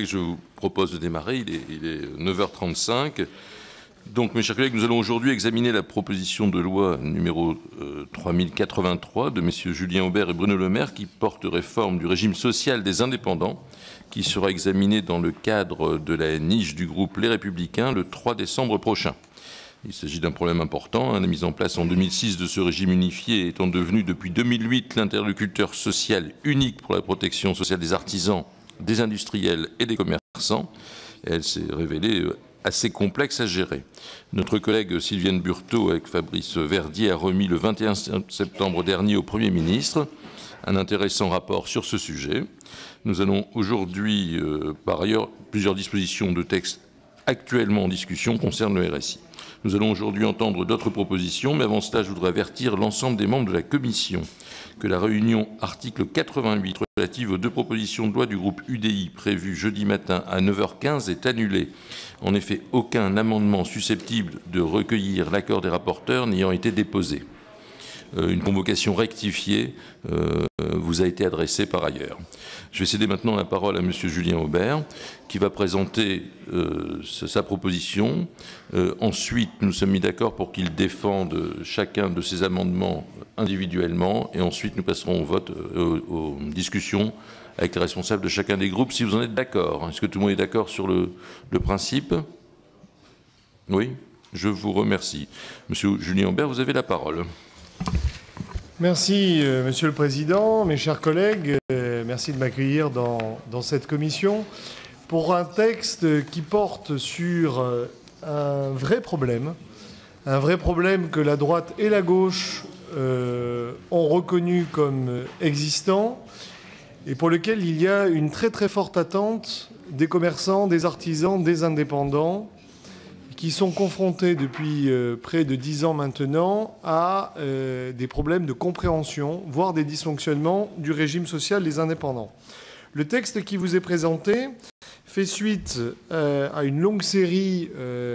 Je vous propose de démarrer, il est 9h35. Donc, mes chers collègues, nous allons aujourd'hui examiner la proposition de loi numéro 3083 de messieurs Julien Aubert et Bruno Le Maire qui porte réforme du régime social des indépendants, qui sera examinée dans le cadre de la niche du groupe Les Républicains le 3 décembre prochain. Il s'agit d'un problème important, la mise en place en 2006 de ce régime unifié étant devenu depuis 2008 l'interlocuteur social unique pour la protection sociale des artisans, des industriels et des commerçants. Et elle s'est révélée assez complexe à gérer. Notre collègue Sylviane Burteau, avec Fabrice Verdier, a remis le 21 septembre dernier au Premier ministre un intéressant rapport sur ce sujet. Nous allons aujourd'hui, par ailleurs, plusieurs dispositions de texte actuellement en discussion concernent le RSI. Nous allons aujourd'hui entendre d'autres propositions, mais avant cela, je voudrais avertir l'ensemble des membres de la Commission que la réunion article 88 relative aux deux propositions de loi du groupe UDI prévue jeudi matin à 9h15 est annulée. En effet, aucun amendement susceptible de recueillir l'accord des rapporteurs n'ayant été déposé. Une convocation rectifiée vous a été adressée par ailleurs. Je vais céder maintenant la parole à monsieur Julien Aubert, qui va présenter sa proposition. Ensuite, nous sommes mis d'accord pour qu'il défende chacun de ces amendements individuellement. Et ensuite, nous passerons au vote, aux discussions avec les responsables de chacun des groupes, si vous en êtes d'accord. Est-ce que tout le monde est d'accord sur le principe? Oui, je vous remercie. Monsieur Julien Aubert, vous avez la parole. Merci, Monsieur le Président, mes chers collègues. Merci de m'accueillir dans cette commission pour un texte qui porte sur un vrai problème que la droite et la gauche ont reconnu comme existant et pour lequel il y a une très très forte attente des commerçants, des artisans, des indépendants qui sont confrontés depuis près de 10 ans maintenant à des problèmes de compréhension, voire des dysfonctionnements du régime social des indépendants. Le texte qui vous est présenté fait suite à une longue série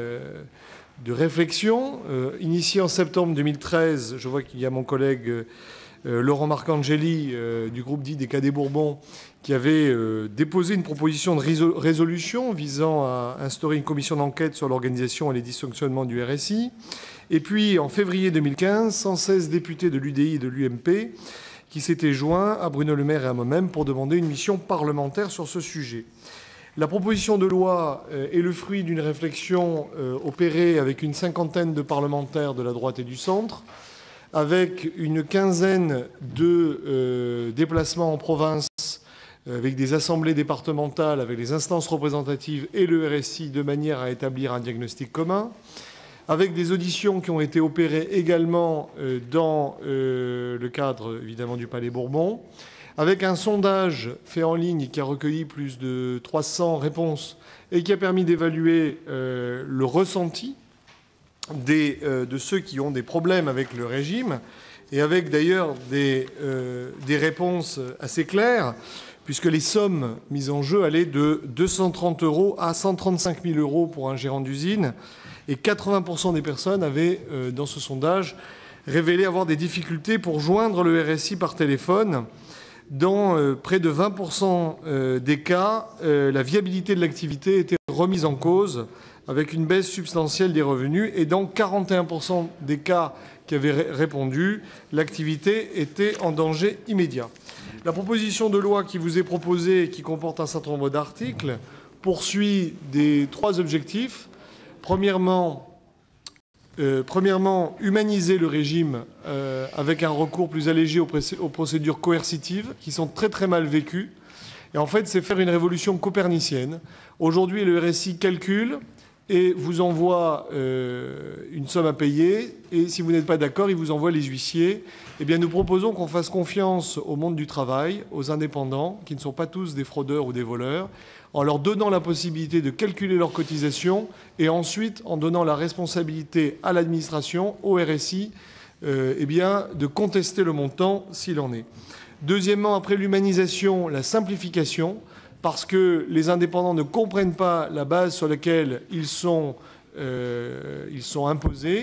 de réflexions initiées en septembre 2013. Je vois qu'il y a mon collègue Laurent Marcangeli du groupe dit des Cadets Bourbons qui avait déposé une proposition de résolution visant à instaurer une commission d'enquête sur l'organisation et les dysfonctionnements du RSI. Et puis, en février 2015, 116 députés de l'UDI et de l'UMP qui s'étaient joints à Bruno Le Maire et à moi-même pour demander une mission parlementaire sur ce sujet. La proposition de loi est le fruit d'une réflexion opérée avec une cinquantaine de parlementaires de la droite et du centre, avec une quinzaine de déplacements en province, avec des assemblées départementales, avec les instances représentatives et le RSI, de manière à établir un diagnostic commun, avec des auditions qui ont été opérées également dans le cadre, évidemment, du Palais Bourbon, avec un sondage fait en ligne qui a recueilli plus de 300 réponses et qui a permis d'évaluer le ressenti de ceux qui ont des problèmes avec le régime, et avec d'ailleurs des réponses assez claires, puisque les sommes mises en jeu allaient de 230 € à 135 000 € pour un gérant d'usine, et 80% des personnes avaient, dans ce sondage, révélé avoir des difficultés pour joindre le RSI par téléphone. Dans près de 20% des cas, la viabilité de l'activité était remise en cause, avec une baisse substantielle des revenus, et dans 41% des cas qui avaient répondu, l'activité était en danger immédiat. La proposition de loi qui vous est proposée et qui comporte un certain nombre d'articles poursuit trois objectifs. Premièrement, humaniser le régime avec un recours plus allégé aux procédures coercitives qui sont très très mal vécues. Et en fait, c'est faire une révolution copernicienne. Aujourd'hui, le RSI calcule et vous envoie une somme à payer. Et si vous n'êtes pas d'accord, il vous envoie les huissiers. Eh bien, nous proposons qu'on fasse confiance au monde du travail, aux indépendants, qui ne sont pas tous des fraudeurs ou des voleurs, en leur donnant la possibilité de calculer leurs cotisations et ensuite en donnant la responsabilité à l'administration, au RSI, eh bien, de contester le montant s'il en est. Deuxièmement, après l'humanisation, la simplification, parce que les indépendants ne comprennent pas la base sur laquelle ils sont imposés.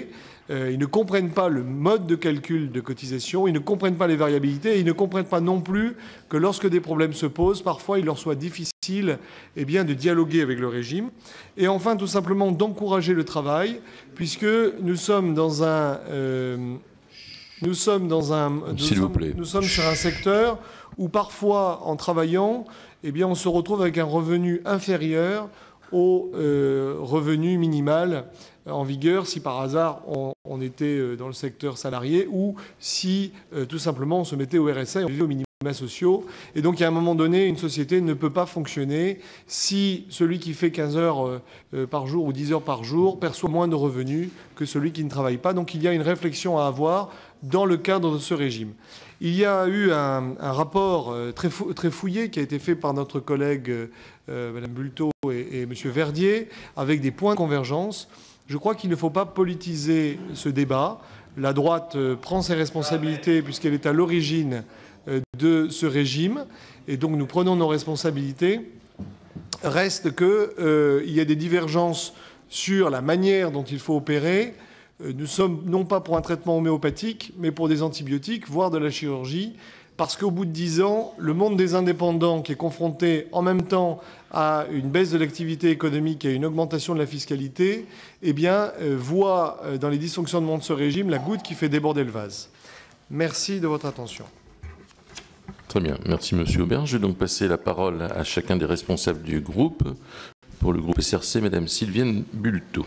Ils ne comprennent pas le mode de calcul de cotisation, ils ne comprennent pas les variabilités, et ils ne comprennent pas non plus que lorsque des problèmes se posent, parfois il leur soit difficile de dialoguer avec le régime. Et enfin, tout simplement, d'encourager le travail, puisque nous sommes dans un... Nous sommes sur un secteur où parfois, en travaillant, on se retrouve avec un revenu inférieur au revenu minimal en vigueur si par hasard on était dans le secteur salarié ou si tout simplement on se mettait au RSA et on vivait aux minima sociaux. Et donc, à un moment donné, une société ne peut pas fonctionner si celui qui fait 15 heures par jour ou 10 heures par jour perçoit moins de revenus que celui qui ne travaille pas. Donc, il y a une réflexion à avoir dans le cadre de ce régime. Il y a eu un rapport très fouillé qui a été fait par notre collègue Mme Bulto et M. Verdier avec des points de convergence. Je crois qu'il ne faut pas politiser ce débat. La droite prend ses responsabilités puisqu'elle est à l'origine de ce régime. Et donc nous prenons nos responsabilités. Reste qu'il y a des divergences sur la manière dont il faut opérer. Nous sommes non pas pour un traitement homéopathique, mais pour des antibiotiques, voire de la chirurgie, parce qu'au bout de 10 ans, le monde des indépendants, qui est confronté en même temps à une baisse de l'activité économique et à une augmentation de la fiscalité, voit dans les dysfonctionnements de ce régime la goutte qui fait déborder le vase. Merci de votre attention. Très bien, merci Monsieur Aubert. Je vais donc passer la parole à chacun des responsables du groupe. Pour le groupe SRC, Madame Sylviane Bulto.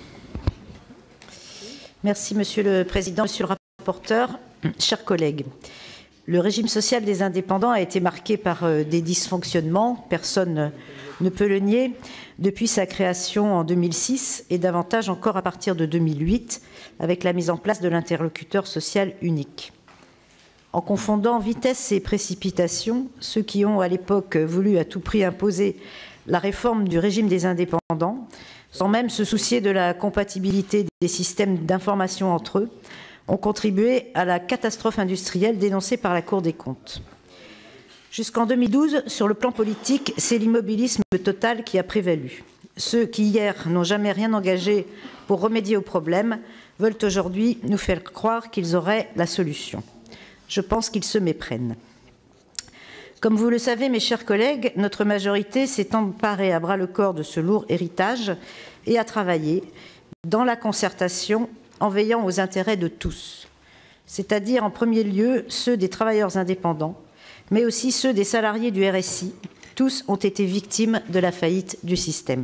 Merci Monsieur le Président, Monsieur le rapporteur, chers collègues. Le régime social des indépendants a été marqué par des dysfonctionnements, personne ne peut le nier, depuis sa création en 2006 et davantage encore à partir de 2008, avec la mise en place de l'interlocuteur social unique. En confondant vitesse et précipitation, ceux qui ont à l'époque voulu à tout prix imposer la réforme du régime des indépendants, sans même se soucier de la compatibilité des systèmes d'information entre eux, ont contribué à la catastrophe industrielle dénoncée par la Cour des comptes. Jusqu'en 2012, sur le plan politique, c'est l'immobilisme total qui a prévalu. Ceux qui, hier, n'ont jamais rien engagé pour remédier aux problèmes, veulent aujourd'hui nous faire croire qu'ils auraient la solution. Je pense qu'ils se méprennent. Comme vous le savez, mes chers collègues, notre majorité s'est emparée à bras-le-corps de ce lourd héritage et a travaillé dans la concertation en veillant aux intérêts de tous, c'est-à-dire en premier lieu ceux des travailleurs indépendants, mais aussi ceux des salariés du RSI. Tous ont été victimes de la faillite du système.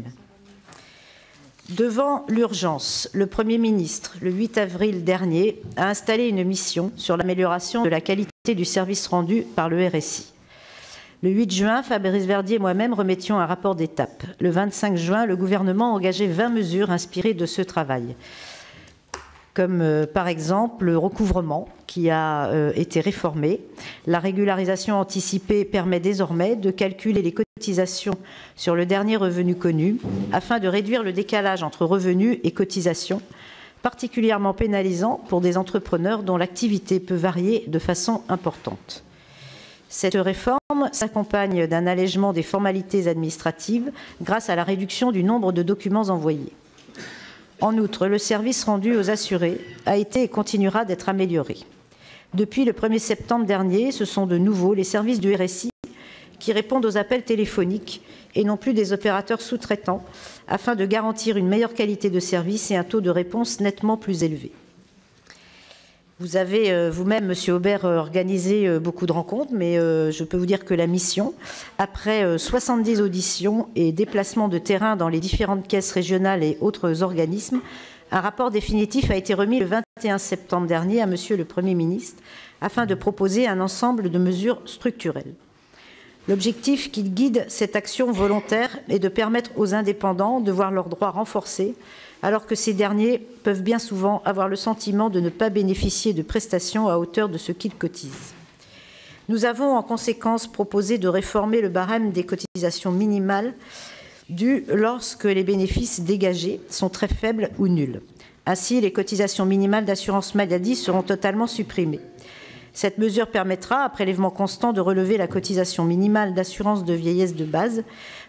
Devant l'urgence, le Premier ministre, le 8 avril dernier, a installé une mission sur l'amélioration de la qualité du service rendu par le RSI. Le 8 juin, Fabrice Verdier et moi-même remettions un rapport d'étape. Le 25 juin, le gouvernement a engagé 20 mesures inspirées de ce travail, comme par exemple le recouvrement qui a été réformé. La régularisation anticipée permet désormais de calculer les cotisations sur le dernier revenu connu afin de réduire le décalage entre revenus et cotisations, particulièrement pénalisant pour des entrepreneurs dont l'activité peut varier de façon importante. Cette réforme s'accompagne d'un allègement des formalités administratives grâce à la réduction du nombre de documents envoyés. En outre, le service rendu aux assurés a été et continuera d'être amélioré. Depuis le 1er septembre dernier, ce sont de nouveau les services du RSI qui répondent aux appels téléphoniques et non plus des opérateurs sous-traitants, afin de garantir une meilleure qualité de service et un taux de réponse nettement plus élevé. Vous avez vous-même, Monsieur Aubert, organisé beaucoup de rencontres, mais je peux vous dire que la mission, après 70 auditions et déplacements de terrain dans les différentes caisses régionales et autres organismes, un rapport définitif a été remis le 21 septembre dernier à Monsieur le Premier ministre afin de proposer un ensemble de mesures structurelles. L'objectif qui guide cette action volontaire est de permettre aux indépendants de voir leurs droits renforcés, alors que ces derniers peuvent bien souvent avoir le sentiment de ne pas bénéficier de prestations à hauteur de ce qu'ils cotisent. Nous avons en conséquence proposé de réformer le barème des cotisations minimales dues lorsque les bénéfices dégagés sont très faibles ou nuls. Ainsi, les cotisations minimales d'assurance maladie seront totalement supprimées. Cette mesure permettra, à prélèvement constant, de relever la cotisation minimale d'assurance de vieillesse de base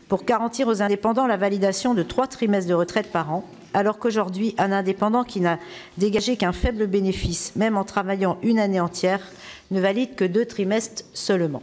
pour garantir aux indépendants la validation de 3 trimestres de retraite par an, alors qu'aujourd'hui, un indépendant qui n'a dégagé qu'un faible bénéfice, même en travaillant une année entière, ne valide que 2 trimestres seulement.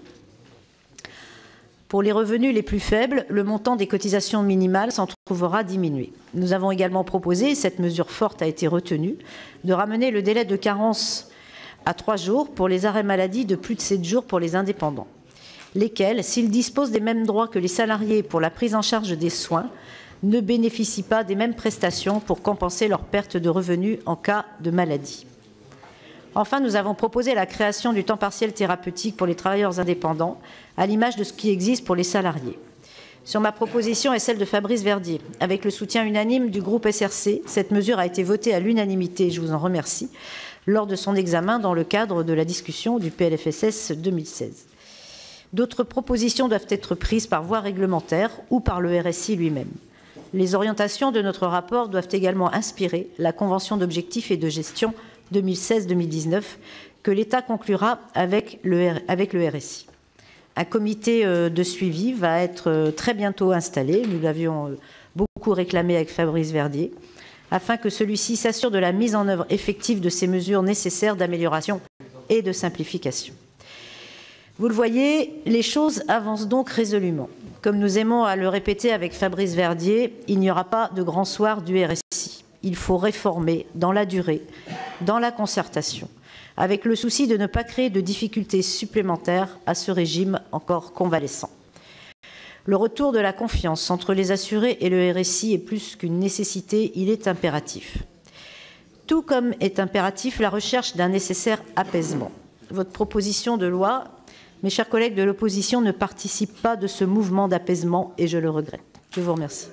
Pour les revenus les plus faibles, le montant des cotisations minimales s'en trouvera diminué. Nous avons également proposé, et cette mesure forte a été retenue, de ramener le délai de carence à 3 jours pour les arrêts maladie de plus de 7 jours pour les indépendants, lesquels, s'ils disposent des mêmes droits que les salariés pour la prise en charge des soins, ne bénéficient pas des mêmes prestations pour compenser leur perte de revenus en cas de maladie. Enfin, nous avons proposé la création du temps partiel thérapeutique pour les travailleurs indépendants, à l'image de ce qui existe pour les salariés. Sur ma proposition et celle de Fabrice Verdier, avec le soutien unanime du groupe SRC, cette mesure a été votée à l'unanimité, et je vous en remercie, lors de son examen dans le cadre de la discussion du PLFSS 2016. D'autres propositions doivent être prises par voie réglementaire ou par le RSI lui-même. Les orientations de notre rapport doivent également inspirer la Convention d'objectifs et de gestion 2016-2019 que l'État conclura avec le RSI. Un comité de suivi va être très bientôt installé, nous l'avions beaucoup réclamé avec Fabrice Verdier, afin que celui-ci s'assure de la mise en œuvre effective de ces mesures nécessaires d'amélioration et de simplification. Vous le voyez, les choses avancent donc résolument. Comme nous aimons à le répéter avec Fabrice Verdier, il n'y aura pas de grand soir du RSI. Il faut réformer dans la durée, dans la concertation, avec le souci de ne pas créer de difficultés supplémentaires à ce régime encore convalescent. Le retour de la confiance entre les assurés et le RSI est plus qu'une nécessité, il est impératif. Tout comme est impératif la recherche d'un nécessaire apaisement. Votre proposition de loi, mes chers collègues de l'opposition, ne participe pas de ce mouvement d'apaisement et je le regrette. Je vous remercie.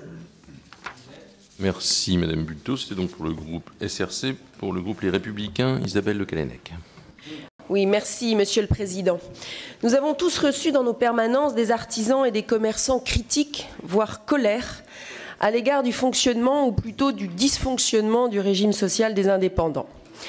Merci Madame Buteau. C'était donc pour le groupe SRC. Pour le groupe Les Républicains, Isabelle Le Callennec. Oui, merci Monsieur le Président. Nous avons tous reçu dans nos permanences des artisans et des commerçants critiques, voire colères, à l'égard du fonctionnement ou plutôt du dysfonctionnement du régime social des indépendants.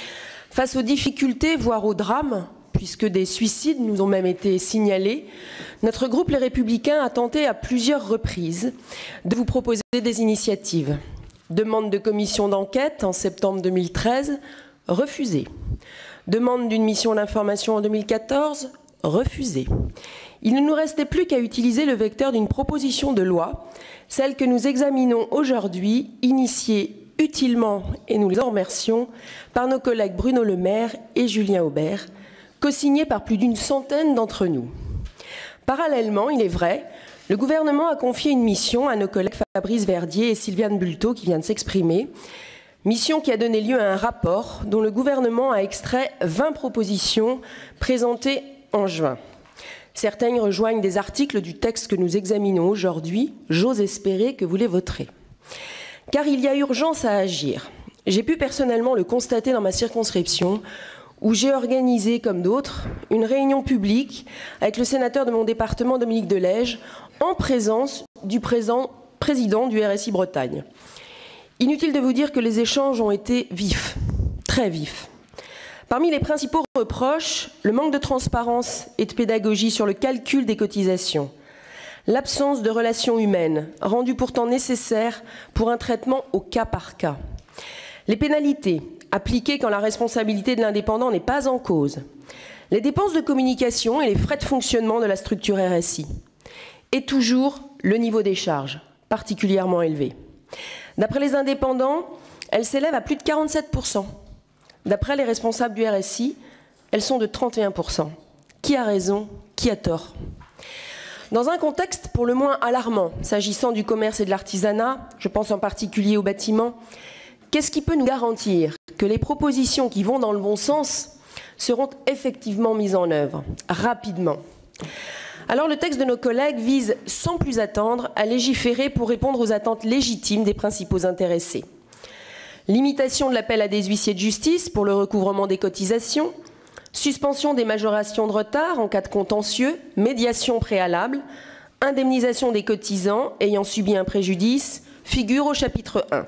Face aux difficultés, voire aux drames, puisque des suicides nous ont même été signalés, notre groupe Les Républicains a tenté à plusieurs reprises de vous proposer des initiatives. Demande de commission d'enquête en septembre 2013, refusée. Demande d'une mission d'information en 2014, refusée. Il ne nous restait plus qu'à utiliser le vecteur d'une proposition de loi, celle que nous examinons aujourd'hui, initiée utilement, et nous les en remercions, par nos collègues Bruno Le Maire et Julien Aubert, co-signée par plus d'une centaine d'entre nous. Parallèlement, il est vrai, le gouvernement a confié une mission à nos collègues Fabrice Verdier et Sylviane Bulteau qui vient de s'exprimer, mission qui a donné lieu à un rapport dont le gouvernement a extrait 20 propositions présentées en juin. Certaines rejoignent des articles du texte que nous examinons aujourd'hui. J'ose espérer que vous les voterez. Car il y a urgence à agir. J'ai pu personnellement le constater dans ma circonscription où j'ai organisé, comme d'autres, une réunion publique avec le sénateur de mon département, Dominique Delège, en présence du président du RSI Bretagne. Inutile de vous dire que les échanges ont été vifs, très vifs. Parmi les principaux reproches, le manque de transparence et de pédagogie sur le calcul des cotisations, l'absence de relations humaines, rendues pourtant nécessaires pour un traitement au cas par cas, les pénalités appliquées quand la responsabilité de l'indépendant n'est pas en cause, les dépenses de communication et les frais de fonctionnement de la structure RSI, et toujours le niveau des charges, particulièrement élevé. D'après les indépendants, elles s'élèvent à plus de 47%. D'après les responsables du RSI, elles sont de 31%. Qui a raison? Qui a tort? Dans un contexte pour le moins alarmant, s'agissant du commerce et de l'artisanat, je pense en particulier au bâtiment, qu'est-ce qui peut nous garantir que les propositions qui vont dans le bon sens seront effectivement mises en œuvre, rapidement? Alors le texte de nos collègues vise, sans plus attendre, à légiférer pour répondre aux attentes légitimes des principaux intéressés. Limitation de l'appel à des huissiers de justice pour le recouvrement des cotisations, suspension des majorations de retard en cas de contentieux, médiation préalable, indemnisation des cotisants ayant subi un préjudice, figure au chapitre 1.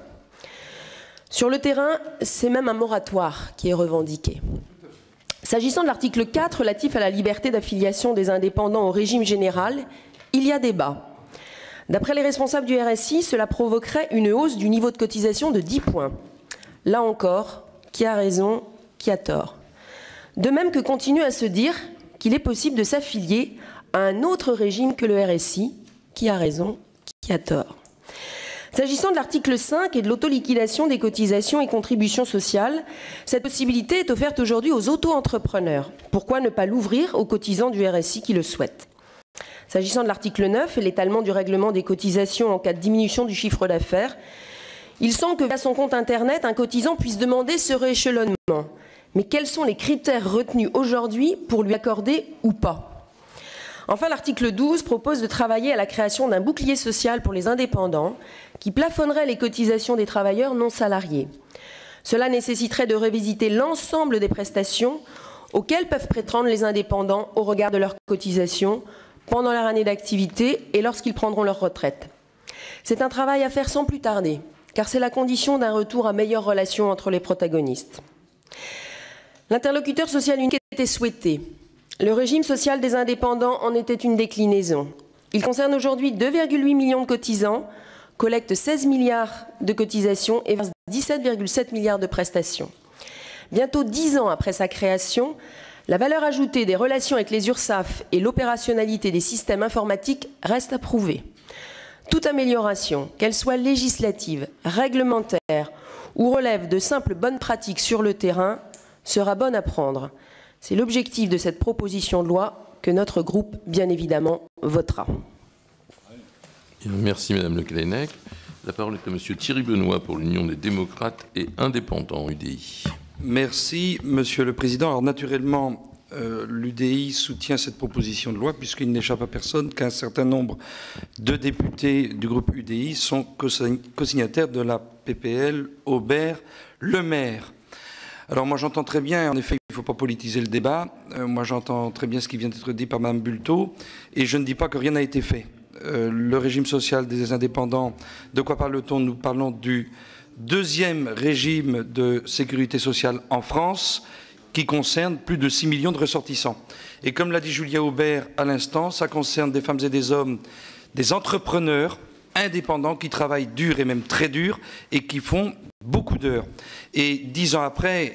Sur le terrain, c'est même un moratoire qui est revendiqué. S'agissant de l'article 4 relatif à la liberté d'affiliation des indépendants au régime général, il y a débat. D'après les responsables du RSI, cela provoquerait une hausse du niveau de cotisation de 10 points. Là encore, qui a raison, qui a tort? De même que continue à se dire qu'il est possible de s'affilier à un autre régime que le RSI, qui a raison, qui a tort. S'agissant de l'article 5 et de l'autoliquidation des cotisations et contributions sociales, cette possibilité est offerte aujourd'hui aux auto-entrepreneurs. Pourquoi ne pas l'ouvrir aux cotisants du RSI qui le souhaitent? S'agissant de l'article 9 et l'étalement du règlement des cotisations en cas de diminution du chiffre d'affaires, il semble que via son compte Internet, un cotisant puisse demander ce rééchelonnement. Mais quels sont les critères retenus aujourd'hui pour lui accorder ou pas? Enfin, l'article 12 propose de travailler à la création d'un bouclier social pour les indépendants qui plafonnerait les cotisations des travailleurs non salariés. Cela nécessiterait de revisiter l'ensemble des prestations auxquelles peuvent prétendre les indépendants au regard de leurs cotisations pendant leur année d'activité et lorsqu'ils prendront leur retraite. C'est un travail à faire sans plus tarder, car c'est la condition d'un retour à meilleures relations entre les protagonistes. L'interlocuteur social unique était souhaité. Le régime social des indépendants en était une déclinaison. Il concerne aujourd'hui 2,8 millions de cotisants, collecte 16 milliards de cotisations et verse 17,7 milliards de prestations. Bientôt 10 ans après sa création, la valeur ajoutée des relations avec les URSSAF et l'opérationnalité des systèmes informatiques reste à prouver. Toute amélioration, qu'elle soit législative, réglementaire ou relève de simples bonnes pratiques sur le terrain, sera bonne à prendre. C'est l'objectif de cette proposition de loi que notre groupe, bien évidemment, votera. Merci Madame Le Callennec. La parole est à Monsieur Thierry Benoît pour l'Union des démocrates et indépendants, UDI. Merci Monsieur le Président. Alors naturellement, l'UDI soutient cette proposition de loi puisqu'il n'échappe à personne qu'un certain nombre de députés du groupe UDI sont co-signataires de la PPL Aubert-Le Maire. Alors moi j'entends très bien, en effet il ne faut pas politiser le débat, moi j'entends très bien ce qui vient d'être dit par Mme Bulto, et je ne dis pas que rien n'a été fait. Le régime social des indépendants, de quoi parle-t-on? Nous parlons du deuxième régime de sécurité sociale en France, qui concerne plus de 6 millions de ressortissants. Et comme l'a dit Julien Aubert à l'instant, ça concerne des femmes et des hommes, des entrepreneurs indépendants qui travaillent dur et même très dur et qui font beaucoup d'heures. Et 10 ans après,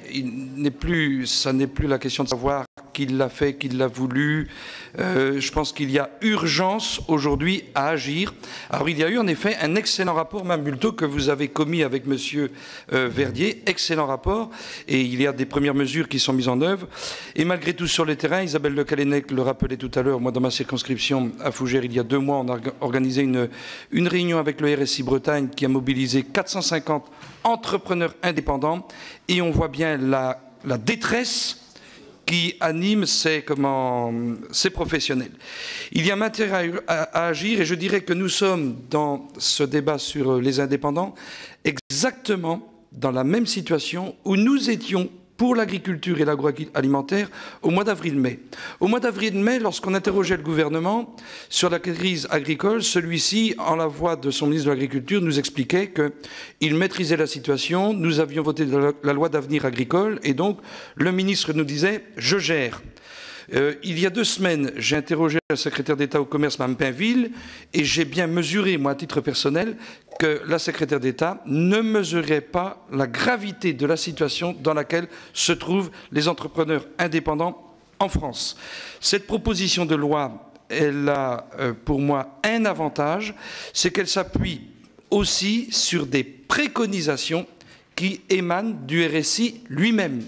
ça n'est plus la question de savoir qui l'a fait, qui l'a voulu. Je pense qu'il y a urgence aujourd'hui à agir. Alors il y a eu en effet un excellent rapport, Mme Bulto, que vous avez commis avec M. Verdier. Excellent rapport. Et il y a des premières mesures qui sont mises en œuvre. Et malgré tout, sur le terrain, Isabelle Le Callennec le rappelait tout à l'heure, moi dans ma circonscription à Fougères, il y a 2 mois, on a organisé une réunion avec le RSI Bretagne qui a mobilisé 450 entrepreneurs indépendants. Et on voit bien la détresse qui anime ces professionnels. Il y a matière à agir et je dirais que nous sommes dans ce débat sur les indépendants exactement dans la même situation où nous étions pour l'agriculture et l'agroalimentaire au mois d'avril-mai. Au mois d'avril-mai, lorsqu'on interrogeait le gouvernement sur la crise agricole, celui-ci, en la voix de son ministre de l'Agriculture, nous expliquait qu'il maîtrisait la situation, nous avions voté la loi d'avenir agricole, et donc le ministre nous disait « je gère ». Il y a 2 semaines, j'ai interrogé la secrétaire d'État au commerce, Mme Pinville, et j'ai bien mesuré, moi, à titre personnel, que la secrétaire d'État ne mesurait pas la gravité de la situation dans laquelle se trouvent les entrepreneurs indépendants en France. Cette proposition de loi, elle a pour moi un avantage, c'est qu'elle s'appuie aussi sur des préconisations qui émanent du RSI lui-même.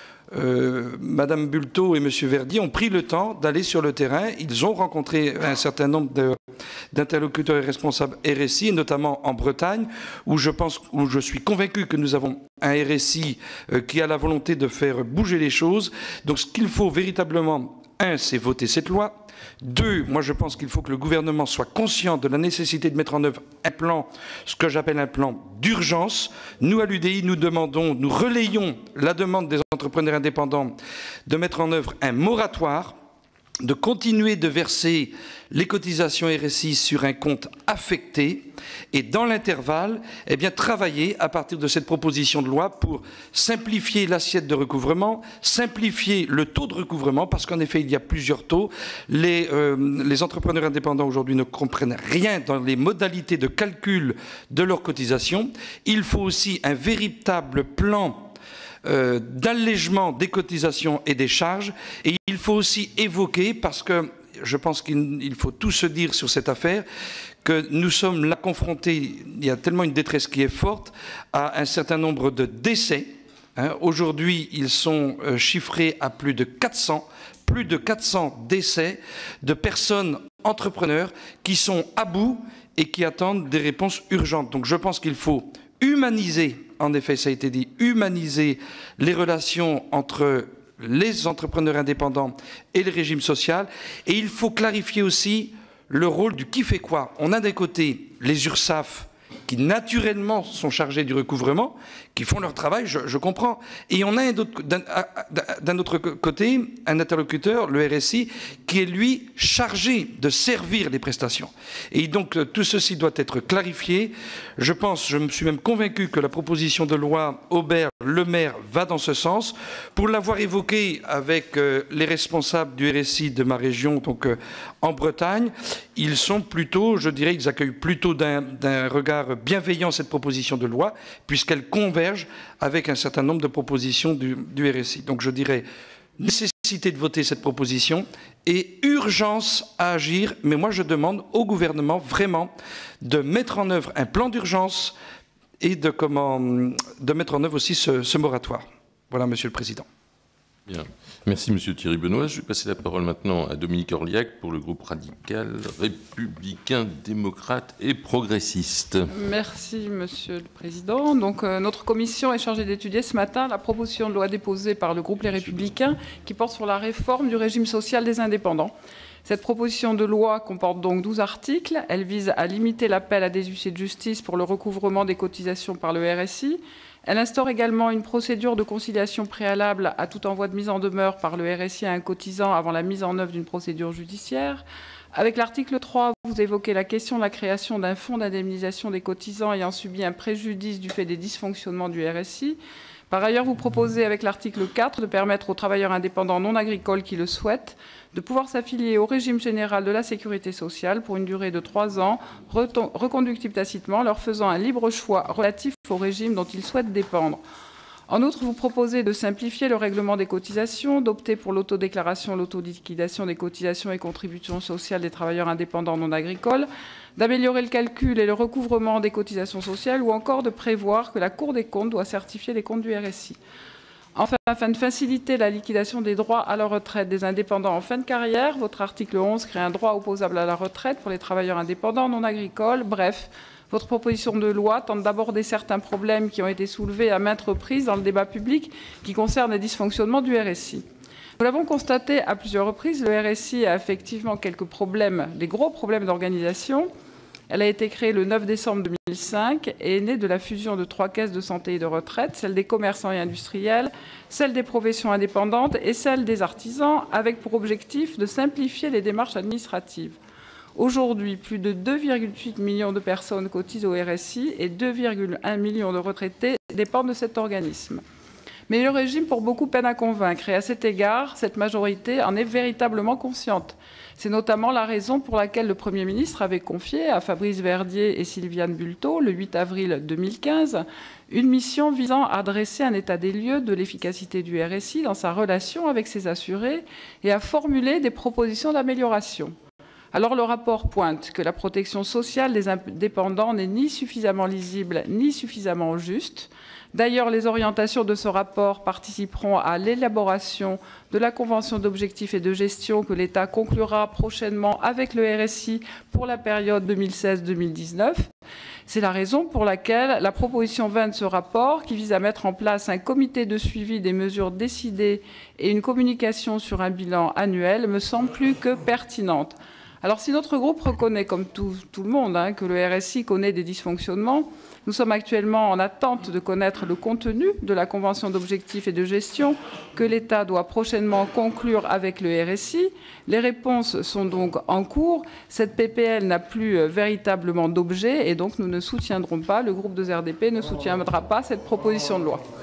Madame Bulto et Monsieur Verdier ont pris le temps d'aller sur le terrain. Ils ont rencontré un certain nombre d'interlocuteurs et responsables RSI, et notamment en Bretagne, où je suis convaincu que nous avons un RSI qui a la volonté de faire bouger les choses. Donc ce qu'il faut véritablement, 1, c'est voter cette loi. 2, moi je pense qu'il faut que le gouvernement soit conscient de la nécessité de mettre en œuvre un plan, ce que j'appelle un plan d'urgence. Nous à l'UDI, nous relayons la demande des entrepreneurs indépendants de mettre en œuvre un moratoire de continuer de verser les cotisations RSI sur un compte affecté et dans l'intervalle, eh bien, travailler à partir de cette proposition de loi pour simplifier l'assiette de recouvrement, simplifier le taux de recouvrement, parce qu'en effet, il y a plusieurs taux. Les entrepreneurs indépendants aujourd'hui ne comprennent rien dans les modalités de calcul de leurs cotisations. Il faut aussi un véritable plan d'allègement des cotisations et des charges. Et il faut aussi évoquer, parce que je pense qu'il faut tout se dire sur cette affaire, que nous sommes là confrontés, il y a tellement une détresse qui est forte, à un certain nombre de décès. Aujourd'hui, ils sont chiffrés à plus de 400 décès de personnes entrepreneurs qui sont à bout et qui attendent des réponses urgentes. Donc je pense qu'il faut humaniser, en effet, ça a été dit, humaniser les relations entre les entrepreneurs indépendants et le régime social. Et il faut clarifier aussi le rôle du qui fait quoi. On a d'un côté les URSSAF qui naturellement sont chargés du recouvrement, qui font leur travail, je comprends. Et on a d'un autre côté un interlocuteur, le RSI, qui est lui chargé de servir les prestations. Et donc tout ceci doit être clarifié. Je me suis même convaincu que la proposition de loi Aubert-Le Maire va dans ce sens. Pour l'avoir évoqué avec les responsables du RSI de ma région, donc en Bretagne, ils sont plutôt, je dirais, ils accueillent plutôt d'un regard bienveillant cette proposition de loi, puisqu'elle converge avec un certain nombre de propositions du RSI. Donc je dirais nécessité de voter cette proposition et urgence à agir. Mais moi je demande au gouvernement vraiment de mettre en œuvre un plan d'urgence et de mettre en œuvre aussi ce moratoire. Voilà, Monsieur le Président. Bien. Merci, Monsieur Thierry Benoît. Je vais passer la parole maintenant à Dominique Orliac pour le groupe radical, républicain, démocrate et progressiste. Merci, Monsieur le Président. Donc, notre commission est chargée d'étudier ce matin la proposition de loi déposée par le groupe Les Républicains qui porte sur la réforme du régime social des indépendants. Cette proposition de loi comporte donc 12 articles. Elle vise à limiter l'appel à des huissiers de justice pour le recouvrement des cotisations par le RSI. Elle instaure également une procédure de conciliation préalable à tout envoi de mise en demeure par le RSI à un cotisant avant la mise en œuvre d'une procédure judiciaire. Avec l'article 3, vous évoquez la question de la création d'un fonds d'indemnisation des cotisants ayant subi un préjudice du fait des dysfonctionnements du RSI. Par ailleurs, vous proposez avec l'article 4 de permettre aux travailleurs indépendants non agricoles qui le souhaitent de pouvoir s'affilier au régime général de la sécurité sociale pour une durée de 3 ans, reconductible tacitement, leur faisant un libre choix relatif au régime dont ils souhaitent dépendre. En outre, vous proposez de simplifier le règlement des cotisations, d'opter pour l'autodéclaration, l'autoliquidation des cotisations et contributions sociales des travailleurs indépendants non agricoles, d'améliorer le calcul et le recouvrement des cotisations sociales ou encore de prévoir que la Cour des comptes doit certifier les comptes du RSI. Enfin, afin de faciliter la liquidation des droits à la retraite des indépendants en fin de carrière, votre article 11 crée un droit opposable à la retraite pour les travailleurs indépendants non agricoles. Bref, votre proposition de loi tente d'aborder certains problèmes qui ont été soulevés à maintes reprises dans le débat public qui concernent les dysfonctionnements du RSI. Nous l'avons constaté à plusieurs reprises, le RSI a effectivement quelques problèmes, des gros problèmes d'organisation. Elle a été créée le 9 décembre 2005 et est née de la fusion de 3 caisses de santé et de retraite, celle des commerçants et industriels, celle des professions indépendantes et celle des artisans, avec pour objectif de simplifier les démarches administratives. Aujourd'hui, plus de 2,8 millions de personnes cotisent au RSI et 2,1 millions de retraités dépendent de cet organisme. Mais le régime, pour beaucoup, peine à convaincre. Et à cet égard, cette majorité en est véritablement consciente. C'est notamment la raison pour laquelle le Premier ministre avait confié à Fabrice Verdier et Sylviane Bulteau, le 8 avril 2015, une mission visant à dresser un état des lieux de l'efficacité du RSI dans sa relation avec ses assurés et à formuler des propositions d'amélioration. Alors le rapport pointe que la protection sociale des indépendants n'est ni suffisamment lisible ni suffisamment juste. D'ailleurs, les orientations de ce rapport participeront à l'élaboration de la convention d'objectifs et de gestion que l'État conclura prochainement avec le RSI pour la période 2016-2019. C'est la raison pour laquelle la proposition 20 de ce rapport, qui vise à mettre en place un comité de suivi des mesures décidées et une communication sur un bilan annuel, me semble plus que pertinente. Alors si notre groupe reconnaît, comme tout le monde, que le RSI connaît des dysfonctionnements, nous sommes actuellement en attente de connaître le contenu de la convention d'objectifs et de gestion que l'État doit prochainement conclure avec le RSI. Les réponses sont donc en cours. Cette PPL n'a plus véritablement d'objet et donc nous ne soutiendrons pas, le groupe de RDP ne soutiendra pas cette proposition de loi.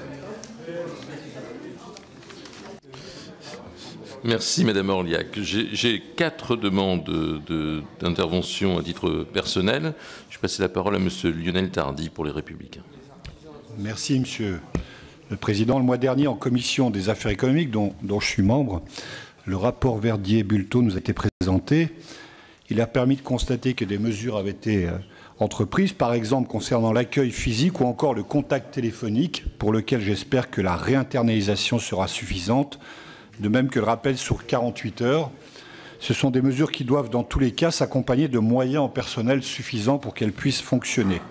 Merci Madame Orliac. J'ai 4 demandes d'intervention à titre personnel. Je vais passer la parole à Monsieur Lionel Tardy pour les Républicains. Merci Monsieur le Président. Le mois dernier, en commission des affaires économiques, dont je suis membre, le rapport Verdier-Bulletot nous a été présenté. Il a permis de constater que des mesures avaient été entreprises, par exemple concernant l'accueil physique ou encore le contact téléphonique, pour lequel j'espère que la réinternalisation sera suffisante, de même que le rappel sur 48 heures. Ce sont des mesures qui doivent, dans tous les cas, s'accompagner de moyens en personnel suffisants pour qu'elles puissent fonctionner.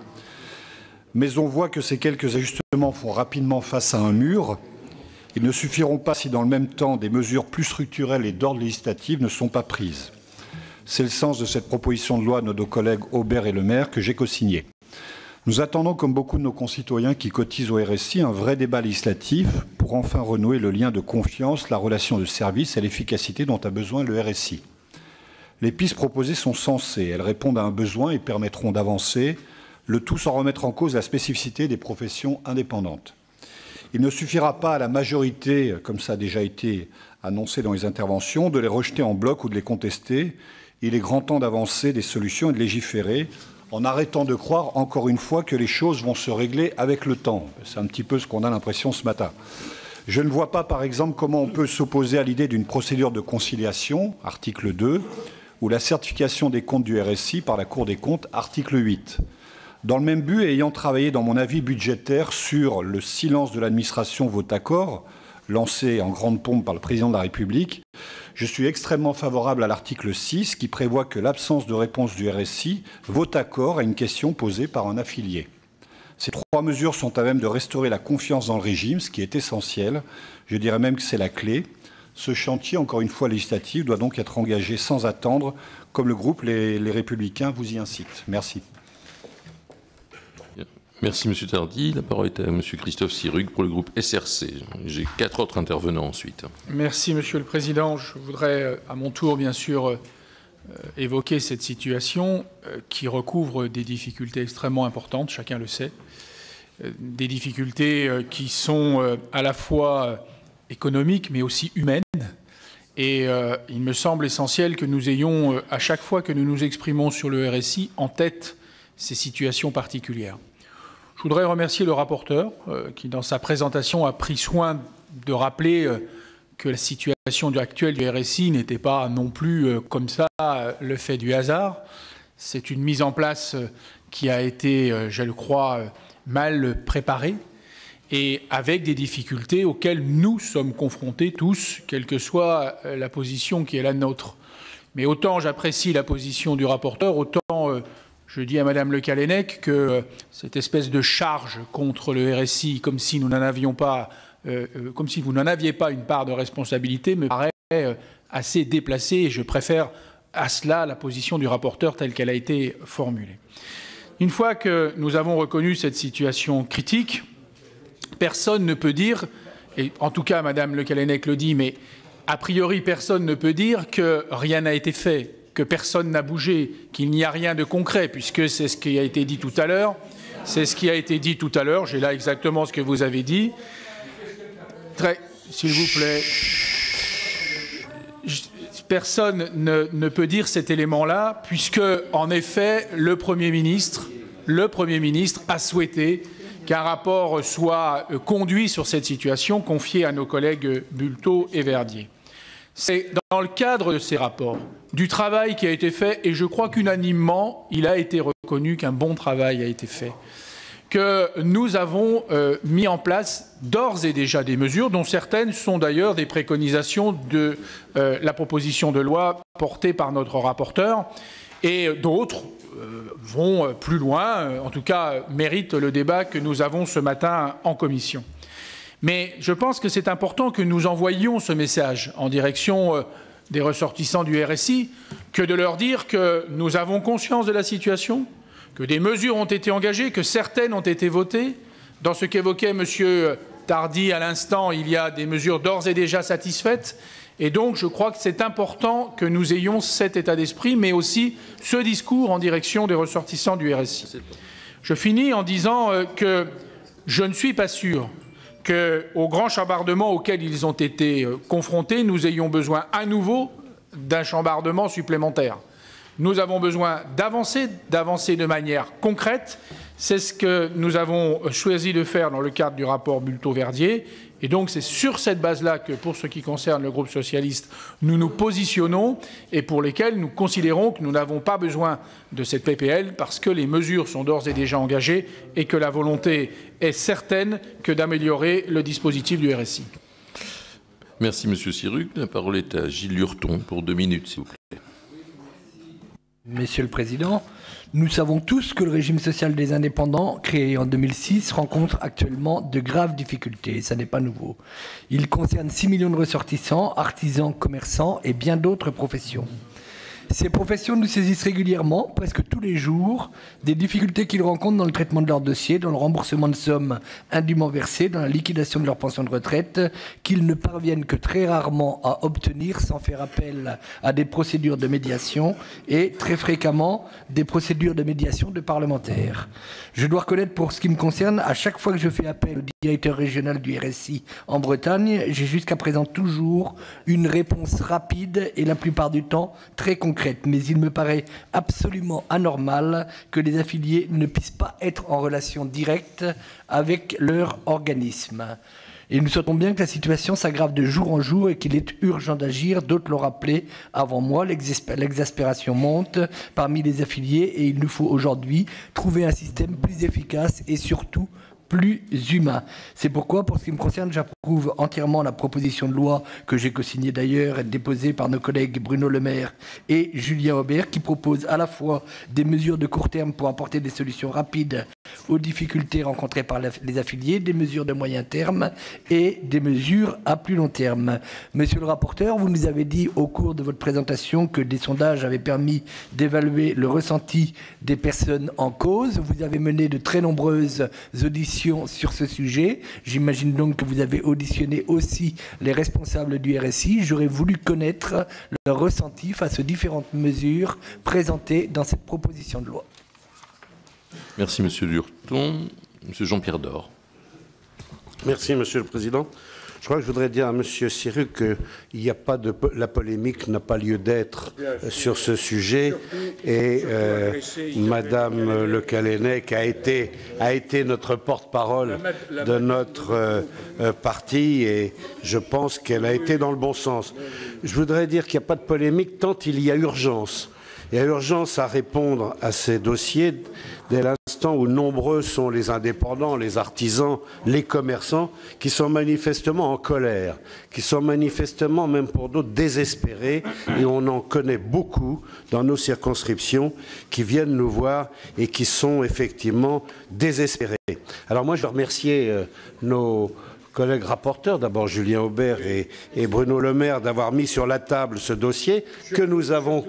Mais on voit que ces quelques ajustements font rapidement face à un mur. Ils ne suffiront pas si, dans le même temps, des mesures plus structurelles et d'ordre législatif ne sont pas prises. C'est le sens de cette proposition de loi de nos deux collègues Aubert et Lemaire que j'ai co-signée. Nous attendons, comme beaucoup de nos concitoyens qui cotisent au RSI, un vrai débat législatif pour enfin renouer le lien de confiance, la relation de service et l'efficacité dont a besoin le RSI. Les pistes proposées sont sensées, elles répondent à un besoin et permettront d'avancer, le tout sans remettre en cause la spécificité des professions indépendantes. Il ne suffira pas à la majorité, comme ça a déjà été annoncé dans les interventions, de les rejeter en bloc ou de les contester. Il est grand temps d'avancer des solutions et de légiférer, en arrêtant de croire, encore une fois, que les choses vont se régler avec le temps. C'est un petit peu ce qu'on a l'impression ce matin. Je ne vois pas, par exemple, comment on peut s'opposer à l'idée d'une procédure de conciliation, article 2, ou la certification des comptes du RSI par la Cour des comptes, article 8. Dans le même but, et ayant travaillé dans mon avis budgétaire sur le silence de l'administration vote accord, lancé en grande pompe par le Président de la République, je suis extrêmement favorable à l'article 6 qui prévoit que l'absence de réponse du RSI vote accord à une question posée par un affilié. Ces 3 mesures sont à même de restaurer la confiance dans le régime, ce qui est essentiel. Je dirais même que c'est la clé. Ce chantier, encore une fois législatif, doit donc être engagé sans attendre, comme le groupe Les Républicains vous y incite. Merci. Merci Monsieur Tardy. La parole est à Monsieur Christophe Sirugue pour le groupe SRC. J'ai 4 autres intervenants ensuite. Merci Monsieur le Président. Je voudrais à mon tour, bien sûr, évoquer cette situation qui recouvre des difficultés extrêmement importantes, chacun le sait. Des difficultés qui sont à la fois économiques mais aussi humaines. Et il me semble essentiel que nous ayons, à chaque fois que nous nous exprimons sur le RSI, en tête ces situations particulières. Je voudrais remercier le rapporteur qui, dans sa présentation, a pris soin de rappeler que la situation actuelle du RSI n'était pas non plus comme ça le fait du hasard. C'est une mise en place qui a été, je le crois, mal préparée et avec des difficultés auxquelles nous sommes confrontés tous, quelle que soit la position qui est la nôtre. Mais autant j'apprécie la position du rapporteur, autant je dis à Madame Le Callennec que cette espèce de charge contre le RSI, comme si nous n'en avions pas, comme si vous n'en aviez pas une part de responsabilité, me paraît assez déplacée. Et je préfère à cela la position du rapporteur telle qu'elle a été formulée. Une fois que nous avons reconnu cette situation critique, personne ne peut dire, et en tout cas Madame Le Callennec le dit, mais a priori personne ne peut dire que rien n'a été fait, que personne n'a bougé, qu'il n'y a rien de concret, puisque c'est ce qui a été dit tout à l'heure. C'est ce qui a été dit tout à l'heure. J'ai là exactement ce que vous avez dit. S'il vous plaît. Personne ne peut dire cet élément-là, puisque, en effet, le Premier ministre a souhaité qu'un rapport soit conduit sur cette situation, confié à nos collègues Bulletot et Verdier. C'est dans le cadre de ces rapports, du travail qui a été fait, et je crois qu'unanimement, il a été reconnu qu'un bon travail a été fait, que nous avons mis en place d'ores et déjà des mesures, dont certaines sont d'ailleurs des préconisations de la proposition de loi portée par notre rapporteur, et d'autres vont plus loin, en tout cas méritent le débat que nous avons ce matin en commission. Mais je pense que c'est important que nous envoyions ce message en direction des ressortissants du RSI que de leur dire que nous avons conscience de la situation, que des mesures ont été engagées, que certaines ont été votées. Dans ce qu'évoquait M. Tardy à l'instant, il y a des mesures d'ores et déjà satisfaites. Et donc, je crois que c'est important que nous ayons cet état d'esprit, mais aussi ce discours en direction des ressortissants du RSI. Je finis en disant que je ne suis pas sûr qu'au grand chambardement auquel ils ont été confrontés, nous ayons besoin à nouveau d'un chambardement supplémentaire. Nous avons besoin d'avancer de manière concrète. C'est ce que nous avons choisi de faire dans le cadre du rapport Bulto-Verdier. Et donc, c'est sur cette base-là que, pour ce qui concerne le groupe socialiste, nous nous positionnons et pour lesquels nous considérons que nous n'avons pas besoin de cette PPL parce que les mesures sont d'ores et déjà engagées et que la volonté est certaine que d'améliorer le dispositif du RSI. Merci, Monsieur Sirugue. La parole est à Gilles Lurton pour 2 minutes, s'il vous plaît. Monsieur le Président, nous savons tous que le régime social des indépendants, créé en 2006, rencontre actuellement de graves difficultés. Ça n'est pas nouveau. Il concerne 6 millions de ressortissants, artisans, commerçants et bien d'autres professions. Ces professions nous saisissent régulièrement, presque tous les jours, des difficultés qu'ils rencontrent dans le traitement de leurs dossiers, dans le remboursement de sommes indûment versées, dans la liquidation de leur pension de retraite, qu'ils ne parviennent que très rarement à obtenir sans faire appel à des procédures de médiation et très fréquemment des procédures de médiation de parlementaires. Je dois reconnaître, pour ce qui me concerne, à chaque fois que je fais appel au directeur régional du RSI en Bretagne, j'ai jusqu'à présent toujours une réponse rapide et la plupart du temps très concrète. Mais il me paraît absolument anormal que les affiliés ne puissent pas être en relation directe avec leur organisme. Et nous souhaitons bien que la situation s'aggrave de jour en jour et qu'il est urgent d'agir. D'autres l'ont rappelé avant moi, l'exaspération monte parmi les affiliés et il nous faut aujourd'hui trouver un système plus efficace et surtout plus humain. C'est pourquoi, pour ce qui me concerne, j'approuve entièrement la proposition de loi que j'ai co-signée d'ailleurs, déposée par nos collègues Bruno Le Maire et Julien Aubert, qui propose à la fois des mesures de court terme pour apporter des solutions rapides aux difficultés rencontrées par les affiliés, des mesures de moyen terme et des mesures à plus long terme. Monsieur le rapporteur, vous nous avez dit au cours de votre présentation que des sondages avaient permis d'évaluer le ressenti des personnes en cause. Vous avez mené de très nombreuses auditions sur ce sujet. J'imagine donc que vous avez auditionné aussi les responsables du RSI. J'aurais voulu connaître leur ressenti face aux différentes mesures présentées dans cette proposition de loi. Merci, Monsieur Lurton. Monsieur Jean-Pierre Dor. Merci, Monsieur le Président. Je crois que je voudrais dire à M. Sirugue qu'il n'y a pas de... La polémique n'a pas lieu d'être sur ce sujet. Et Madame Le Callennec a été notre porte-parole de notre parti et je pense qu'elle a été dans le bon sens. Je voudrais dire qu'il n'y a pas de polémique tant il y a urgence. Il y a urgence à répondre à ces dossiers dès l'instant où nombreux sont les indépendants, les artisans, les commerçants qui sont manifestement en colère, qui sont manifestement, même pour d'autres, désespérés. Et on en connaît beaucoup dans nos circonscriptions qui viennent nous voir et qui sont effectivement désespérés. Alors moi, je veux remercier nos collègues rapporteurs, d'abord Julien Aubert et Bruno Le Maire, d'avoir mis sur la table ce dossier que nous avons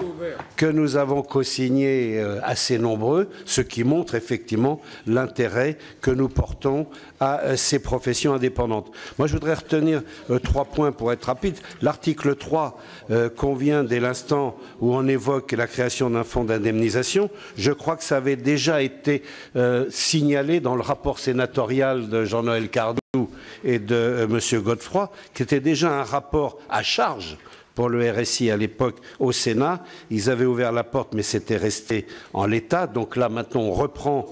co-signé assez nombreux, ce qui montre effectivement l'intérêt que nous portons à ces professions indépendantes. Moi, je voudrais retenir 3 points pour être rapide. L'article 3 convient dès l'instant où on évoque la création d'un fonds d'indemnisation. Je crois que ça avait déjà été signalé dans le rapport sénatorial de Jean-Noël Cardou et de M. Godefroy, qui était déjà un rapport à charge pour le RSI à l'époque au Sénat. Ils avaient ouvert la porte, mais c'était resté en l'état. Donc là, maintenant, on reprend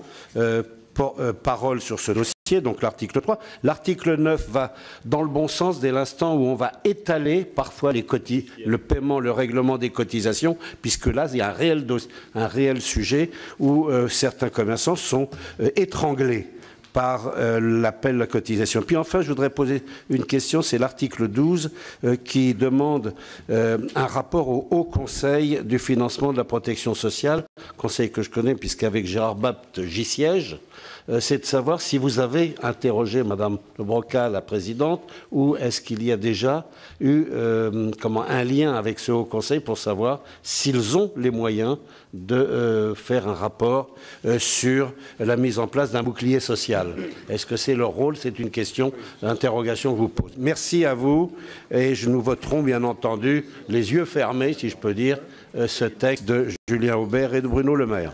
parole sur ce dossier, donc l'article 3. L'article 9 va dans le bon sens dès l'instant où on va étaler parfois le paiement, le règlement des cotisations, puisque là, il y a un réel sujet où certains commerçants sont étranglés par l'appel à la cotisation. Puis enfin, je voudrais poser une question, c'est l'article 12 qui demande un rapport au Haut Conseil du financement de la protection sociale, conseil que je connais puisqu'avec Gérard Bapt, j'y siège. c'est de savoir si vous avez interrogé Madame Le Broca, la présidente, ou est-ce qu'il y a déjà eu un lien avec ce Haut Conseil pour savoir s'ils ont les moyens de faire un rapport sur la mise en place d'un bouclier social. Est-ce que c'est leur rôle? C'est une question d'interrogation que je vous pose. Merci à vous et nous voterons bien entendu les yeux fermés, si je peux dire, ce texte de Julien Aubert et de Bruno Le Maire.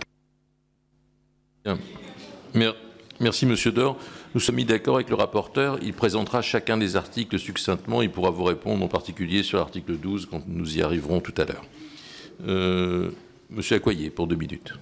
Bien. Merci Monsieur Dor. Nous sommes mis d'accord avec le rapporteur. Il présentera chacun des articles succinctement. Il pourra vous répondre en particulier sur l'article 12 quand nous y arriverons tout à l'heure. Monsieur Accoyer, pour 2 minutes.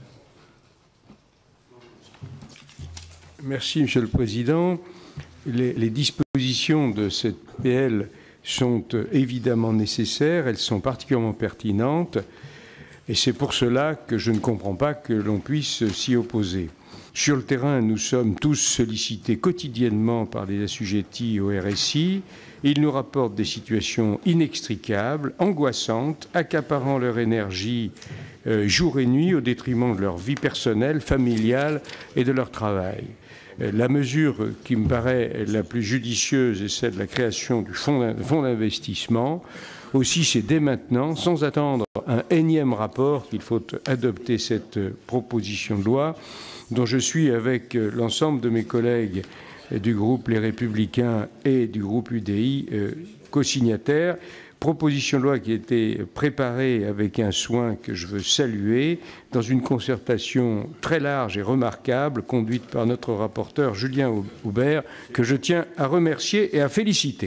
Merci Monsieur le Président. Les dispositions de cette PL sont évidemment nécessaires. Elles sont particulièrement pertinentes. Et c'est pour cela que je ne comprends pas que l'on puisse s'y opposer. Sur le terrain, nous sommes tous sollicités quotidiennement par les assujettis au RSI. Ils nous rapportent des situations inextricables, angoissantes, accaparant leur énergie jour et nuit au détriment de leur vie personnelle, familiale et de leur travail. La mesure qui me paraît la plus judicieuse est celle de la création du fonds d'investissement. Aussi, c'est dès maintenant, sans attendre un énième rapport, qu'il faut adopter cette proposition de loi, dont je suis, avec l'ensemble de mes collègues du groupe Les Républicains et du groupe UDI, co-signataires. Proposition de loi qui a été préparée avec un soin que je veux saluer, dans une concertation très large et remarquable, conduite par notre rapporteur Julien Aubert, que je tiens à remercier et à féliciter.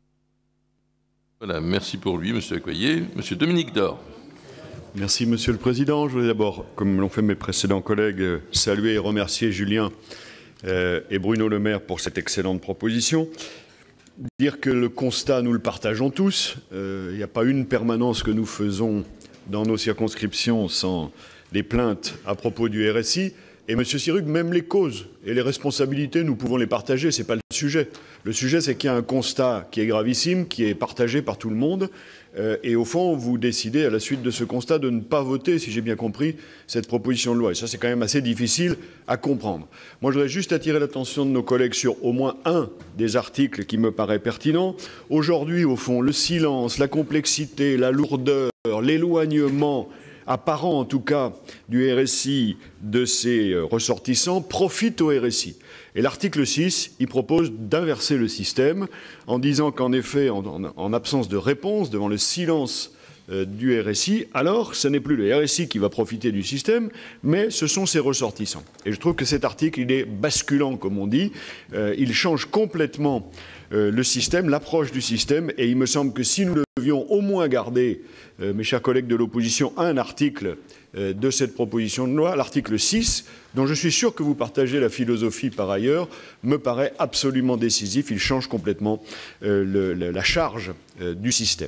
Voilà, merci pour lui, Monsieur Accoyer. Monsieur Dominique Dor. Merci, Monsieur le Président. Je voudrais d'abord, comme l'ont fait mes précédents collègues, saluer et remercier Julien et Bruno Le Maire pour cette excellente proposition. Dire que le constat, nous le partageons tous. Il n'y a pas une permanence que nous faisons dans nos circonscriptions sans des plaintes à propos du RSI. Et Monsieur Sirugue, même les causes et les responsabilités, nous pouvons les partager. Ce n'est pas le sujet. Le sujet, c'est qu'il y a un constat qui est gravissime, qui est partagé par tout le monde. Et au fond, vous décidez, à la suite de ce constat, de ne pas voter, si j'ai bien compris, cette proposition de loi. Et ça, c'est quand même assez difficile à comprendre. Moi, je voudrais juste attirer l'attention de nos collègues sur au moins un des articles qui me paraît pertinent. Aujourd'hui, au fond, le silence, la complexité, la lourdeur, l'éloignement apparent en tout cas du RSI de ses ressortissants profite au RSI. Et l'article 6, il propose d'inverser le système en disant qu'en effet, en absence de réponse devant le silence du RSI, alors ce n'est plus le RSI qui va profiter du système, mais ce sont ses ressortissants. Et je trouve que cet article, il est basculant, comme on dit. Il change complètement le système, l'approche du système, et il me semble que si nous devions au moins garder, mes chers collègues de l'opposition, un article de cette proposition de loi, l'article 6, dont je suis sûr que vous partagez la philosophie par ailleurs, me paraît absolument décisif. Il change complètement la charge du système.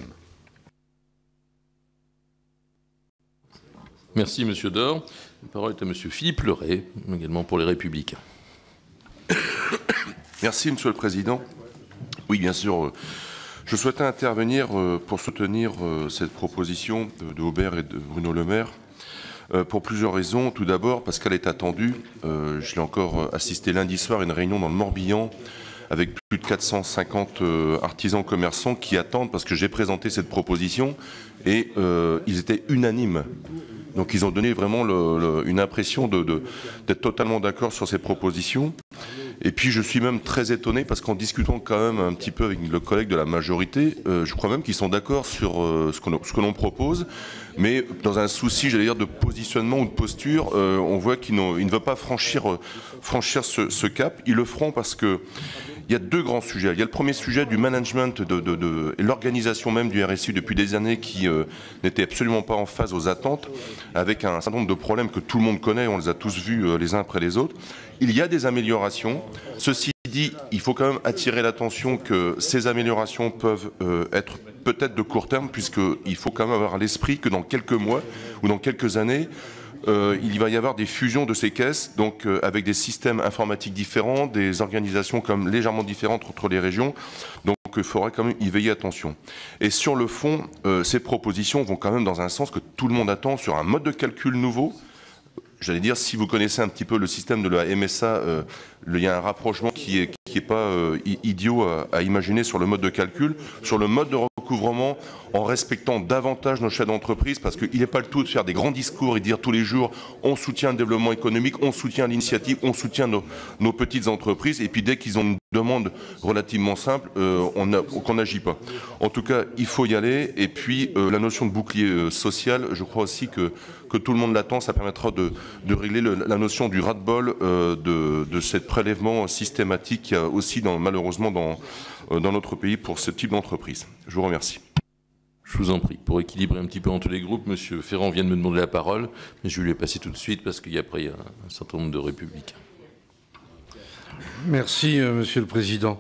Merci, Monsieur Dor. La parole est à Monsieur Philippe Leray, également pour les Républicains. Merci, Monsieur le Président. Oui, bien sûr, je souhaitais intervenir pour soutenir cette proposition de Aubert et de Bruno Le Maire pour plusieurs raisons. Tout d'abord, parce qu'elle est attendue. Je l'ai encore assisté lundi soir à une réunion dans le Morbihan avec plus de 450 artisans commerçants qui attendent, parce que j'ai présenté cette proposition et ils étaient unanimes. Donc ils ont donné vraiment une impression d'être totalement d'accord sur ces propositions. Et puis je suis même très étonné parce qu'en discutant quand même un petit peu avec le collègue de la majorité, je crois même qu'ils sont d'accord sur ce que l'on propose. Mais dans un souci, j'allais dire, de positionnement ou de posture, on voit qu'ils ne veulent pas franchir ce cap. Ils le feront parce que il y a deux grands sujets. Il y a le premier sujet du management et l'organisation même du RSI depuis des années qui n'était absolument pas en phase aux attentes, avec un certain nombre de problèmes que tout le monde connaît, on les a tous vus les uns après les autres. Il y a des améliorations. Ceci dit, il faut quand même attirer l'attention que ces améliorations peuvent être peut-être de court terme, puisqu'il faut quand même avoir à l'esprit que dans quelques mois ou dans quelques années, il va y avoir des fusions de ces caisses, donc avec des systèmes informatiques différents, des organisations comme légèrement différentes entre les régions. Donc il faudrait quand même y veiller attention. Et sur le fond, ces propositions vont quand même dans un sens que tout le monde attend, sur un mode de calcul nouveau, j'allais dire, si vous connaissez un petit peu le système de la MSA, il y a un rapprochement qui est pas idiot à imaginer sur le mode de calcul, sur le mode de recouvrement, en respectant davantage nos chefs d'entreprise, parce qu'il n'est pas le tout de faire des grands discours et dire tous les jours on soutient le développement économique, on soutient l'initiative, on soutient nos petites entreprises, et puis dès qu'ils ont une demande relativement simple, qu'on n'agit pas. En tout cas, il faut y aller, et puis la notion de bouclier social, je crois aussi que tout le monde l'attend, ça permettra de régler la notion du ras-de-bol de ce prélèvement systématique qu'il y a aussi malheureusement dans notre pays pour ce type d'entreprise. Je vous remercie. Je vous en prie. Pour équilibrer un petit peu entre les groupes, M. Ferrand vient de me demander la parole, mais je vais lui passer tout de suite parce qu'il y a après un certain nombre de républicains. Merci, Monsieur le Président.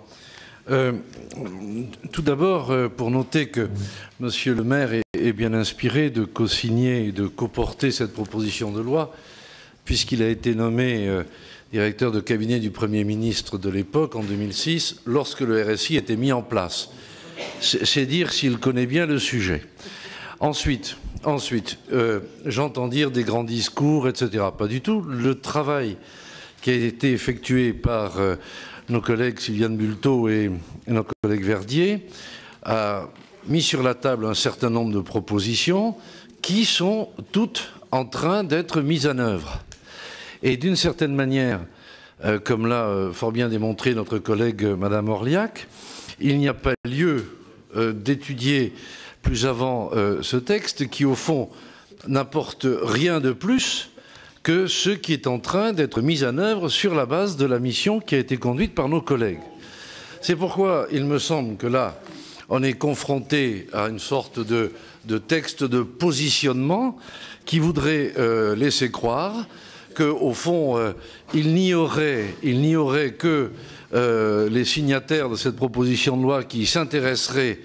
Tout d'abord, pour noter que Monsieur le maire est bien inspiré de co-signer et de co-porter cette proposition de loi, puisqu'il a été nommé directeur de cabinet du Premier ministre de l'époque, en 2006, lorsque le RSI était mis en place. C'est dire s'il connaît bien le sujet. Ensuite, j'entends dire des grands discours, etc. Pas du tout. Le travail qui a été effectué par nos collègues Sylviane Bulteau et notre collègue Verdier a mis sur la table un certain nombre de propositions qui sont toutes en train d'être mises en œuvre. Et d'une certaine manière, comme l'a fort bien démontré notre collègue Madame Orliac, il n'y a pas lieu d'étudier plus avant ce texte qui, au fond, n'apporte rien de plus que ce qui est en train d'être mis en œuvre sur la base de la mission qui a été conduite par nos collègues. C'est pourquoi il me semble que là, on est confronté à une sorte de texte de positionnement qui voudrait laisser croire qu'au fond, il n'y aurait que les signataires de cette proposition de loi qui s'intéresseraient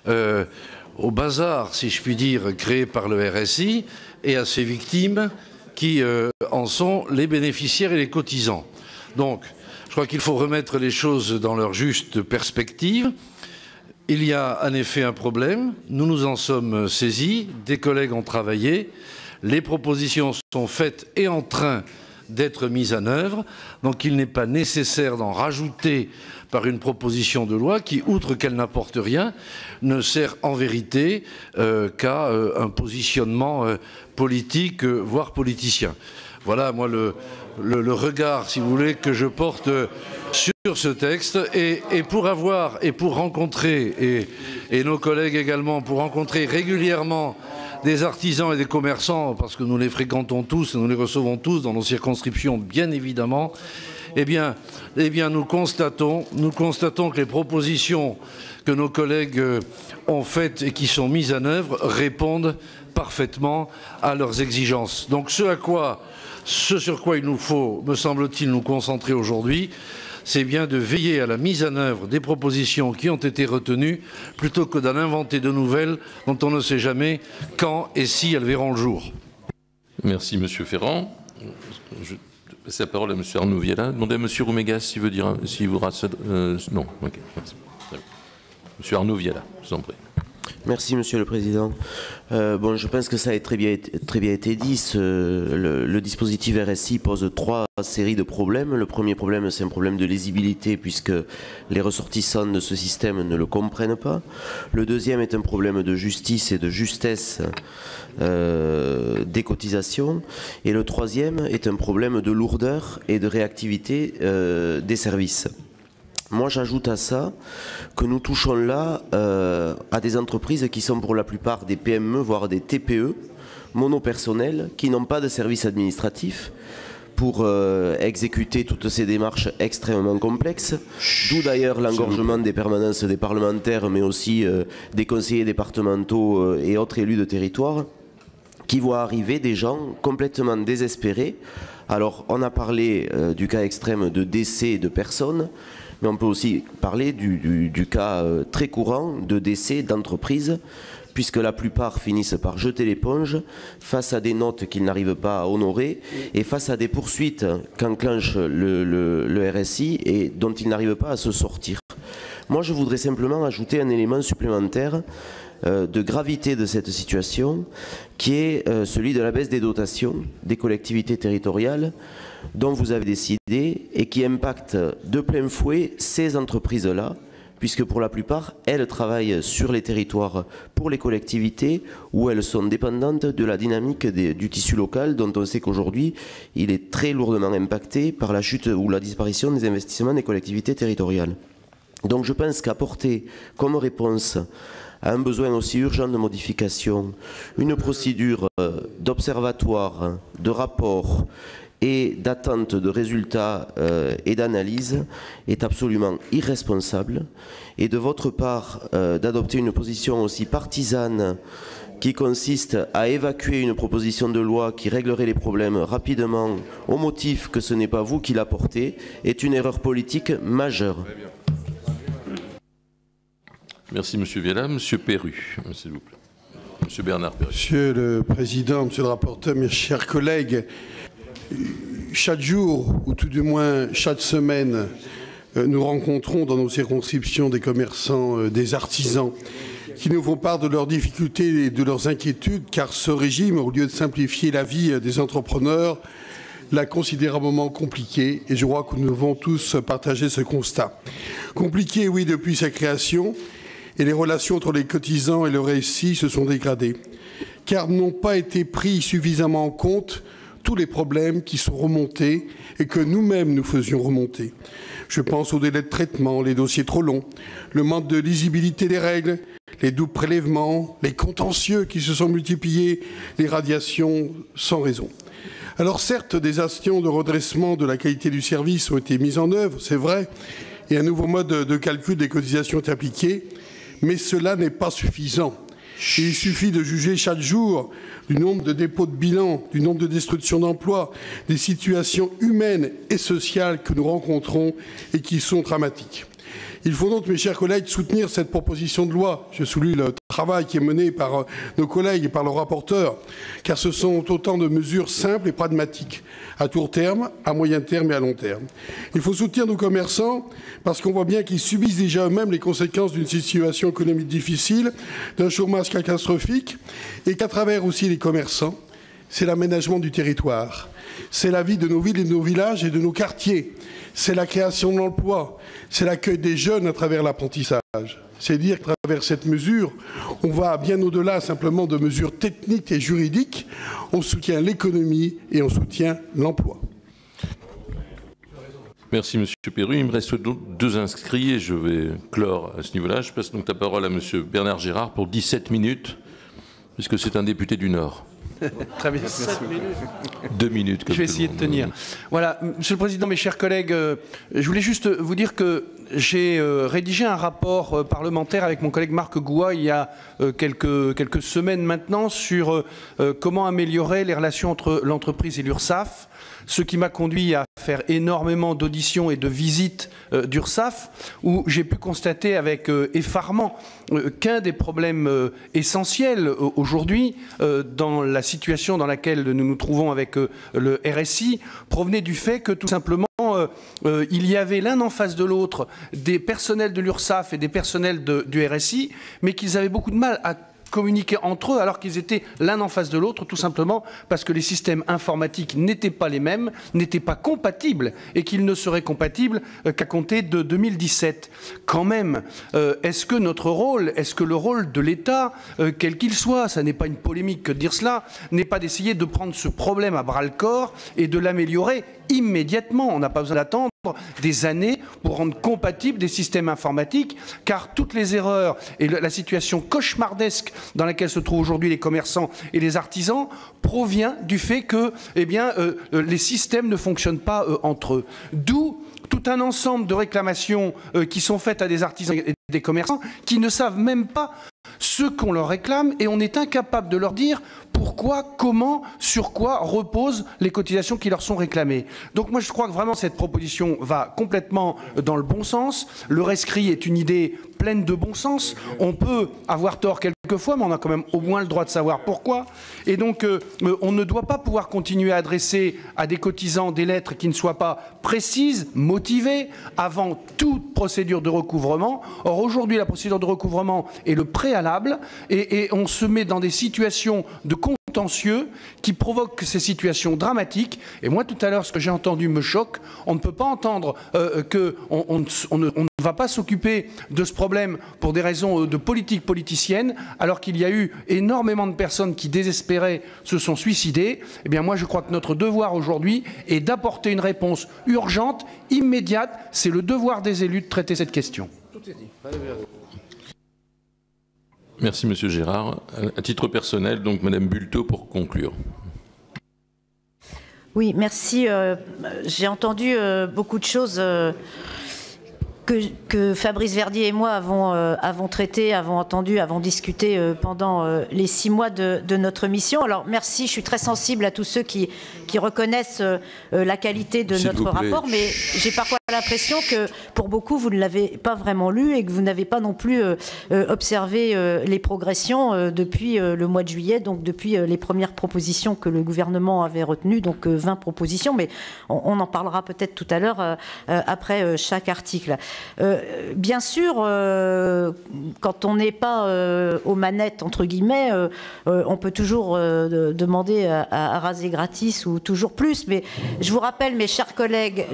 au bazar, si je puis dire, créé par le RSI et à ses victimes qui en sont les bénéficiaires et les cotisants. Donc, je crois qu'il faut remettre les choses dans leur juste perspective. Il y a en effet un problème, nous nous en sommes saisis, des collègues ont travaillé, les propositions sont faites et en train d'être mises en œuvre, donc il n'est pas nécessaire d'en rajouter par une proposition de loi qui, outre qu'elle n'apporte rien, ne sert en vérité qu'à un positionnement politique, voire politicien. Voilà, moi, le regard, si vous voulez, que je porte sur ce texte, et pour rencontrer, et nos collègues également, pour rencontrer régulièrement des artisans et des commerçants, parce que nous les fréquentons tous et nous les recevons tous dans nos circonscriptions, bien évidemment, eh bien nous constatons que les propositions que nos collègues ont faites et qui sont mises en œuvre répondent parfaitement à leurs exigences. Donc ce sur quoi il nous faut, me semble-t-il, nous concentrer aujourd'hui, c'est bien de veiller à la mise en œuvre des propositions qui ont été retenues, plutôt que d'en inventer de nouvelles dont on ne sait jamais quand et si elles verront le jour. Merci, Monsieur Ferrand. Je passe la parole à Monsieur Arnaud Viala. Demandez à Monsieur Roumégas s'il veut dire, s'il voudra... non, ok. Merci. Monsieur Arnaud Viala, je vous en prie. Merci, Monsieur le Président. Bon, je pense que ça a très bien été dit. Le dispositif RSI pose 3 séries de problèmes. Le premier problème, c'est un problème de lisibilité, puisque les ressortissants de ce système ne le comprennent pas. Le deuxième est un problème de justice et de justesse des cotisations. Et le troisième est un problème de lourdeur et de réactivité des services. Moi, j'ajoute à ça que nous touchons là à des entreprises qui sont pour la plupart des PME, voire des TPE, monopersonnels, qui n'ont pas de service administratif pour exécuter toutes ces démarches extrêmement complexes. D'où d'ailleurs l'engorgement des permanences des parlementaires, mais aussi des conseillers départementaux et autres élus de territoire, qui voient arriver des gens complètement désespérés. Alors, on a parlé du cas extrême de décès de personnes, mais on peut aussi parler du cas très courant de décès d'entreprises, puisque la plupart finissent par jeter l'éponge face à des notes qu'ils n'arrivent pas à honorer et face à des poursuites qu'enclenche le RSI et dont ils n'arrivent pas à se sortir. Moi, je voudrais simplement ajouter un élément supplémentaire de gravité de cette situation, qui est celui de la baisse des dotations des collectivités territoriales dont vous avez décidé et qui impacte de plein fouet ces entreprises-là, puisque pour la plupart, elles travaillent sur les territoires pour les collectivités où elles sont dépendantes de la dynamique du tissu local, dont on sait qu'aujourd'hui, il est très lourdement impacté par la chute ou la disparition des investissements des collectivités territoriales. Donc je pense qu'apporter comme réponse à un besoin aussi urgent de modification, une procédure d'observatoire, de rapport et d'attente de résultats et d'analyse est absolument irresponsable. Et de votre part, d'adopter une position aussi partisane qui consiste à évacuer une proposition de loi qui réglerait les problèmes rapidement au motif que ce n'est pas vous qui l'apportez, est une erreur politique majeure. Merci Monsieur Viala. Monsieur Perru, s'il vous plaît. Monsieur Bernard Perru. Monsieur le Président, Monsieur le rapporteur, mes chers collègues, chaque jour, ou tout du moins chaque semaine, nous rencontrons dans nos circonscriptions des commerçants, des artisans, qui nous font part de leurs difficultés et de leurs inquiétudes, car ce régime, au lieu de simplifier la vie des entrepreneurs, l'a considérablement compliqué, et je crois que nous devons tous partager ce constat. Compliqué, oui, depuis sa création, et les relations entre les cotisants et le RSI se sont dégradées, car n'ont pas été pris suffisamment en compte tous les problèmes qui sont remontés et que nous-mêmes nous faisions remonter. Je pense aux délais de traitement, les dossiers trop longs, le manque de lisibilité des règles, les doubles prélèvements, les contentieux qui se sont multipliés, les radiations sans raison. Alors certes, des actions de redressement de la qualité du service ont été mises en œuvre, c'est vrai, et un nouveau mode de calcul des cotisations est appliqué, mais cela n'est pas suffisant. Il suffit de juger chaque jour du nombre de dépôts de bilan, du nombre de destructions d'emplois, des situations humaines et sociales que nous rencontrons et qui sont dramatiques. Il faut donc, mes chers collègues, soutenir cette proposition de loi. Je salue le travail qui est mené par nos collègues et par le rapporteur, car ce sont autant de mesures simples et pragmatiques, à court terme, à moyen terme et à long terme. Il faut soutenir nos commerçants, parce qu'on voit bien qu'ils subissent déjà eux-mêmes les conséquences d'une situation économique difficile, d'un chômage catastrophique, et qu'à travers aussi les commerçants, c'est l'aménagement du territoire. C'est la vie de nos villes et de nos villages et de nos quartiers. C'est la création d'emplois. C'est l'accueil des jeunes à travers l'apprentissage. C'est dire qu'à travers cette mesure, on va bien au-delà simplement de mesures techniques et juridiques. On soutient l'économie et on soutient l'emploi. Merci Monsieur Perru. Il me reste deux inscrits et je vais clore à ce niveau-là. Je passe donc la parole à Monsieur Bernard Gérard pour 17 minutes, puisque c'est un député du Nord. Très bien. 2 minutes. Je vais essayer de tenir. Voilà, Monsieur le Président, mes chers collègues, je voulais juste vous dire que j'ai rédigé un rapport parlementaire avec mon collègue Marc Gouat il y a quelques semaines maintenant sur comment améliorer les relations entre l'entreprise et l'URSSAF, ce qui m'a conduit à faire énormément d'auditions et de visites d'URSSAF, où j'ai pu constater avec effarement qu'un des problèmes essentiels aujourd'hui dans la situation dans laquelle nous nous trouvons avec le RSI provenait du fait que tout simplement il y avait l'un en face de l'autre des personnels de l'URSSAF et des personnels du RSI, mais qu'ils avaient beaucoup de mal à communiquer entre eux alors qu'ils étaient l'un en face de l'autre, tout simplement parce que les systèmes informatiques n'étaient pas les mêmes, n'étaient pas compatibles et qu'ils ne seraient compatibles qu'à compter de 2017. Quand même, est-ce que notre rôle, est-ce que le rôle de l'État, quel qu'il soit, ça n'est pas une polémique que de dire cela, n'est pas d'essayer de prendre ce problème à bras-le-corps et de l'améliorer immédiatement? On n'a pas besoin d'attendre des années pour rendre compatibles des systèmes informatiques, car toutes les erreurs et la situation cauchemardesque dans laquelle se trouvent aujourd'hui les commerçants et les artisans provient du fait que les systèmes ne fonctionnent pas entre eux. D'où tout un ensemble de réclamations qui sont faites à des artisans et des commerçants qui ne savent même pas ce qu'on leur réclame, et on est incapable de leur dire pourquoi, comment, sur quoi reposent les cotisations qui leur sont réclamées. Donc moi je crois que vraiment cette proposition va complètement dans le bon sens. Le rescrit est une idée pleine de bon sens. On peut avoir tort quelquefois, quelquefois, mais on a quand même au moins le droit de savoir pourquoi. Et donc, on ne doit pas pouvoir continuer à adresser à des cotisants des lettres qui ne soient pas précises, motivées, avant toute procédure de recouvrement. Or, aujourd'hui, la procédure de recouvrement est le préalable, et on se met dans des situations de contentieux qui provoquent ces situations dramatiques. Et moi, tout à l'heure, ce que j'ai entendu me choque. On ne peut pas entendre qu'on ne va pas s'occuper de ce problème pour des raisons de politique politicienne, alors qu'il y a eu énormément de personnes qui, désespérées, se sont suicidées. Eh bien, moi, je crois que notre devoir aujourd'hui est d'apporter une réponse urgente, immédiate. C'est le devoir des élus de traiter cette question. Tout est dit. Merci, Monsieur Gérard. À titre personnel, donc, Madame Bulto, pour conclure. Oui, merci. J'ai entendu beaucoup de choses que Fabrice Verdier et moi avons traité, avons entendu, avons discuté pendant les 6 mois de notre mission. Alors merci, je suis très sensible à tous ceux qui reconnaissent la qualité de notre rapport, mais j'ai parfois l'impression que pour beaucoup, vous ne l'avez pas vraiment lu et que vous n'avez pas non plus observé les progressions depuis le mois de juillet, donc depuis les premières propositions que le gouvernement avait retenues, donc 20 propositions, mais on en parlera peut-être tout à l'heure après chaque article. Bien sûr, quand on n'est pas aux manettes, entre guillemets, on peut toujours demander à raser gratis ou toujours plus, mais je vous rappelle, mes chers collègues,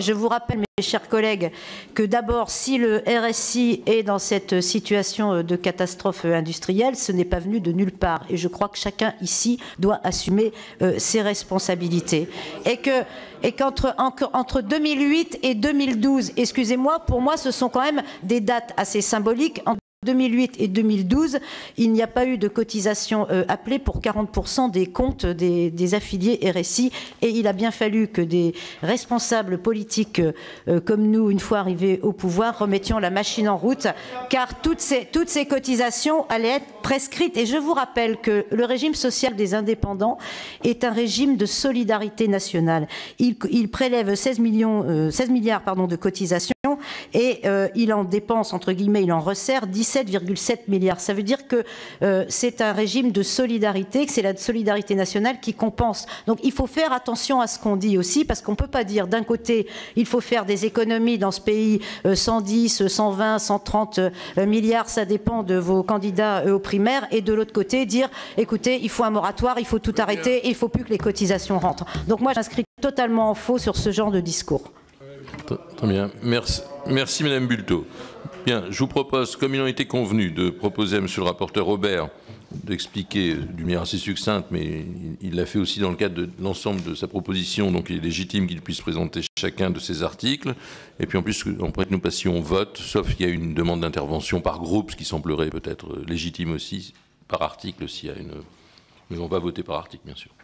que d'abord, si le RSI est dans cette situation de catastrophe industrielle, ce n'est pas venu de nulle part. Et je crois que chacun ici doit assumer ses responsabilités. Et qu'entre 2008 et 2012, excusez-moi, pour moi, ce sont quand même des dates assez symboliques. En 2008 et 2012, il n'y a pas eu de cotisation appelée pour 40% des comptes des affiliés RSI, et il a bien fallu que des responsables politiques comme nous, une fois arrivés au pouvoir, remettions la machine en route, car toutes ces cotisations allaient être prescrites. Et je vous rappelle que le régime social des indépendants est un régime de solidarité nationale. Il prélève 16 milliards de cotisations, et il en dépense, entre guillemets, il en resserre 17,7 milliards. Ça veut dire que c'est un régime de solidarité, que c'est la solidarité nationale qui compense. Donc il faut faire attention à ce qu'on dit aussi, parce qu'on ne peut pas dire d'un côté, il faut faire des économies dans ce pays, 110, 120, 130 milliards, ça dépend de vos candidats aux primaires, et de l'autre côté, dire, écoutez, il faut un moratoire, il faut tout arrêter, et il ne faut plus que les cotisations rentrent. Donc moi, j'inscris totalement en faux sur ce genre de discours. Très bien. Merci Madame Bulto. Bien, je vous propose, comme il en était convenu, de proposer à Monsieur le rapporteur Robert d'expliquer d'une manière assez succincte, mais il l'a fait aussi dans le cadre de l'ensemble de sa proposition, donc il est légitime qu'il puisse présenter chacun de ces articles. Et puis en plus, après que nous passions au vote, sauf qu'il y a une demande d'intervention par groupe, ce qui semblerait peut-être légitime aussi, par article s'il y a une... Mais on va voter par article, bien sûr.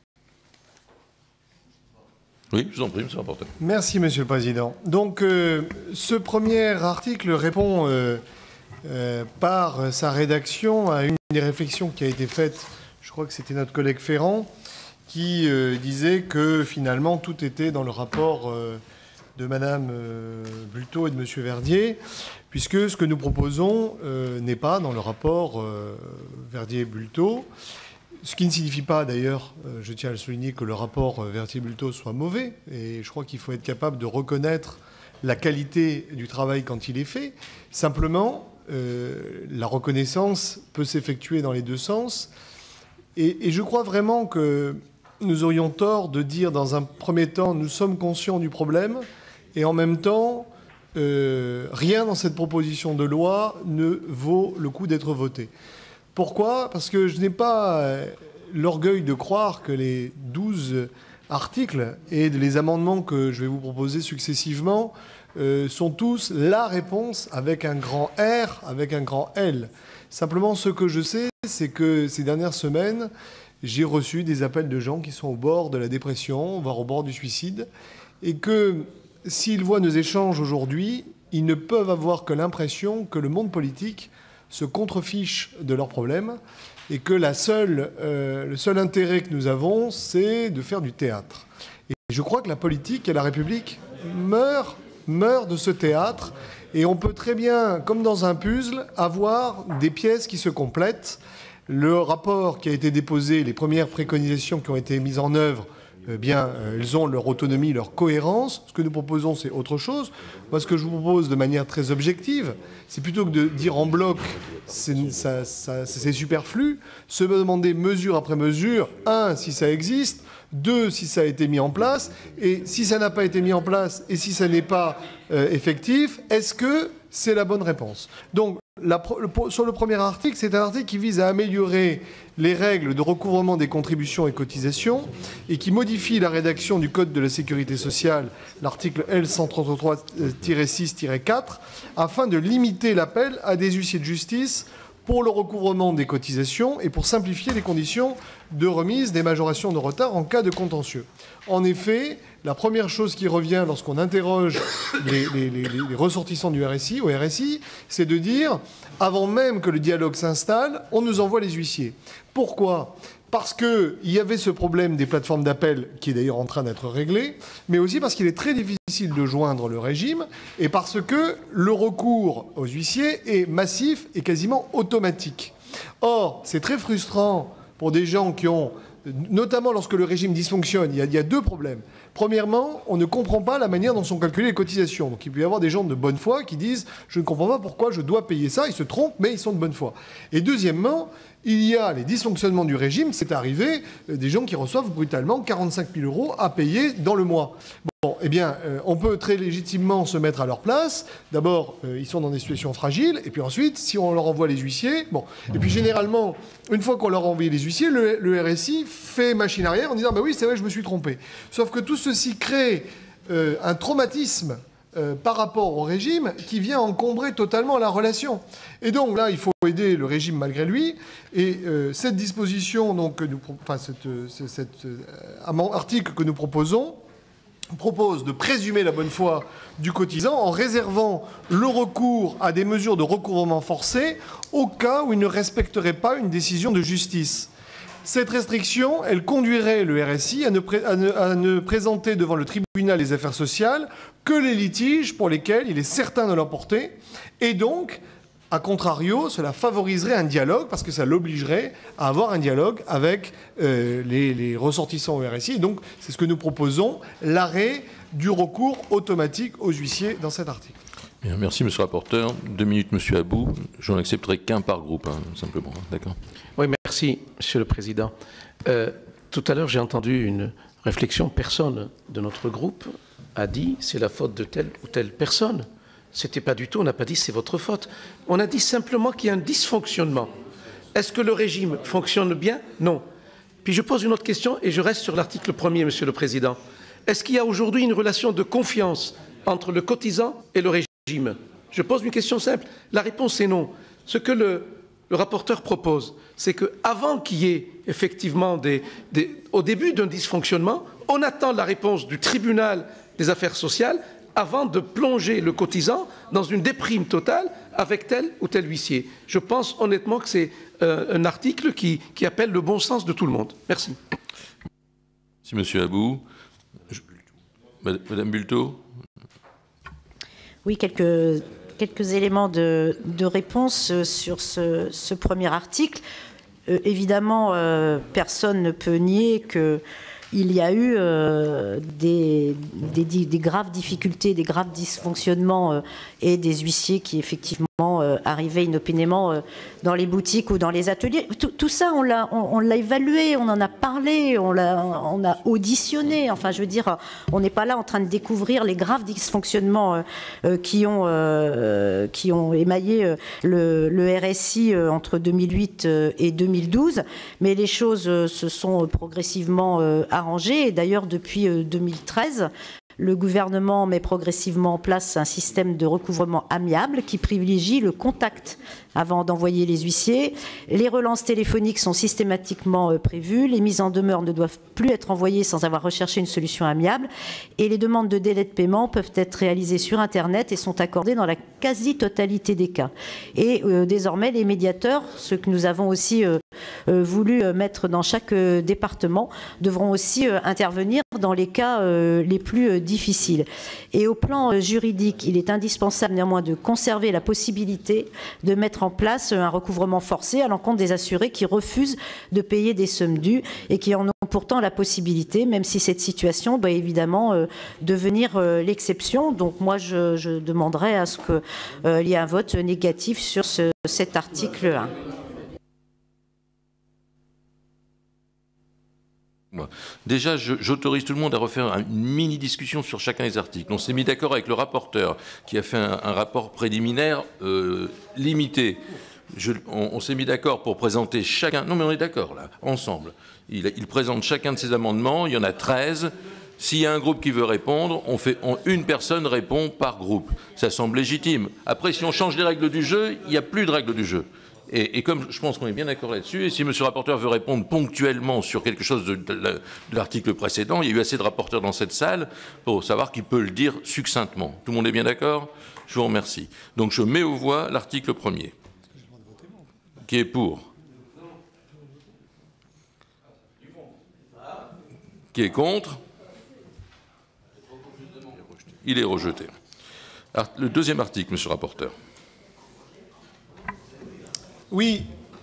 Oui, je vous en prie, Monsieur le rapporteur. Merci, Monsieur le Président. Donc, ce premier article répond par sa rédaction à une des réflexions qui a été faite, je crois que c'était notre collègue Ferrand, qui disait que finalement tout était dans le rapport de Madame Bulto et de Monsieur Verdier, puisque ce que nous proposons n'est pas dans le rapport Verdier-Bulto. Ce qui ne signifie pas, d'ailleurs, je tiens à le souligner, que le rapport Verdier-Bulto soit mauvais. Et je crois qu'il faut être capable de reconnaître la qualité du travail quand il est fait. Simplement, la reconnaissance peut s'effectuer dans les deux sens. Et je crois vraiment que nous aurions tort de dire, dans un premier temps, nous sommes conscients du problème, et en même temps, rien dans cette proposition de loi ne vaut le coup d'être voté. Pourquoi ? Parce que je n'ai pas l'orgueil de croire que les 12 articles et les amendements que je vais vous proposer successivement sont tous la réponse avec un grand R, avec un grand L. Simplement, ce que je sais, c'est que ces dernières semaines, j'ai reçu des appels de gens qui sont au bord de la dépression, voire au bord du suicide, et que s'ils voient nos échanges aujourd'hui, ils ne peuvent avoir que l'impression que le monde politique se contrefiche de leurs problèmes et que le seul intérêt que nous avons, c'est de faire du théâtre. Et je crois que la politique et la République meurent de ce théâtre, Et on peut très bien, comme dans un puzzle, avoir des pièces qui se complètent. Le rapport qui a été déposé, les premières préconisations qui ont été mises en œuvre, elles ont leur autonomie, leur cohérence. Ce que nous proposons, c'est autre chose. Moi, ce que je vous propose de manière très objective, c'est plutôt que de dire en bloc, c'est superflu, se demander mesure après mesure, 1, si ça existe, 2, si ça a été mis en place, et si ça n'a pas été mis en place, et si ça n'est pas effectif, est-ce que c'est la bonne réponse? Donc, sur le premier article, c'est un article qui vise à améliorer les règles de recouvrement des contributions et cotisations et qui modifie la rédaction du Code de la sécurité sociale, l'article L133-6-4, afin de limiter l'appel à des huissiers de justice pour le recouvrement des cotisations et pour simplifier les conditions de remise des majorations de retard en cas de contentieux. En effet, la première chose qui revient lorsqu'on interroge les ressortissants du RSI, au RSI, c'est de dire, avant même que le dialogue s'installe, on nous envoie les huissiers. Pourquoi ? Parce qu'il y avait ce problème des plateformes d'appel qui est d'ailleurs en train d'être réglé, mais aussi parce qu'il est très difficile de joindre le régime et parce que le recours aux huissiers est massif et quasiment automatique. Or, c'est très frustrant pour des gens qui ont, notamment lorsque le régime dysfonctionne, il y a deux problèmes. Premièrement, on ne comprend pas la manière dont sont calculées les cotisations. Donc il peut y avoir des gens de bonne foi qui disent « je ne comprends pas pourquoi je dois payer ça ». Ils se trompent, mais ils sont de bonne foi. Et deuxièmement, il y a les dysfonctionnements du régime. C'est arrivé, des gens qui reçoivent brutalement 45 000 € à payer dans le mois. Bon, eh bien, on peut très légitimement se mettre à leur place. D'abord, ils sont dans des situations fragiles. Et puis ensuite, si on leur envoie les huissiers... Bon. Et puis généralement, une fois qu'on leur a envoyé les huissiers, le RSI fait machine arrière en disant bah « oui, c'est vrai, je me suis trompé ». Sauf que tout ceci crée un traumatisme par rapport au régime qui vient encombrer totalement la relation. Et donc là, il faut aider le régime malgré lui. Et cette disposition, donc, cet article que nous proposons, propose de présumer la bonne foi du cotisant en réservant le recours à des mesures de recouvrement forcé au cas où il ne respecterait pas une décision de justice. Cette restriction, elle conduirait le RSI à ne présenter devant le tribunal des affaires sociales que les litiges pour lesquels il est certain de l'emporter. Et donc, a contrario, cela favoriserait un dialogue parce que ça l'obligerait à avoir un dialogue avec les ressortissants au RSI. Et donc, c'est ce que nous proposons, l'arrêt du recours automatique aux huissiers dans cet article. Bien, merci, monsieur le rapporteur. 2 minutes, monsieur Abou. J'en accepterai qu'un par groupe, simplement. D'accord. Oui, merci, monsieur le président. Tout à l'heure, j'ai entendu une réflexion. Personne de notre groupe a dit c'est la faute de telle ou telle personne. C'était pas du tout, on n'a pas dit c'est votre faute. On a dit simplement qu'il y a un dysfonctionnement. Est-ce que le régime fonctionne bien? Non. Puis je pose une autre question et je reste sur l'article 1er, monsieur le président. Est-ce qu'il y a aujourd'hui une relation de confiance entre le cotisant et le régime? Je pose une question simple. La réponse est non. Ce que le rapporteur propose, c'est qu'avant qu'il y ait effectivement au début d'un dysfonctionnement, on attend la réponse du tribunal des affaires sociales avant de plonger le cotisant dans une déprime totale avec tel ou tel huissier. Je pense honnêtement que c'est un article qui appelle le bon sens de tout le monde. Merci. Merci, monsieur Abou. Madame Bulto. Oui, quelques éléments de réponse sur ce premier article. Évidemment, personne ne peut nier qu'il y a eu des graves difficultés, des graves dysfonctionnements et des huissiers qui effectivement arrivaient inopinément dans les boutiques ou dans les ateliers. Tout ça, on l'a évalué, on en a parlé, on a auditionné. Enfin, je veux dire, on n'est pas là en train de découvrir les graves dysfonctionnements qui ont émaillé le RSI entre 2008 et 2012. Mais les choses se sont progressivement arrangées. Et d'ailleurs, depuis 2013, le gouvernement met progressivement en place un système de recouvrement amiable qui privilégie le contact avant d'envoyer les huissiers. Les relances téléphoniques sont systématiquement prévues. Les mises en demeure ne doivent plus être envoyées sans avoir recherché une solution amiable. Et les demandes de délai de paiement peuvent être réalisées sur Internet et sont accordées dans la quasi-totalité des cas. Et désormais, les médiateurs, ceux que nous avons aussi voulu mettre dans chaque département devront aussi intervenir dans les cas les plus difficiles. Et au plan juridique, il est indispensable néanmoins de conserver la possibilité de mettre en place un recouvrement forcé à l'encontre des assurés qui refusent de payer des sommes dues et qui en ont pourtant la possibilité, même si cette situation va évidemment devenir l'exception. Donc moi, je demanderai à ce qu'il y ait un vote négatif sur cet article 1. Déjà, j'autorise tout le monde à refaire une mini-discussion sur chacun des articles. On s'est mis d'accord avec le rapporteur qui a fait un rapport préliminaire limité. On s'est mis d'accord pour présenter chacun... Non, mais on est d'accord, là, ensemble. Il présente chacun de ses amendements, il y en a 13. S'il y a un groupe qui veut répondre, une personne répond par groupe. Ça semble légitime. Après, si on change les règles du jeu, il n'y a plus de règles du jeu. Et comme je pense qu'on est bien d'accord là-dessus, et si M. le rapporteur veut répondre ponctuellement sur quelque chose de l'article précédent, il y a eu assez de rapporteurs dans cette salle pour savoir qu'il peut le dire succinctement. Tout le monde est bien d'accord? Je vous remercie. Donc je mets aux voix l'article 1er. Qui est pour? Qui est contre? Il est rejeté. Le deuxième article, M. le rapporteur. Oui,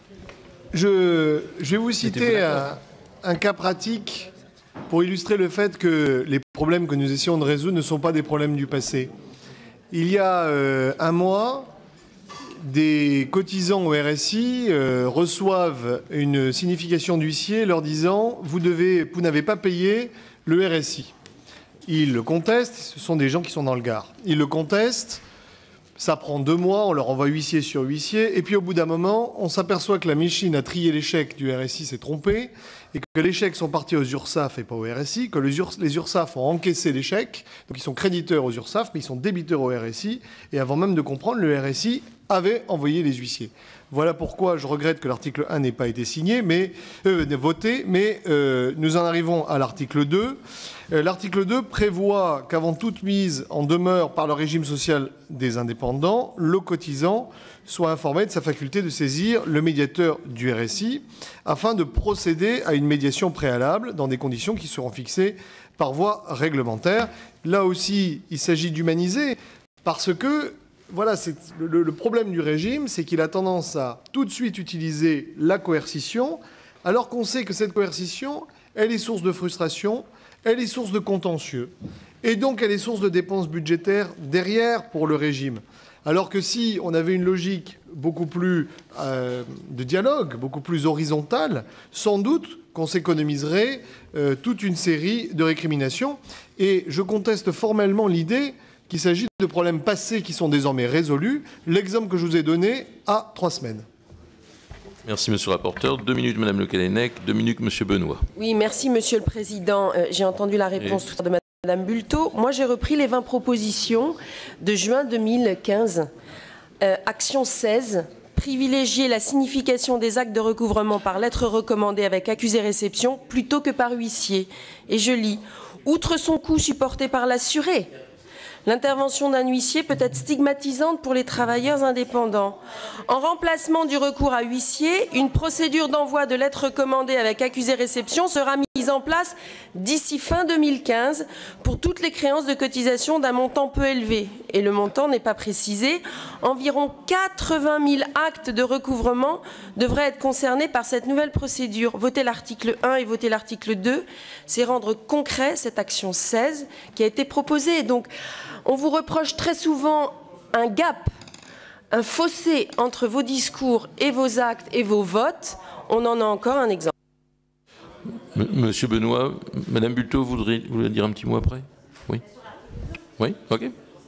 je vais vous citer un cas pratique pour illustrer le fait que les problèmes que nous essayons de résoudre ne sont pas des problèmes du passé. Il y a un mois, des cotisants au RSI reçoivent une signification d'huissier leur disant « vous n'avez pas payé le RSI ». Ils le contestent, ce sont des gens qui sont dans le Gard. Ils le contestent. Ça prend 2 mois, on leur envoie huissier sur huissier, et puis au bout d'un moment, on s'aperçoit que la machine a trié les chèques du RSI s'est trompée, et que les chèques sont partis aux URSSAF et pas au RSI, que les URSSAF ont encaissé les chèques, donc ils sont créditeurs aux URSSAF, mais ils sont débiteurs au RSI, et avant même de comprendre, le RSI avait envoyé les huissiers. Voilà pourquoi je regrette que l'article 1 n'ait pas été voté, mais nous en arrivons à l'article 2. L'article 2 prévoit qu'avant toute mise en demeure par le régime social des indépendants, le cotisant soit informé de sa faculté de saisir le médiateur du RSI afin de procéder à une médiation préalable dans des conditions qui seront fixées par voie réglementaire. Là aussi, il s'agit d'humaniser parce que voilà, le problème du régime, c'est qu'il a tendance à tout de suite utiliser la coercition, alors qu'on sait que cette coercition, elle est source de frustration, elle est source de contentieux, et donc elle est source de dépenses budgétaires derrière pour le régime. Alors que si on avait une logique beaucoup plus de dialogue, beaucoup plus horizontale, sans doute qu'on s'économiserait toute une série de récriminations. Et je conteste formellement l'idée qu'il s'agit de problèmes passés qui sont désormais résolus. L'exemple que je vous ai donné a 3 semaines. Merci, Monsieur le rapporteur. 2 minutes, Madame Le Callennec. 2 minutes, Monsieur Benoît. Oui, merci, Monsieur le Président. J'ai entendu la réponse tout à l'heure de Madame Bulto. Moi, j'ai repris les 20 propositions de juin 2015. Action 16. Privilégier la signification des actes de recouvrement par lettre recommandée avec accusé-réception plutôt que par huissier. Et je lis. Outre son coût supporté par l'assuré, l'intervention d'un huissier peut être stigmatisante pour les travailleurs indépendants. En remplacement du recours à huissier, une procédure d'envoi de lettres recommandées avec accusé-réception sera mise en place d'ici fin 2015 pour toutes les créances de cotisation d'un montant peu élevé. Et le montant n'est pas précisé. Environ 80 000 actes de recouvrement devraient être concernés par cette nouvelle procédure. Voter l'article 1 et voter l'article 2, c'est rendre concret cette action 16 qui a été proposée. Donc, on vous reproche très souvent un gap, un fossé entre vos discours et vos actes et vos votes. On en a encore un exemple. Monsieur Benoît, Madame Bulto, vous voulez dire un petit mot après? Oui. Oui, ok.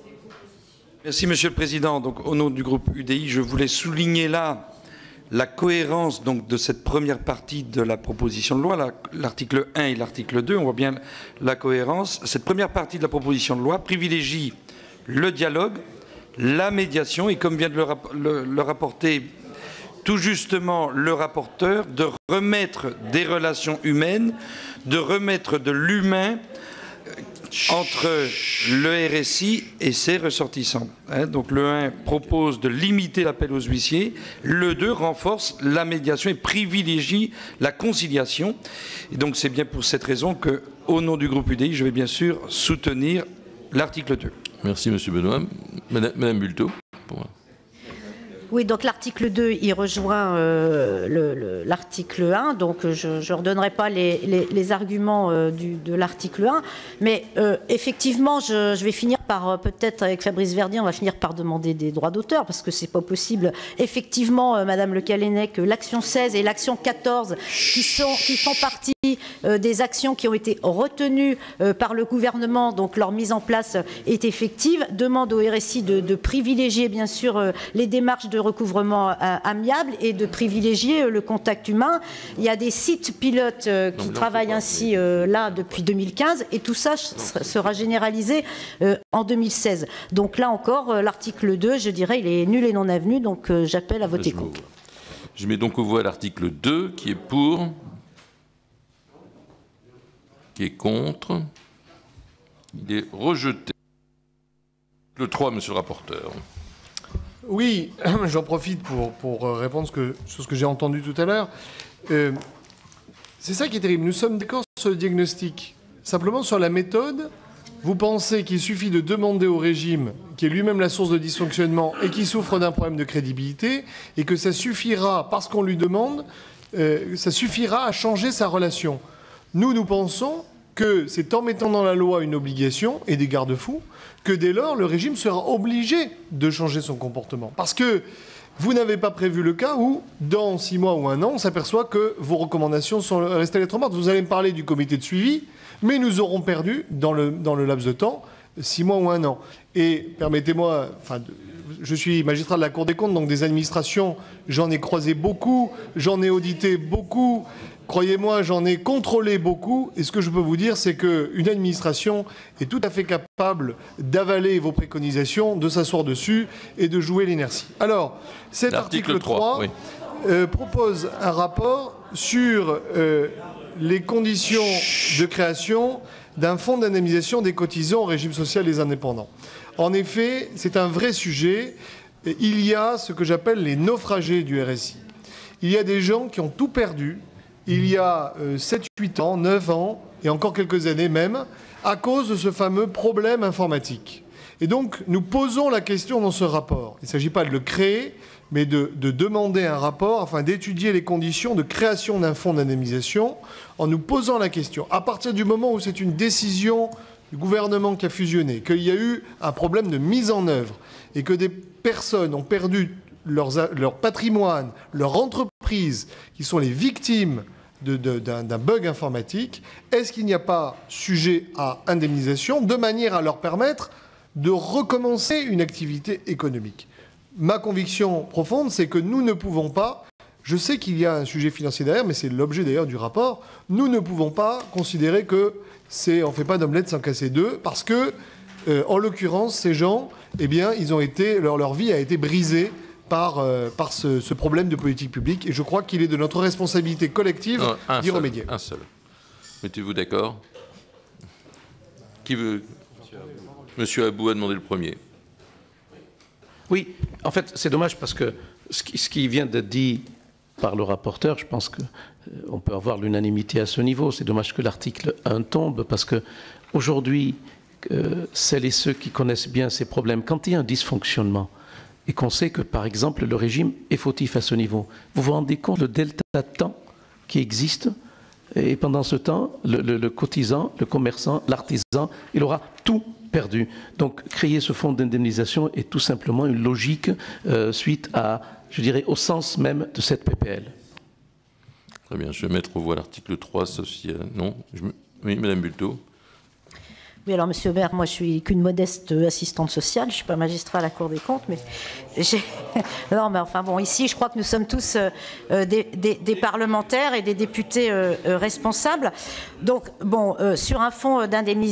Merci, Monsieur le Président. Donc, au nom du groupe UDI, je voulais souligner là la cohérence donc, de cette première partie de la proposition de loi, l'article 1 et l'article 2, on voit bien la cohérence. Cette première partie de la proposition de loi privilégie le dialogue, la médiation, et comme vient de le rapporter tout justement le rapporteur, de remettre des relations humaines, de remettre de l'humain entre le RSI et ses ressortissants. Donc le 1 propose de limiter l'appel aux huissiers, le 2 renforce la médiation et privilégie la conciliation. Et donc c'est bien pour cette raison que, au nom du groupe UDI, je vais bien sûr soutenir l'article 2. Merci Monsieur Benoît. Madame Bulto. Oui, donc l'article 2, il rejoint l'article 1, donc je ne redonnerai pas les arguments de l'article 1, mais effectivement, je vais finir par, peut-être avec Fabrice Verdier, on va finir par demander des droits d'auteur, parce que c'est pas possible. Effectivement, Madame Le Callennec, l'action 16 et l'action 14, qui font partie des actions qui ont été retenues par le gouvernement, donc leur mise en place est effective, demande au RSI de privilégier, bien sûr, les démarches de recouvrement amiable et de privilégier le contact humain. Il y a des sites pilotes qui travaillent ainsi là depuis 2015 et tout ça sera généralisé en 2016. Donc là encore, l'article 2, je dirais, il est nul et non avenu, donc j'appelle à voter contre. Je mets donc au voie l'article 2 qui est pour, qui est contre. Il est rejeté. Le 3, monsieur le rapporteur. Oui, j'en profite pour répondre sur ce que j'ai entendu tout à l'heure. C'est ça qui est terrible. Nous sommes d'accord sur le diagnostic. Simplement, sur la méthode, vous pensez qu'il suffit de demander au régime, qui est lui-même la source de dysfonctionnement et qui souffre d'un problème de crédibilité, et que ça suffira, parce qu'on lui demande, ça suffira à changer sa relation. Nous pensons que c'est en mettant dans la loi une obligation et des garde-fous que dès lors, le régime sera obligé de changer son comportement. Parce que vous n'avez pas prévu le cas où, dans 6 mois ou 1 an, on s'aperçoit que vos recommandations sont restées lettres mortes. Vous allez me parler du comité de suivi, mais nous aurons perdu, dans le laps de temps, 6 mois ou 1 an. Et permettez-moi, je suis magistrat de la Cour des comptes, donc des administrations, j'en ai croisé beaucoup, j'en ai audité beaucoup. Croyez-moi, j'en ai contrôlé beaucoup, et ce que je peux vous dire, c'est qu'une administration est tout à fait capable d'avaler vos préconisations, de s'asseoir dessus et de jouer l'inertie. Alors, cet article 3 oui. Propose un rapport sur les conditions de création d'un fonds d'indemnisation des cotisants au régime social des indépendants. En effet, c'est un vrai sujet. Il y a ce que j'appelle les naufragés du RSI. Il y a des gens qui ont tout perdu, il y a 7, 8 ans, 9 ans, et encore quelques années même, à cause de ce fameux problème informatique. Et donc, nous posons la question dans ce rapport. Il ne s'agit pas de le créer, mais de demander un rapport afin d'étudier les conditions de création d'un fonds d'indemnisation en nous posant la question. À partir du moment où c'est une décision du gouvernement qui a fusionné, qu'il y a eu un problème de mise en œuvre et que des personnes ont perdu leur patrimoine, leur entreprise, qui sont les victimes d'un bug informatique, est-ce qu'il n'y a pas sujet à indemnisation de manière à leur permettre de recommencer une activité économique? Ma conviction profonde, c'est que nous ne pouvons pas, je sais qu'il y a un sujet financier derrière, mais c'est l'objet d'ailleurs du rapport, nous ne pouvons pas considérer que on ne fait pas d'omelette sans casser deux, parce que, en l'occurrence, ces gens, eh bien, ils ont été, leur vie a été brisée par ce problème de politique publique, et je crois qu'il est de notre responsabilité collective d'y remédier. Un seul. Mettez-vous d'accord? Qui veut? Monsieur Abou a demandé le premier. Oui, en fait, c'est dommage parce que ce qui vient d'être dit par le rapporteur, je pense qu'on peut avoir l'unanimité à ce niveau. C'est dommage que l'article 1 tombe parce que aujourd'hui, celles et ceux qui connaissent bien ces problèmes, quand il y a un dysfonctionnement et qu'on sait que, par exemple, le régime est fautif à ce niveau, vous vous rendez compte le delta de temps qui existe? Et pendant ce temps, le cotisant, le commerçant, l'artisan, il aura tout perdu. Donc, créer ce fonds d'indemnisation est tout simplement une logique suite à, je dirais, au sens même de cette PPL. Très bien. Je vais mettre au voie l'article 3, social. Non Oui, Madame Bulto. Oui, alors, Monsieur Aubert, moi, je suis qu'une modeste assistante sociale. Je ne suis pas magistrat à la Cour des comptes, mais non, mais enfin bon, ici, je crois que nous sommes tous des parlementaires et des députés responsables. Donc, bon, sur un fonds d'indemnisation,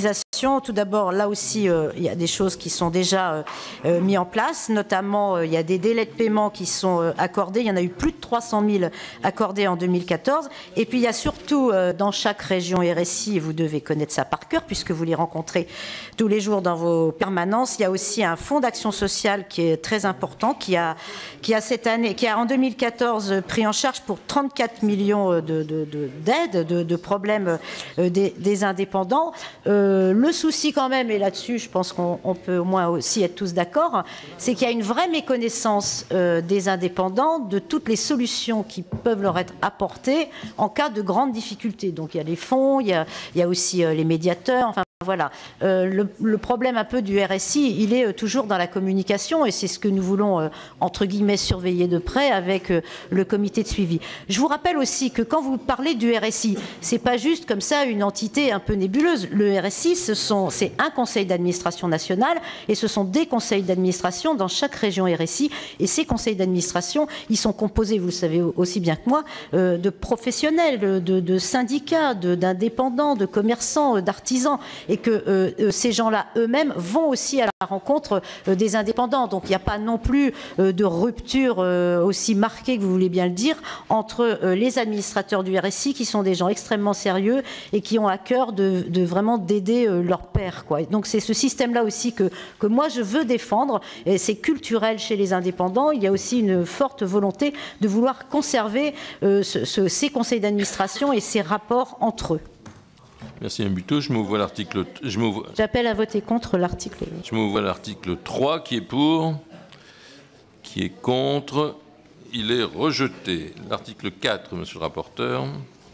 améliorations. Tout d'abord, là aussi, il y a des choses qui sont déjà mises en place. Notamment, il y a des délais de paiement qui sont accordés. Il y en a eu plus de 300 000 accordés en 2014. Et puis, il y a surtout dans chaque région RSI, et vous devez connaître ça par cœur puisque vous les rencontrez tous les jours dans vos permanences, il y a aussi un fonds d'action sociale qui est très important, qui a cette année, qui a en 2014 pris en charge pour 34 millions d'aides, de problèmes des indépendants. Le souci quand même, et là-dessus je pense qu'on peut au moins aussi être tous d'accord, c'est qu'il y a une vraie méconnaissance des indépendants de toutes les solutions qui peuvent leur être apportées en cas de grandes difficultés. Donc il y a les fonds, il y a aussi les médiateurs, enfin voilà. Le problème un peu du RSI, il est toujours dans la communication et c'est ce que nous voulons, entre guillemets, surveiller de près avec le comité de suivi. Je vous rappelle aussi que quand vous parlez du RSI, c'est pas juste comme ça une entité un peu nébuleuse. Le RSI, c'est un conseil d'administration national et ce sont des conseils d'administration dans chaque région RSI. Et ces conseils d'administration, ils sont composés, vous le savez aussi bien que moi, de professionnels, de syndicats, d'indépendants, de commerçants, d'artisans. Et que ces gens-là eux-mêmes vont aussi à la rencontre des indépendants. Donc il n'y a pas non plus de rupture aussi marquée, que vous voulez bien le dire, entre les administrateurs du RSI, qui sont des gens extrêmement sérieux et qui ont à cœur de vraiment d'aider leurs pairs, quoi. Et donc c'est ce système-là aussi que moi je veux défendre. Et c'est culturel chez les indépendants. Il y a aussi une forte volonté de vouloir conserver ces conseils d'administration et ces rapports entre eux. Merci, Mme Buteau. Je me vois l'article. J'appelle à voter contre l'article. Je me vois l'article 3 qui est pour, qui est contre. Il est rejeté. L'article 4, monsieur le rapporteur.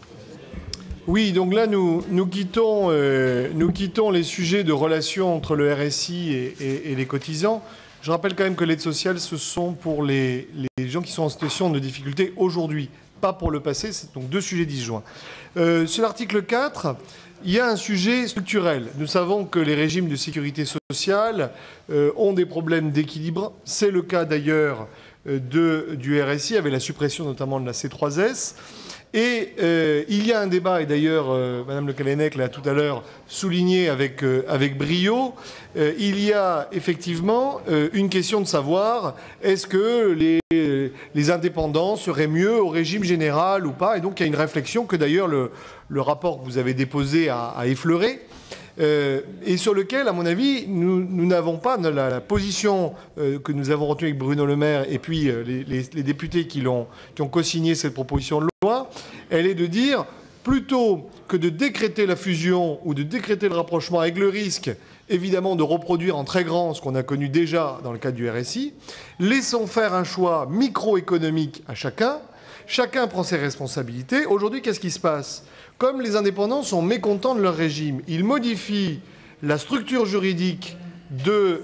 Oui, donc là, nous quittons les sujets de relations entre le RSI et les cotisants. Je rappelle quand même que l'aide sociale, ce sont pour les gens qui sont en situation de difficulté aujourd'hui, pas pour le passé. C'est donc deux sujets disjoints. Sur l'article 4, il y a un sujet structurel. Nous savons que les régimes de sécurité sociale ont des problèmes d'équilibre. C'est le cas d'ailleurs du RSI, avec la suppression notamment de la C3S. Et il y a un débat, et d'ailleurs Mme Le Callennec l'a tout à l'heure souligné avec brio, il y a effectivement une question de savoir est-ce que les indépendants seraient mieux au régime général ou pas. Et donc il y a une réflexion que d'ailleurs le rapport que vous avez déposé a effleuré. Et sur lequel, à mon avis, nous n'avons pas la position que nous avons retenue avec Bruno Le Maire et puis les députés qui ont co-signé cette proposition de loi. Elle est de dire, plutôt que de décréter la fusion ou de décréter le rapprochement avec le risque, évidemment, de reproduire en très grand ce qu'on a connu déjà dans le cadre du RSI, laissons faire un choix microéconomique à chacun. Chacun prend ses responsabilités. Aujourd'hui, qu'est-ce qui se passe ? Comme les indépendants sont mécontents de leur régime, ils modifient la structure juridique de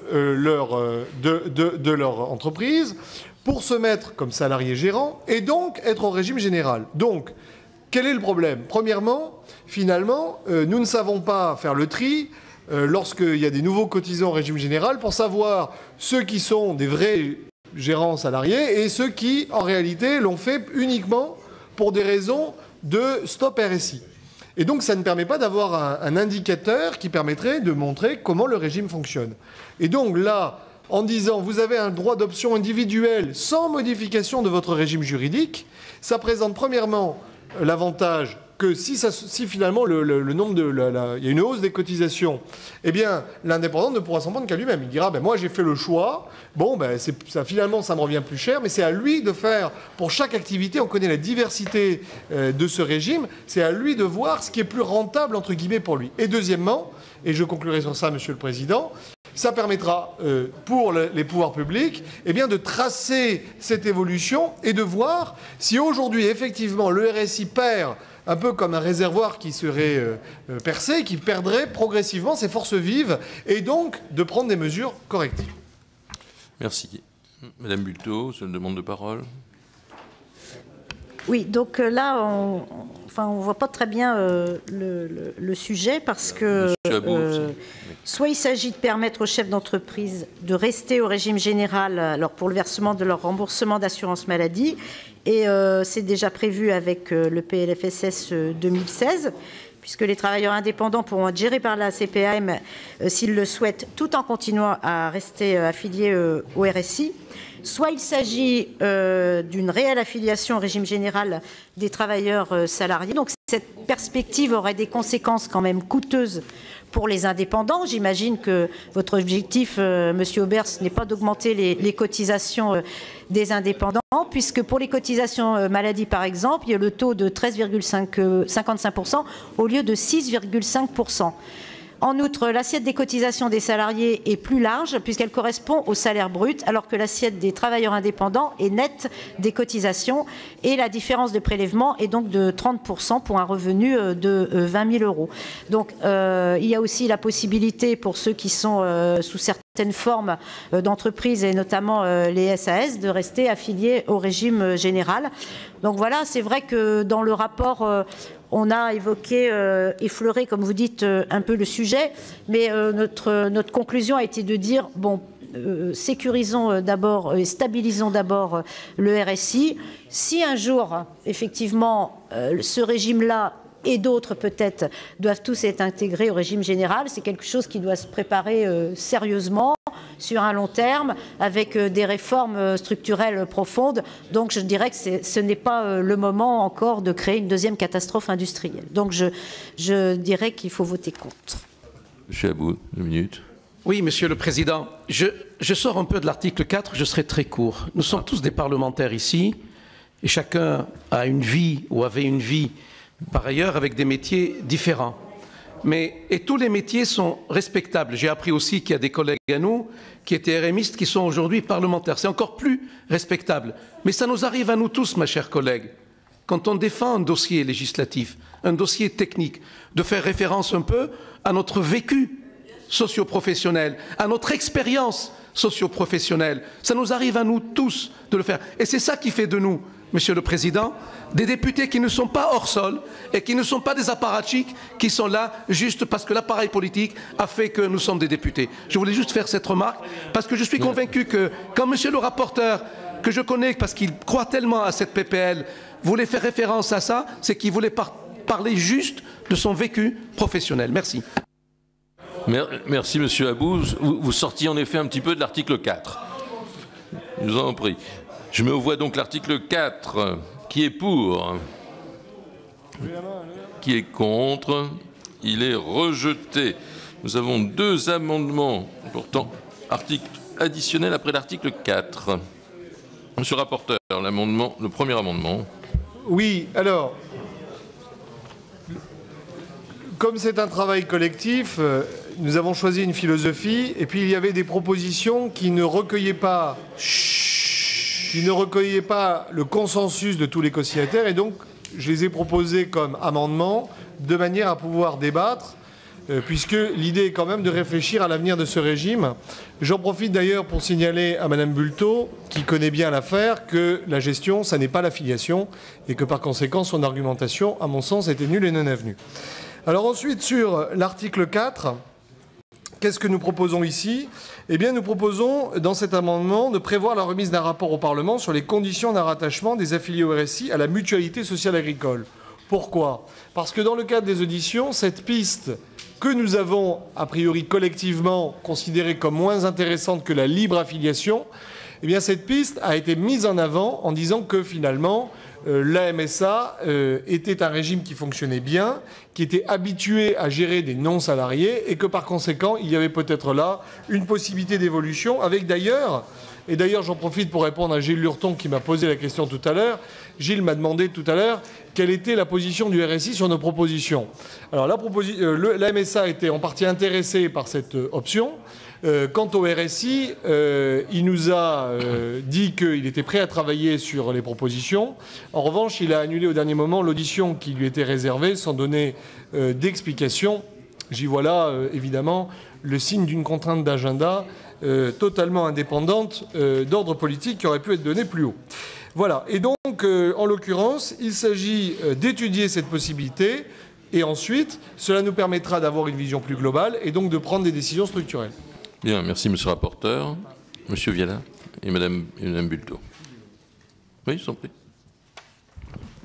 leur entreprise pour se mettre comme salarié gérant et donc être au régime général. Donc, quel est le problème ? Premièrement, finalement, nous ne savons pas faire le tri lorsqu'il y a des nouveaux cotisants au régime général pour savoir ceux qui sont des vrais gérants salariés et ceux qui, en réalité, l'ont fait uniquement pour des raisons de stop RSI. Et donc, ça ne permet pas d'avoir un indicateur qui permettrait de montrer comment le régime fonctionne. Et donc, là, en disant vous avez un droit d'option individuel sans modification de votre régime juridique, ça présente premièrement l'avantage que si finalement le nombre il y a une hausse des cotisations, eh bien l'indépendant ne pourra s'en prendre qu'à lui-même. Il dira moi j'ai fait le choix, finalement ça me revient plus cher, mais c'est à lui de faire pour chaque activité. On connaît la diversité de ce régime, c'est à lui de voir ce qui est plus rentable entre guillemets pour lui. Et deuxièmement, et je conclurai sur ça, Monsieur le Président, ça permettra pour les pouvoirs publics de tracer cette évolution et de voir si aujourd'hui effectivement le RSI perd un peu comme un réservoir qui serait percé, qui perdrait progressivement ses forces vives, et donc de prendre des mesures correctives. Merci. Madame Buteau, c'est une demande de parole. Oui, donc là, on ne voit pas très bien le sujet parce que soit il s'agit de permettre aux chefs d'entreprise de rester au régime général pour le versement de leur remboursement d'assurance maladie, et c'est déjà prévu avec le PLFSS 2016, puisque les travailleurs indépendants pourront être gérés par la CPAM s'ils le souhaitent, tout en continuant à rester affiliés au RSI. Soit il s'agit d'une réelle affiliation au régime général des travailleurs salariés. Donc cette perspective aurait des conséquences quand même coûteuses pour les indépendants. J'imagine que votre objectif, Monsieur Aubert, ce n'est pas d'augmenter les cotisations des indépendants, puisque pour les cotisations maladie, par exemple, il y a le taux de 13,55% au lieu de 6,5%. En outre, l'assiette des cotisations des salariés est plus large puisqu'elle correspond au salaire brut, alors que l'assiette des travailleurs indépendants est nette des cotisations et la différence de prélèvement est donc de 30% pour un revenu de 20 000 €. Donc il y a aussi la possibilité pour ceux qui sont sous certaines formes d'entreprise et notamment les SAS de rester affiliés au régime général. Donc voilà, c'est vrai que dans le rapport, on a évoqué, effleuré, comme vous dites, un peu le sujet, mais notre conclusion a été de dire, bon, sécurisons d'abord et stabilisons d'abord le RSI. Si un jour, effectivement, ce régime-là et d'autres peut-être doivent tous être intégrés au régime général, c'est quelque chose qui doit se préparer sérieusement, sur un long terme, avec des réformes structurelles profondes. Donc je dirais que ce n'est pas le moment encore de créer une deuxième catastrophe industrielle. Donc je dirais qu'il faut voter contre. Monsieur Abou, 2 minutes. Oui, Monsieur le Président. Je sors un peu de l'article 4, je serai très court. Nous sommes tous des parlementaires ici, et chacun a une vie, ou avait une vie, par ailleurs, avec des métiers différents. Et tous les métiers sont respectables. J'ai appris aussi qu'il y a des collègues à nous qui étaient RMistes qui sont aujourd'hui parlementaires. C'est encore plus respectable. Mais ça nous arrive à nous tous, ma chère collègue, quand on défend un dossier législatif, un dossier technique, de faire référence un peu à notre vécu socio-professionnel, à notre expérience socio-professionnelle. Ça nous arrive à nous tous de le faire. Et c'est ça qui fait de nous, Monsieur le Président, des députés qui ne sont pas hors sol et qui ne sont pas des apparatchiks qui sont là juste parce que l'appareil politique a fait que nous sommes des députés. Je voulais juste faire cette remarque parce que je suis convaincu que quand Monsieur le rapporteur, que je connais parce qu'il croit tellement à cette PPL, voulait faire référence à ça, c'est qu'il voulait parler juste de son vécu professionnel. Merci. Merci Monsieur Abou. Vous sortiez en effet un petit peu de l'article 4. Je vous en prie. Je mets aux voix donc l'article 4. Qui est pour? Qui est contre? Il est rejeté. Nous avons 2 amendements, pourtant article additionnel après l'article 4. Monsieur le rapporteur, le premier amendement. Oui, alors, comme c'est un travail collectif, nous avons choisi une philosophie et puis il y avait des propositions qui ne recueillaient pas le consensus de tous les co-signataires et donc je les ai proposés comme amendements de manière à pouvoir débattre puisque l'idée est quand même de réfléchir à l'avenir de ce régime. J'en profite d'ailleurs pour signaler à Madame Bulto, qui connaît bien l'affaire, que la gestion, ça n'est pas l'affiliation et que par conséquent son argumentation, à mon sens, était nulle et non avenue. Alors ensuite, sur l'article 4, qu'est-ce que nous proposons ici? Eh bien, nous proposons, dans cet amendement, de prévoir la remise d'un rapport au Parlement sur les conditions d'un rattachement des affiliés au RSI à la mutualité sociale agricole. Pourquoi? Parce que dans le cadre des auditions, cette piste que nous avons, a priori collectivement, considérée comme moins intéressante que la libre affiliation, eh bien, cette piste a été mise en avant en disant que finalement, la MSA était un régime qui fonctionnait bien, qui était habitué à gérer des non-salariés et que par conséquent, il y avait peut-être là une possibilité d'évolution avec d'ailleurs, et d'ailleurs j'en profite pour répondre à Gilles Lurton qui m'a posé la question tout à l'heure. Gilles m'a demandé tout à l'heure quelle était la position du RSI sur nos propositions. Alors la MSA était en partie intéressée par cette option. Quant au RSI, il nous a dit qu'il était prêt à travailler sur les propositions. En revanche, il a annulé au dernier moment l'audition qui lui était réservée sans donner d'explication. J'y vois là, évidemment, le signe d'une contrainte d'agenda totalement indépendante d'ordre politique qui aurait pu être donnée plus haut. Voilà. Et donc, en l'occurrence, il s'agit d'étudier cette possibilité et ensuite, cela nous permettra d'avoir une vision plus globale et donc de prendre des décisions structurelles. Bien, merci Monsieur le rapporteur. Monsieur Viala et Madame Bulto. Oui, je vous en prie.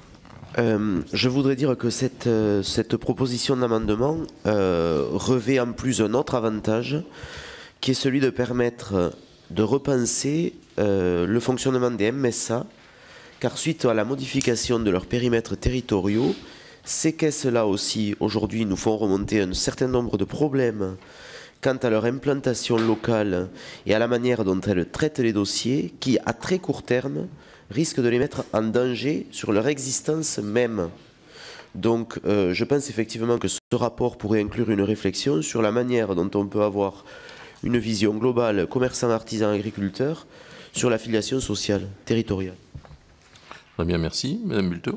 Je voudrais dire que cette proposition d'amendement revêt en plus un autre avantage, qui est celui de permettre de repenser le fonctionnement des MSA, car suite à la modification de leurs périmètres territoriaux, ces caisses-là aussi, aujourd'hui, nous font remonter un certain nombre de problèmes quant à leur implantation locale et à la manière dont elles traitent les dossiers, qui, à très court terme, risquent de les mettre en danger sur leur existence même. Donc, je pense effectivement que ce rapport pourrait inclure une réflexion sur la manière dont on peut avoir une vision globale, commerçants, artisans, agriculteurs, sur l'affiliation sociale territoriale. Très bien, merci. Madame Bulteau.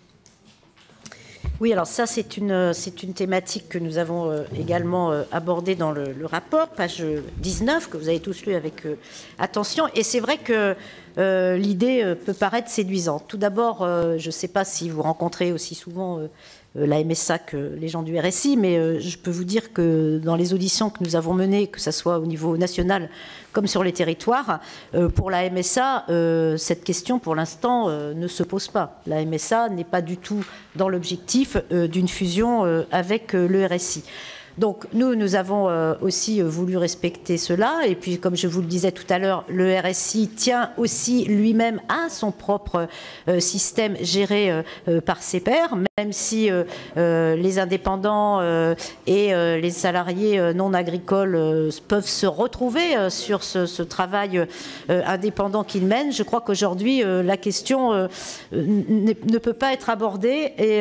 Oui, alors ça, c'est une thématique que nous avons également abordée dans le rapport, page 19, que vous avez tous lu avec attention. Et c'est vrai que l'idée peut paraître séduisante. Tout d'abord, je ne sais pas si vous rencontrez aussi souvent la MSA que les gens du RSI, mais je peux vous dire que dans les auditions que nous avons menées, que ce soit au niveau national comme sur les territoires, pour la MSA, cette question pour l'instant ne se pose pas. La MSA n'est pas du tout dans l'objectif d'une fusion avec le RSI. Donc nous avons aussi voulu respecter cela. Et puis, comme je vous le disais tout à l'heure, le RSI tient aussi lui-même à son propre système géré par ses pairs, même si les indépendants et les salariés non agricoles peuvent se retrouver sur ce travail indépendant qu'ils mènent. Je crois qu'aujourd'hui, la question ne peut pas être abordée. Et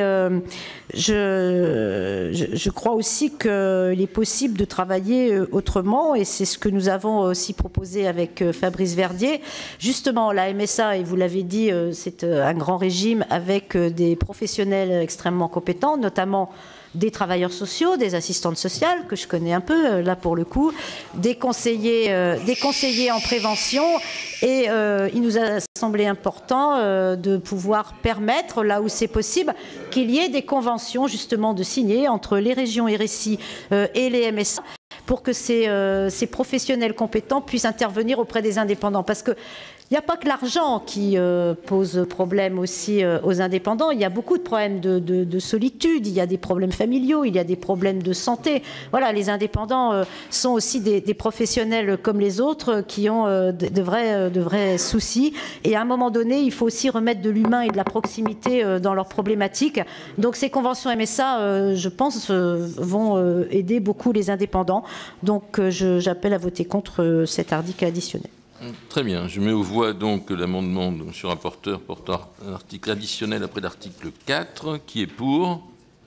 je crois aussi qu'il est possible de travailler autrement, et c'est ce que nous avons aussi proposé avec Fabrice Verdier. Justement, la MSA, et vous l'avez dit, c'est un grand régime avec des professionnels extrêmement compétents, notamment des travailleurs sociaux, des assistantes sociales, que je connais un peu, là pour le coup, des conseillers en prévention. Et il nous a semblé important de pouvoir permettre, là où c'est possible, qu'il y ait des conventions justement de signer entre les régions RSI et les MSA, pour que ces professionnels compétents puissent intervenir auprès des indépendants. Parce que il n'y a pas que l'argent qui pose problème aussi aux indépendants. Il y a beaucoup de problèmes de solitude, il y a des problèmes familiaux, il y a des problèmes de santé. Voilà, les indépendants sont aussi des professionnels comme les autres qui ont de vrais soucis. Et à un moment donné, il faut aussi remettre de l'humain et de la proximité dans leurs problématiques. Donc ces conventions MSA, je pense, vont aider beaucoup les indépendants. Donc j'appelle à voter contre cet article additionnel. Très bien. Je mets aux voix donc l'amendement de M. le rapporteur portant un article additionnel après l'article 4. Qui est pour?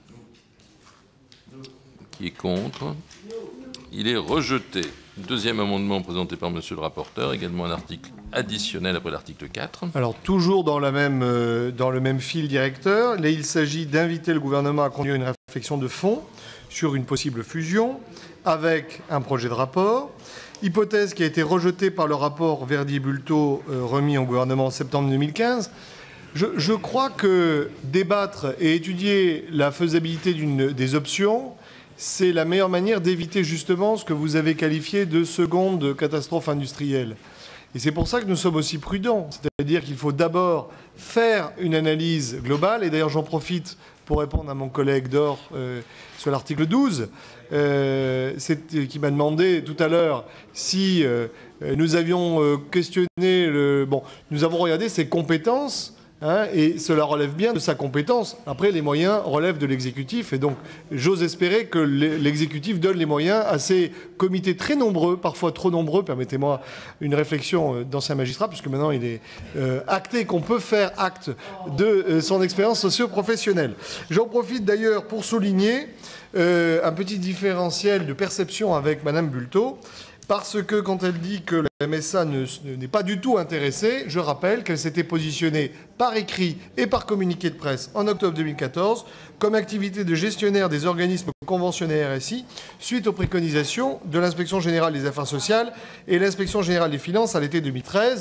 Qui est contre? Il est rejeté. Deuxième amendement présenté par M. le rapporteur, également un article additionnel après l'article 4. Alors, toujours dans le même fil directeur, là, il s'agit d'inviter le gouvernement à conduire une réflexion de fond sur une possible fusion avec un projet de rapport. Hypothèse qui a été rejetée par le rapport Verdier-Bulletot remis au gouvernement en septembre 2015. Je crois que débattre et étudier la faisabilité des options, c'est la meilleure manière d'éviter justement ce que vous avez qualifié de seconde catastrophe industrielle. Et c'est pour ça que nous sommes aussi prudents. C'est-à-dire qu'il faut d'abord faire une analyse globale. Et d'ailleurs, j'en profite pour répondre à mon collègue Dor sur l'article 12, qui m'a demandé tout à l'heure si nous avions questionné nous avons regardé ses compétences, et cela relève bien de sa compétence. Après, les moyens relèvent de l'exécutif, et donc j'ose espérer que l'exécutif donne les moyens à ces comités très nombreux, parfois trop nombreux, permettez-moi une réflexion d'ancien magistrat, puisque maintenant il est acté qu'on peut faire acte de son expérience socio-professionnelle. J'en profite d'ailleurs pour souligner un petit différentiel de perception avec Madame Bulletot, parce que quand elle dit que la MSA n'est pas du tout intéressée, je rappelle qu'elle s'était positionnée par écrit et par communiqué de presse en octobre 2014 comme activité de gestionnaire des organismes conventionnés RSI suite aux préconisations de l'Inspection générale des affaires sociales et l'Inspection générale des finances à l'été 2013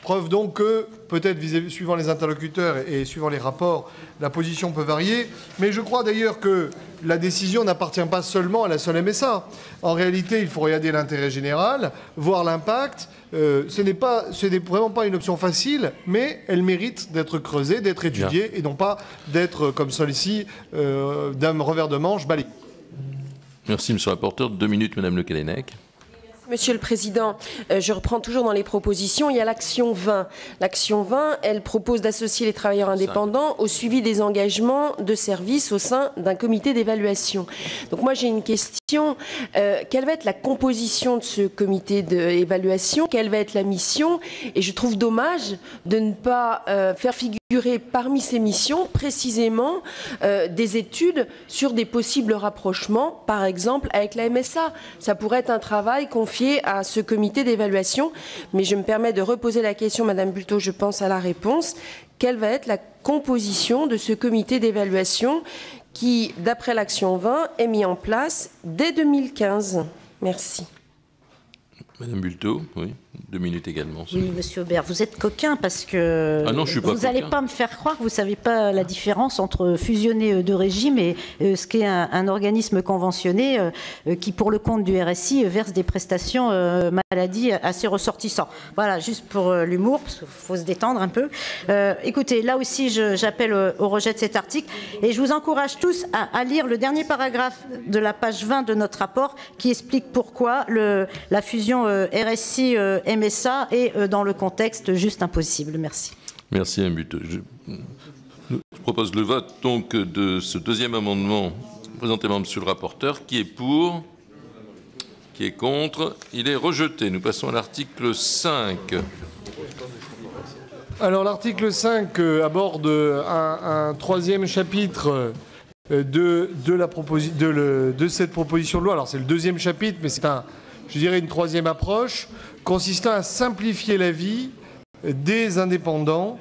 Preuve donc que, peut-être suivant les interlocuteurs et suivant les rapports, la position peut varier. Mais je crois d'ailleurs que la décision n'appartient pas seulement à la seule MSA. En réalité, il faut regarder l'intérêt général, voir l'impact. Ce n'est vraiment pas une option facile, mais elle mérite d'être creusée, d'être étudiée, et non pas d'être, comme celui-ci, d'un revers de manche balayé. Merci, monsieur le rapporteur. 2 minutes, madame Le Callennec. Monsieur le Président, je reprends toujours dans les propositions. Il y a l'action 20. L'action 20, elle propose d'associer les travailleurs indépendants au suivi des engagements de service au sein d'un comité d'évaluation. Donc moi, j'ai une question. Quelle va être la composition de ce comité d'évaluation? Quelle va être la mission? Et je trouve dommage de ne pas faire figurer parmi ces missions précisément des études sur des possibles rapprochements, par exemple avec la MSA. Ça pourrait être un travail confié à ce comité d'évaluation, mais je me permets de reposer la question, Madame Bulto, je pense à la réponse. Quelle va être la composition de ce comité d'évaluation qui, d'après l'action 20, est mis en place dès 2015? Merci. Madame Bulto, oui, 2 minutes également. Oui, monsieur Aubert, vous êtes coquin parce que vous n'allez pas me faire croire que vous ne savez pas la différence entre fusionner 2 régimes et ce qu'est un organisme conventionné qui, pour le compte du RSI, verse des prestations maladie à ses ressortissants. Voilà, juste pour l'humour, parce qu'il faut se détendre un peu. Écoutez, là aussi, j'appelle au rejet de cet article et je vous encourage tous à lire le dernier paragraphe de la page 20 de notre rapport qui explique pourquoi la fusion RSI-MSA est dans le contexte juste impossible. Merci. Merci, Mme Bulto. Je propose le vote donc de ce 2e amendement présenté par monsieur le rapporteur. Qui est pour? Qui est contre? Il est rejeté. Nous passons à l'article 5. Alors l'article 5 aborde un 3e chapitre de cette proposition de loi. Alors c'est le 2e chapitre, mais c'est je dirais une 3e approche consistant à simplifier la vie des indépendants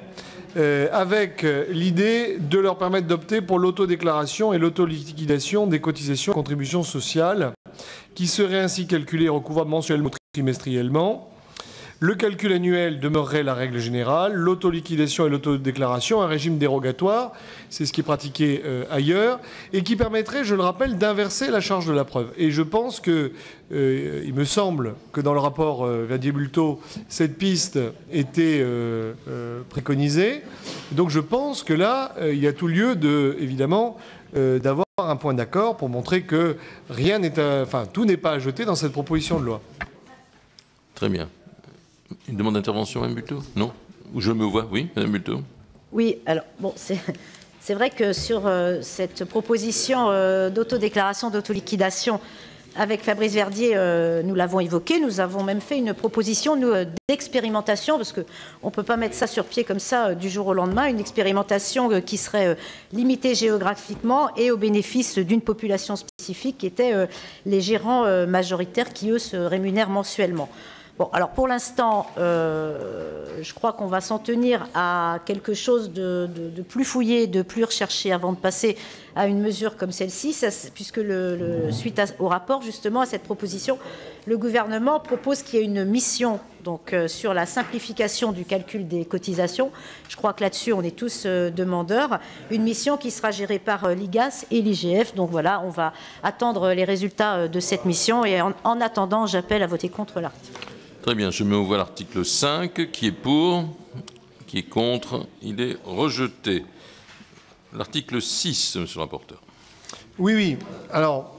avec l'idée de leur permettre d'opter pour l'autodéclaration et l'autoliquidation des cotisations et contributions sociales qui seraient ainsi calculées et recouvrées mensuellement ou trimestriellement. Le calcul annuel demeurerait la règle générale, l'autoliquidation et l'autodéclaration, un régime dérogatoire, c'est ce qui est pratiqué ailleurs, et qui permettrait, je le rappelle, d'inverser la charge de la preuve. Et je pense que, il me semble que dans le rapport Verdier-Bulto, cette piste était préconisée. Donc je pense que là, il y a tout lieu, évidemment, d'avoir un point d'accord pour montrer que tout n'est pas à jeter dans cette proposition de loi. Très bien. Une demande d'intervention, Mme Bulto? Non? Ou je me vois? Oui, Mme Bulto? Oui, alors, bon, c'est vrai que sur cette proposition d'autodéclaration, d'autoliquidation, avec Fabrice Verdier, nous l'avons évoqué, nous avons même fait une proposition d'expérimentation, parce qu'on ne peut pas mettre ça sur pied comme ça du jour au lendemain, une expérimentation qui serait limitée géographiquement et au bénéfice d'une population spécifique qui était les gérants majoritaires qui, eux, se rémunèrent mensuellement. Bon, alors pour l'instant, je crois qu'on va s'en tenir à quelque chose de plus fouillé, de plus recherché avant de passer à une mesure comme celle-ci, puisque suite au rapport, justement, à cette proposition, le gouvernement propose qu'il y ait une mission donc, sur la simplification du calcul des cotisations. Je crois que là-dessus, on est tous demandeurs. Une mission qui sera gérée par l'IGAS et l'IGF. Donc voilà, on va attendre les résultats de cette mission. Et en attendant, j'appelle à voter contre l'article. Très bien, je mets au voie l'article 5. Qui est pour? Qui est contre? Il est rejeté. L'article 6, monsieur le rapporteur. Oui. Alors.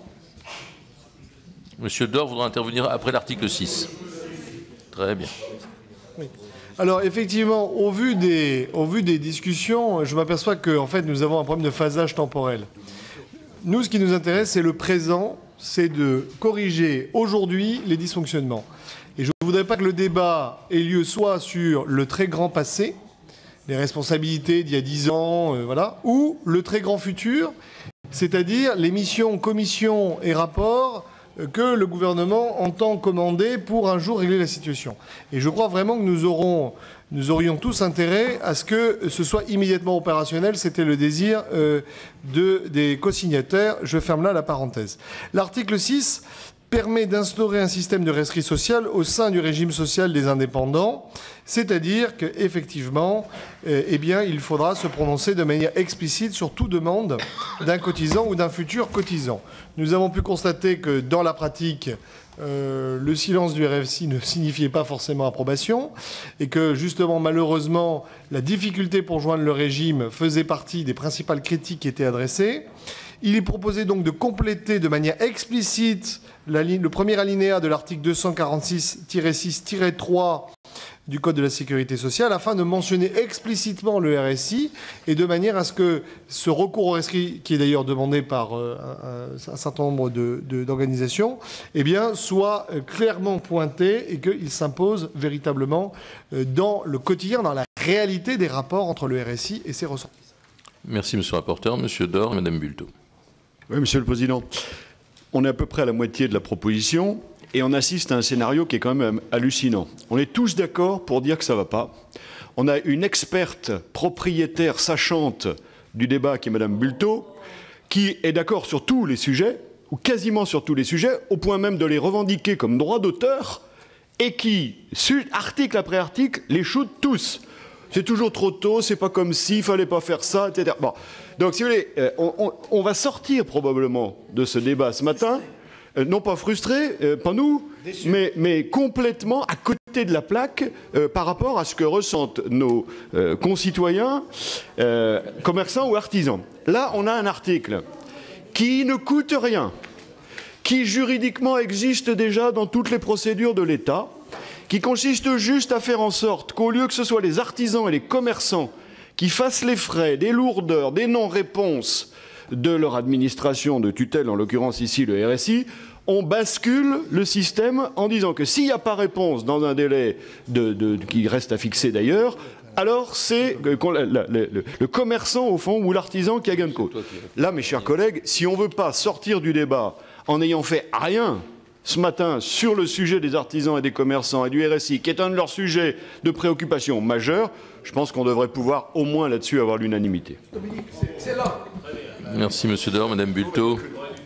Monsieur Dor voudra intervenir après l'article 6. Très bien. Oui. Alors, effectivement, au vu des discussions, je m'aperçois qu'en fait, nous avons un problème de phasage temporel. Nous, ce qui nous intéresse, c'est le présent, c'est de corriger aujourd'hui les dysfonctionnements. Et je ne voudrais pas que le débat ait lieu soit sur le très grand passé, les responsabilités d'il y a 10 ans, voilà, ou le très grand futur, c'est-à-dire les missions, commissions et rapports que le gouvernement entend commander pour un jour régler la situation. Et je crois vraiment que nous aurions tous intérêt à ce que ce soit immédiatement opérationnel. C'était le désir des co-signataires. Je ferme là la parenthèse. L'article 6 permet d'instaurer un système de rescrit social au sein du régime social des indépendants, c'est-à-dire qu'effectivement, eh bien, il faudra se prononcer de manière explicite sur toute demande d'un cotisant ou d'un futur cotisant. Nous avons pu constater que dans la pratique, le silence du RFSI ne signifiait pas forcément approbation et que justement, malheureusement, la difficulté pour joindre le régime faisait partie des principales critiques qui étaient adressées. Il est proposé donc de compléter de manière explicite le premier alinéa de l'article 246-6-3 du Code de la sécurité sociale afin de mentionner explicitement le RSI et de manière à ce que ce recours au rescrit, qui est d'ailleurs demandé par un certain nombre d'organisations, eh bien, soit clairement pointé et qu'il s'impose véritablement dans le quotidien, dans la réalité des rapports entre le RSI et ses ressortissants. Merci, monsieur le rapporteur. Monsieur Dor, madame Bulto. Oui, Monsieur le Président. On est à peu près à la moitié de la proposition et on assiste à un scénario qui est quand même hallucinant. On est tous d'accord pour dire que ça ne va pas. On a une experte propriétaire sachante du débat qui est madame Bulto, qui est d'accord sur tous les sujets, ou quasiment sur tous les sujets, au point même de les revendiquer comme droit d'auteur, et qui, article après article, les shoot tous. C'est toujours trop tôt, c'est pas comme s'il fallait pas faire ça, etc. Bon. Donc, si vous voulez, on va sortir probablement de ce débat ce matin, non pas frustrés, pas nous, mais complètement à côté de la plaque par rapport à ce que ressentent nos concitoyens, commerçants ou artisans. Là, on a un article qui ne coûte rien, qui juridiquement existe déjà dans toutes les procédures de l'État, qui consiste juste à faire en sorte qu'au lieu que ce soit les artisans et les commerçants qui fassent les frais, des lourdeurs, des non-réponses de leur administration de tutelle, en l'occurrence ici le RSI, on bascule le système en disant que s'il n'y a pas réponse dans un délai qui reste à fixer d'ailleurs, alors c'est le commerçant au fond ou l'artisan qui a gain de cause. Là, mes chers collègues, si on ne veut pas sortir du débat en n'ayant fait rien ce matin sur le sujet des artisans et des commerçants et du RSI, qui est un de leurs sujets de préoccupation majeurs, je pense qu'on devrait pouvoir au moins là-dessus avoir l'unanimité. Merci, monsieur Dor. Madame Bulto.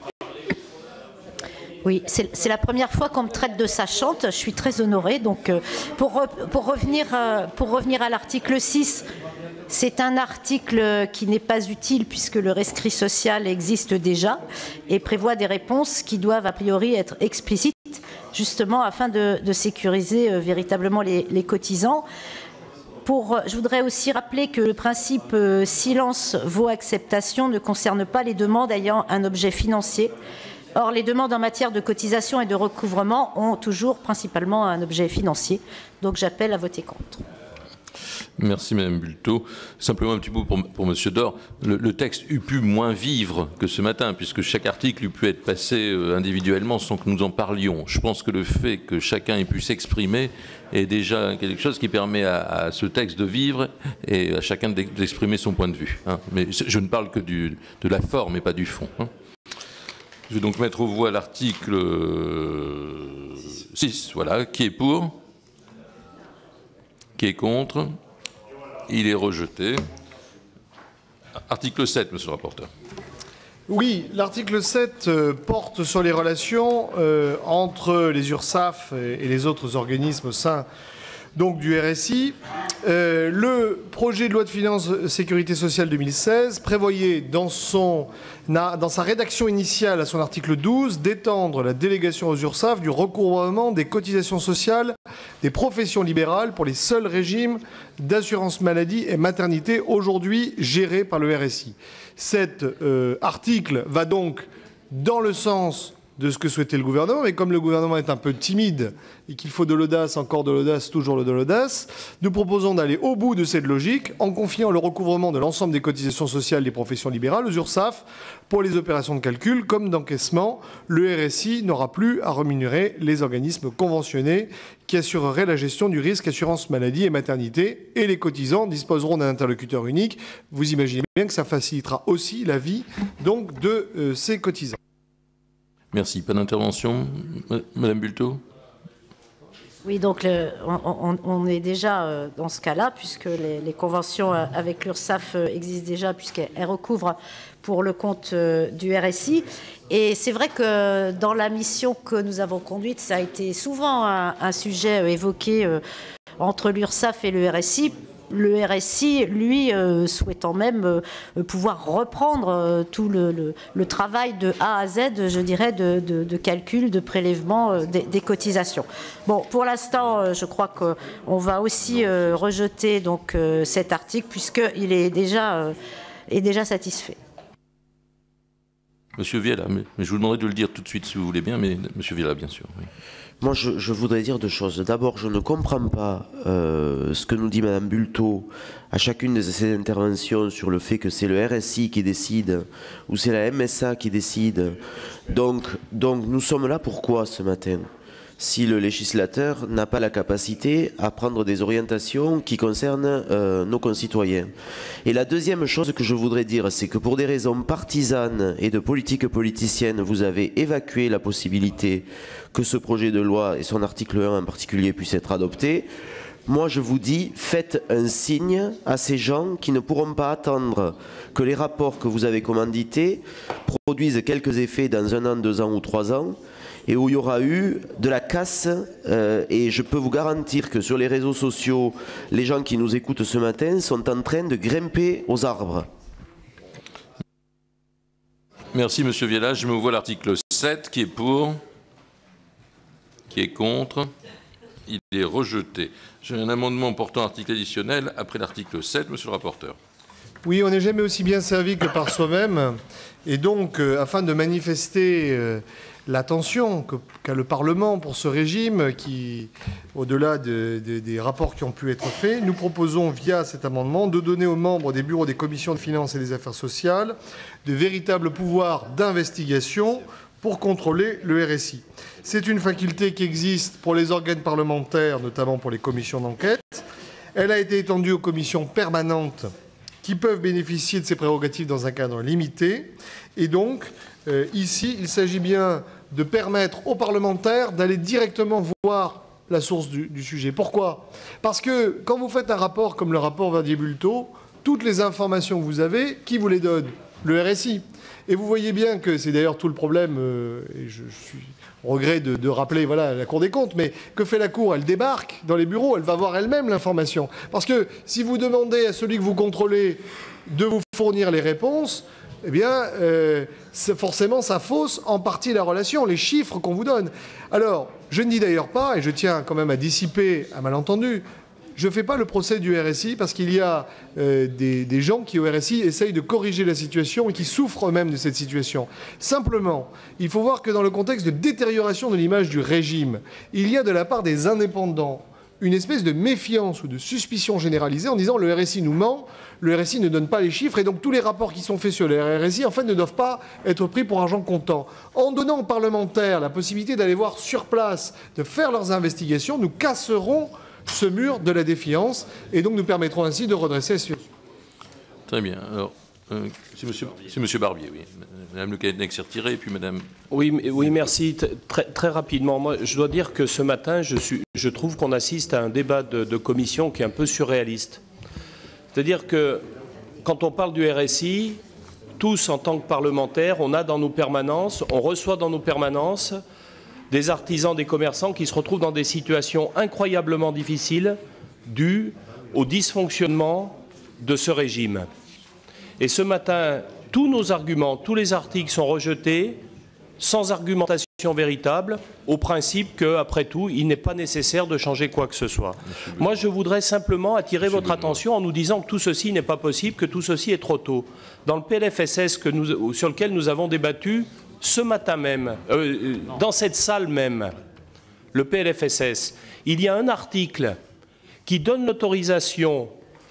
Oui, c'est la première fois qu'on me traite de sachante. Je suis très honorée. Donc, pour revenir à l'article 6, c'est un article qui n'est pas utile puisque le rescrit social existe déjà et prévoit des réponses qui doivent a priori être explicites, justement afin de sécuriser véritablement les cotisants. Je voudrais aussi rappeler que le principe silence vaut acceptation ne concerne pas les demandes ayant un objet financier. Or, les demandes en matière de cotisation et de recouvrement ont toujours principalement un objet financier. Donc, j'appelle à voter contre. Merci, madame Bulto. Simplement un petit mot pour monsieur Dor. Le texte eût pu moins vivre que ce matin, puisque chaque article eût pu être passé individuellement sans que nous en parlions. Je pense que le fait que chacun ait pu s'exprimer est déjà quelque chose qui permet à ce texte de vivre et à chacun d'exprimer son point de vue. Hein. Mais je ne parle que de la forme et pas du fond. Hein. Je vais donc mettre aux voix l'article 6. Voilà. Qui est pour? Qui est contre? Il est rejeté. Article 7, monsieur le rapporteur. Oui, l'article 7 porte sur les relations entre les URSSAF et les autres organismes au sein donc, du RSI. Le projet de loi de finances sécurité sociale 2016 prévoyait dans sa rédaction initiale à son article 12 d'étendre la délégation aux URSSAF du recouvrement des cotisations sociales des professions libérales pour les seuls régimes d'assurance maladie et maternité aujourd'hui gérés par le RSI. Cet article va donc dans le sens de ce que souhaitait le gouvernement, mais comme le gouvernement est un peu timide et qu'il faut de l'audace, encore de l'audace, toujours de l'audace, nous proposons d'aller au bout de cette logique en confiant le recouvrement de l'ensemble des cotisations sociales des professions libérales aux URSSAF pour les opérations de calcul comme d'encaissement. Le RSI n'aura plus à rémunérer les organismes conventionnés qui assureraient la gestion du risque assurance maladie et maternité, et les cotisants disposeront d'un interlocuteur unique. Vous imaginez bien que ça facilitera aussi la vie donc, de ces cotisants. Merci. Pas d'intervention. Madame Bulto. Oui, donc on est déjà dans ce cas-là, puisque les conventions avec l'URSSAF existent déjà, puisqu'elles recouvrent pour le compte du RSI. Et c'est vrai que dans la mission que nous avons conduite, ça a été souvent un sujet évoqué entre l'URSSAF et le RSI. Le RSI, lui, souhaitant même pouvoir reprendre tout le travail de A à Z, je dirais, de calcul, de prélèvement des cotisations. Bon, pour l'instant, je crois qu'on va aussi rejeter donc, cet article, puisqu'il est déjà satisfait. Monsieur Viella, mais je vous demanderai de le dire tout de suite si vous voulez bien, mais Monsieur Viella, bien sûr. Oui. Moi, je voudrais dire deux choses. D'abord, je ne comprends pas ce que nous dit Madame Bultot à chacune de ses interventions sur le fait que c'est le RSI qui décide ou c'est la MSA qui décide. Donc nous sommes là pourquoi ce matin ? Si le législateur n'a pas la capacité à prendre des orientations qui concernent nos concitoyens. Et la deuxième chose que je voudrais dire, c'est que pour des raisons partisanes et de politique politicienne, vous avez évacué la possibilité que ce projet de loi, et son article 1 en particulier, puisse être adopté. Moi, je vous dis, faites un signe à ces gens qui ne pourront pas attendre que les rapports que vous avez commandités produisent quelques effets dans 1 an, 2 ans ou 3 ans, et où il y aura eu de la casse, et je peux vous garantir que sur les réseaux sociaux, les gens qui nous écoutent ce matin sont en train de grimper aux arbres. Merci Monsieur Viella. Je me vois l'article 7 qui est pour, qui est contre. Il est rejeté. J'ai un amendement portant article additionnel après l'article 7, Monsieur le rapporteur. Oui, on n'est jamais aussi bien servi que par soi-même. Et donc, afin de manifester l'attention qu'a le Parlement pour ce régime, qui, au-delà des rapports qui ont pu être faits, nous proposons, via cet amendement, de donner aux membres des bureaux des commissions de finances et des affaires sociales de véritables pouvoirs d'investigation pour contrôler le RSI. C'est une faculté qui existe pour les organes parlementaires, notamment pour les commissions d'enquête. Elle a été étendue aux commissions permanentes qui peuvent bénéficier de ces prérogatives dans un cadre limité. Et donc, ici, il s'agit bien de permettre aux parlementaires d'aller directement voir la source du sujet. Pourquoi ? Parce que quand vous faites un rapport comme le rapport Verdier-Bultot, toutes les informations que vous avez, qui vous les donne ? Le RSI. Et vous voyez bien que c'est d'ailleurs tout le problème, et je suis au regret de rappeler voilà, la Cour des comptes, mais que fait la Cour ? Elle débarque dans les bureaux, elle va voir elle-même l'information. Parce que si vous demandez à celui que vous contrôlez de vous fournir les réponses, eh bien, forcément, ça fausse en partie la relation, les chiffres qu'on vous donne. Alors, je ne dis d'ailleurs pas, et je tiens quand même à dissiper un malentendu, je ne fais pas le procès du RSI parce qu'il y a des gens qui, au RSI, essayent de corriger la situation et qui souffrent eux-mêmes de cette situation. Simplement, il faut voir que dans le contexte de détérioration de l'image du régime, il y a de la part des indépendants une espèce de méfiance ou de suspicion généralisée en disant le RSI nous ment, le RSI ne donne pas les chiffres et donc tous les rapports qui sont faits sur le RSI en fait ne doivent pas être pris pour argent comptant. En donnant aux parlementaires la possibilité d'aller voir sur place, de faire leurs investigations, nous casserons ce mur de la défiance et donc nous permettrons ainsi de redresser la situation. Très bien. Alors, c'est monsieur Barbier, oui. Madame Le Cahenec s'est retirée, et puis Madame... Oui, merci. Très rapidement. Moi, je dois dire que ce matin, je trouve qu'on assiste à un débat de commission qui est un peu surréaliste. C'est-à-dire que quand on parle du RSI, tous en tant que parlementaires, on a dans nos permanences, on reçoit dans nos permanences des artisans, des commerçants qui se retrouvent dans des situations incroyablement difficiles dues au dysfonctionnement de ce régime. Et ce matin, tous nos arguments, tous les articles sont rejetés sans argumentation véritable, au principe qu'après tout, il n'est pas nécessaire de changer quoi que ce soit. Moi, je voudrais simplement attirer votre attention en nous disant que tout ceci n'est pas possible, que tout ceci est trop tôt. Dans le PLFSS sur lequel nous avons débattu ce matin même, dans cette salle même, le PLFSS, il y a un article qui donne l'autorisation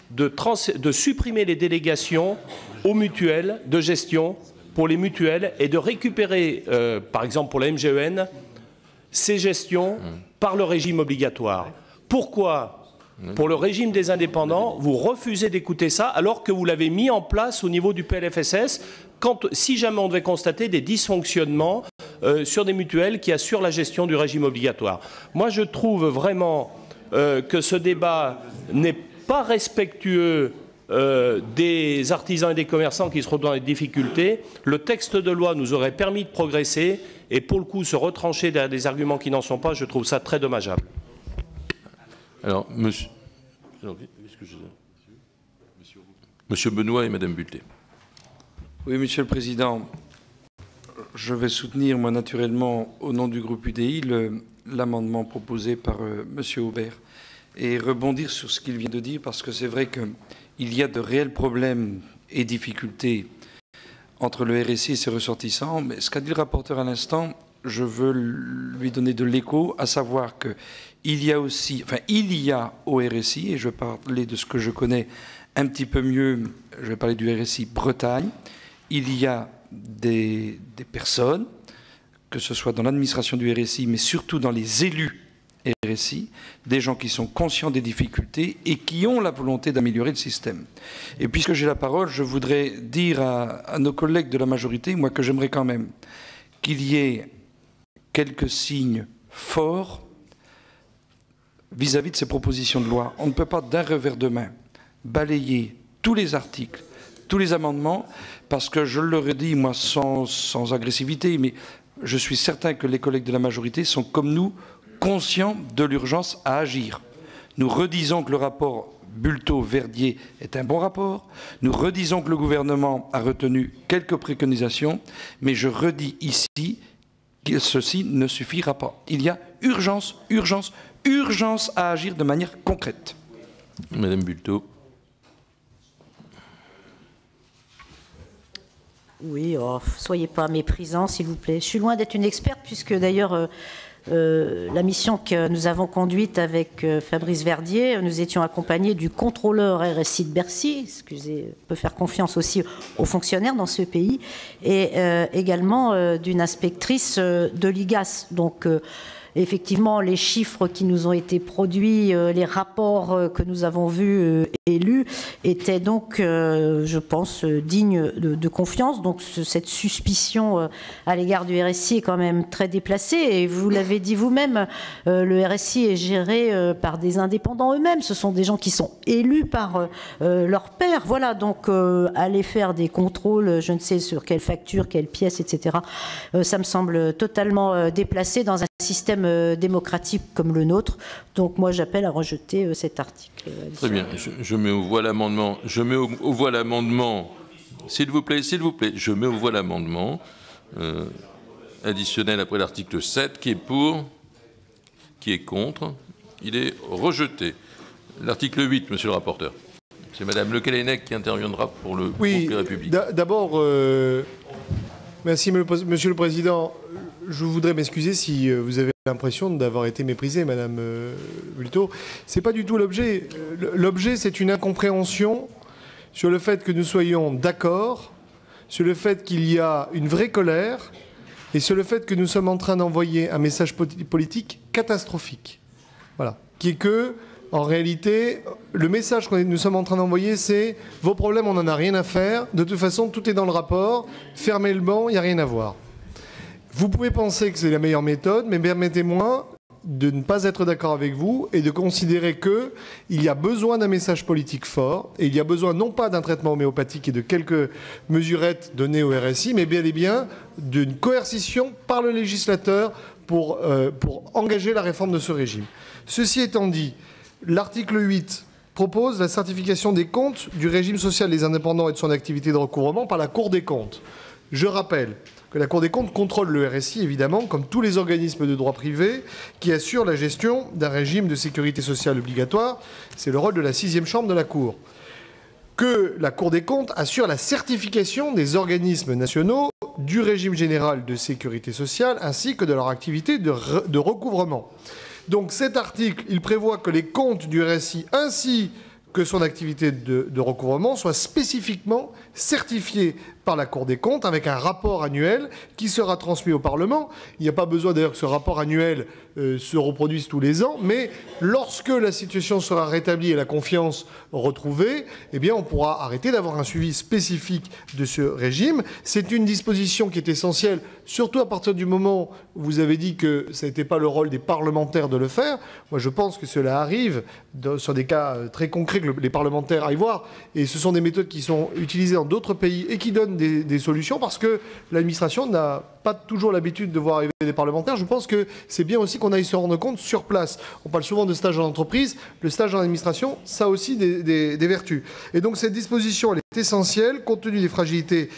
de supprimer les délégations aux mutuelles de gestion pour les mutuelles et de récupérer, par exemple pour la MGEN, ces gestions par le régime obligatoire. Pourquoi, pour le régime des indépendants, vous refusez d'écouter ça alors que vous l'avez mis en place au niveau du PLFSS si jamais on devait constater des dysfonctionnements sur des mutuelles qui assurent la gestion du régime obligatoire. Moi, je trouve vraiment que ce débat n'est pas respectueux des artisans et des commerçants qui se retrouvent dans des difficultés. Le texte de loi nous aurait permis de progresser et pour le coup se retrancher derrière des arguments qui n'en sont pas, je trouve ça très dommageable. Alors, Monsieur Benoît et Madame Bulté. Oui, Monsieur le Président, je vais soutenir, moi, naturellement, au nom du groupe UDI, l'amendement proposé par Monsieur Aubert et rebondir sur ce qu'il vient de dire, parce que c'est vrai qu'il y a de réels problèmes et difficultés entre le RSI et ses ressortissants. Mais ce qu'a dit le rapporteur à l'instant, je veux lui donner de l'écho, à savoir qu'il y a aussi, enfin, il y a au RSI, et je vais parler de ce que je connais un petit peu mieux, je vais parler du RSI Bretagne, il y a des personnes, que ce soit dans l'administration du RSI, mais surtout dans les élus RSI, des gens qui sont conscients des difficultés et qui ont la volonté d'améliorer le système. Et puisque j'ai la parole, je voudrais dire à nos collègues de la majorité, moi, que j'aimerais quand même qu'il y ait quelques signes forts vis-à-vis de ces propositions de loi. On ne peut pas d'un revers de main balayer tous les articles, tous les amendements, parce que je leur ai dit, moi, sans agressivité, mais je suis certain que les collègues de la majorité sont, comme nous, conscients de l'urgence à agir. Nous redisons que le rapport Bulto-Verdier est un bon rapport. Nous redisons que le gouvernement a retenu quelques préconisations, mais je redis ici que ceci ne suffira pas. Il y a urgence, urgence, urgence à agir de manière concrète. Madame Bulto. Oui, oh, soyez pas méprisants, s'il vous plaît. Je suis loin d'être une experte, puisque d'ailleurs, la mission que nous avons conduite avec Fabrice Verdier, nous étions accompagnés du contrôleur RSI de Bercy, excusez, on peut faire confiance aussi aux fonctionnaires dans ce pays, et également d'une inspectrice de l'IGAS. Donc, effectivement, les chiffres qui nous ont été produits, les rapports que nous avons vus et lus, étaient donc, je pense, dignes de confiance. Donc cette suspicion à l'égard du RSI est quand même très déplacée. Et vous l'avez dit vous-même, le RSI est géré par des indépendants eux-mêmes. Ce sont des gens qui sont élus par leur pairs. Voilà, donc aller faire des contrôles, je ne sais sur quelle facture, quelle pièce, etc., ça me semble totalement déplacé dans un système démocratique comme le nôtre. Donc moi j'appelle à rejeter cet article. Très bien, je mets au voie l'amendement. Je mets au voie l'amendement. S'il vous plaît, je mets au voie l'amendement additionnel après l'article 7. Qui est pour? Qui est contre? Il est rejeté. L'article 8, monsieur le rapporteur. C'est madame Le Callennec qui interviendra pour le groupe Les Républicains. D'abord, merci monsieur le Président. Je voudrais m'excuser si vous avez l'impression d'avoir été méprisée, Madame Bulto. Ce n'est pas du tout l'objet. L'objet, c'est une incompréhension sur le fait que nous soyons d'accord, sur le fait qu'il y a une vraie colère et sur le fait que nous sommes en train d'envoyer un message politique catastrophique. Voilà. Qui est que, en réalité, le message que nous sommes en train d'envoyer, c'est « Vos problèmes, on n'en a rien à faire. De toute façon, tout est dans le rapport. Fermez le banc, il n'y a rien à voir. » Vous pouvez penser que c'est la meilleure méthode, mais permettez-moi de ne pas être d'accord avec vous et de considérer qu'il y a besoin d'un message politique fort et il y a besoin non pas d'un traitement homéopathique et de quelques mesurettes données au RSI, mais bel et bien d'une coercition par le législateur pour engager la réforme de ce régime. Ceci étant dit, l'article 8 propose la certification des comptes du régime social des indépendants et de son activité de recouvrement par la Cour des comptes. Je rappelle que la Cour des comptes contrôle le RSI, évidemment, comme tous les organismes de droit privé qui assurent la gestion d'un régime de sécurité sociale obligatoire. C'est le rôle de la 6e chambre de la Cour. Que la Cour des comptes assure la certification des organismes nationaux du régime général de sécurité sociale ainsi que de leur activité de recouvrement. Donc cet article, il prévoit que les comptes du RSI ainsi que son activité de recouvrement soit spécifiquement certifiée par la Cour des comptes avec un rapport annuel qui sera transmis au Parlement. Il n'y a pas besoin d'ailleurs que ce rapport annuel se reproduise tous les ans, mais lorsque la situation sera rétablie et la confiance retrouvée, eh bien on pourra arrêter d'avoir un suivi spécifique de ce régime. C'est une disposition qui est essentielle, surtout à partir du moment où vous avez dit que ce n'était pas le rôle des parlementaires de le faire. Moi je pense que cela arrive sur des cas très concrets que les parlementaires aillent voir, et ce sont des méthodes qui sont utilisées dans d'autres pays et qui donnent des solutions, parce que l'administration n'a pas toujours l'habitude de voir arriver des parlementaires. Je pense que c'est bien aussi qu'on aille se rendre compte sur place. On parle souvent de stage en entreprise. Le stage en administration, ça a aussi des vertus. Et donc cette disposition, elle est essentielle compte tenu des fragilités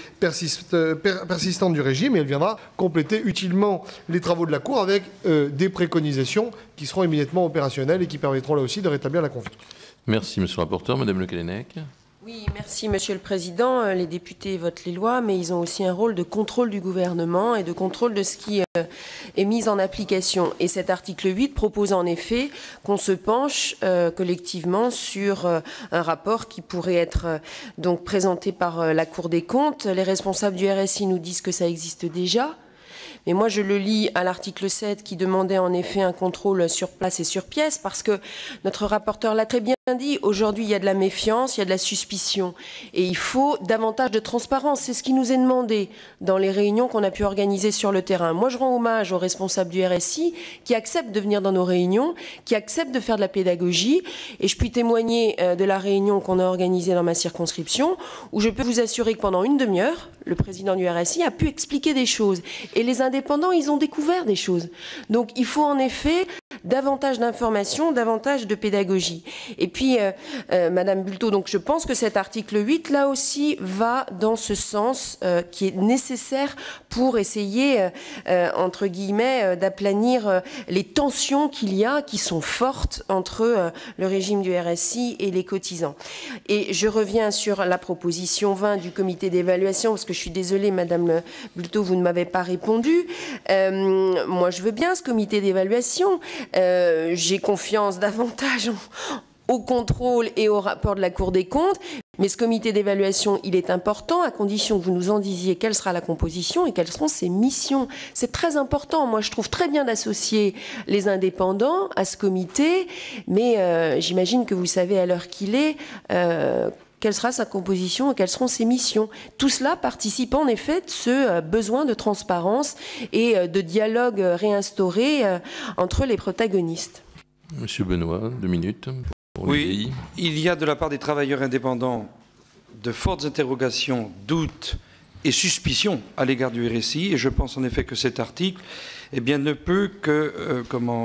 persistantes du régime, et elle viendra compléter utilement les travaux de la Cour avec des préconisations qui seront immédiatement opérationnelles et qui permettront là aussi de rétablir la confiance. Merci, monsieur le rapporteur. Madame Le Callennec. Oui, merci Monsieur le Président. Les députés votent les lois, mais ils ont aussi un rôle de contrôle du gouvernement et de contrôle de ce qui est mis en application. Et cet article 8 propose en effet qu'on se penche collectivement sur un rapport qui pourrait être donc présenté par la Cour des comptes. Les responsables du RSI nous disent que ça existe déjà. Mais moi, je le lis à l'article 7 qui demandait en effet un contrôle sur place et sur pièce, parce que notre rapporteur l'a très bien dit, aujourd'hui, il y a de la méfiance, il y a de la suspicion. Et il faut davantage de transparence. C'est ce qui nous est demandé dans les réunions qu'on a pu organiser sur le terrain. Moi, je rends hommage aux responsables du RSI qui acceptent de venir dans nos réunions, qui acceptent de faire de la pédagogie. Et je puis témoigner de la réunion qu'on a organisée dans ma circonscription, où je peux vous assurer que pendant une demi-heure, le président du RSI a pu expliquer des choses. Et les indépendants, ils ont découvert des choses. Donc, il faut en effet davantage d'informations, davantage de pédagogie. Et puis, Madame Bulto, donc je pense que cet article 8, là aussi, va dans ce sens qui est nécessaire pour essayer, entre guillemets, d'aplanir les tensions qu'il y a, qui sont fortes entre le régime du RSI et les cotisants. Et je reviens sur la proposition 20 du comité d'évaluation, parce que je suis désolée, Madame Bulto, vous ne m'avez pas répondu. Moi, je veux bien ce comité d'évaluation. J'ai confiance davantage au contrôle et au rapport de la Cour des comptes, mais ce comité d'évaluation, il est important, à condition que vous nous en disiez quelle sera la composition et quelles seront ses missions. C'est très important. Moi, je trouve très bien d'associer les indépendants à ce comité, mais j'imagine que vous savez à l'heure qu'il est quelle sera sa composition et quelles seront ses missions. Tout cela participe en effet de ce besoin de transparence et de dialogue réinstauré entre les protagonistes. Monsieur Benoît, 2 minutes. Oui, il y a de la part des travailleurs indépendants de fortes interrogations, doutes et suspicions à l'égard du RSI, et je pense en effet que cet article ne peut que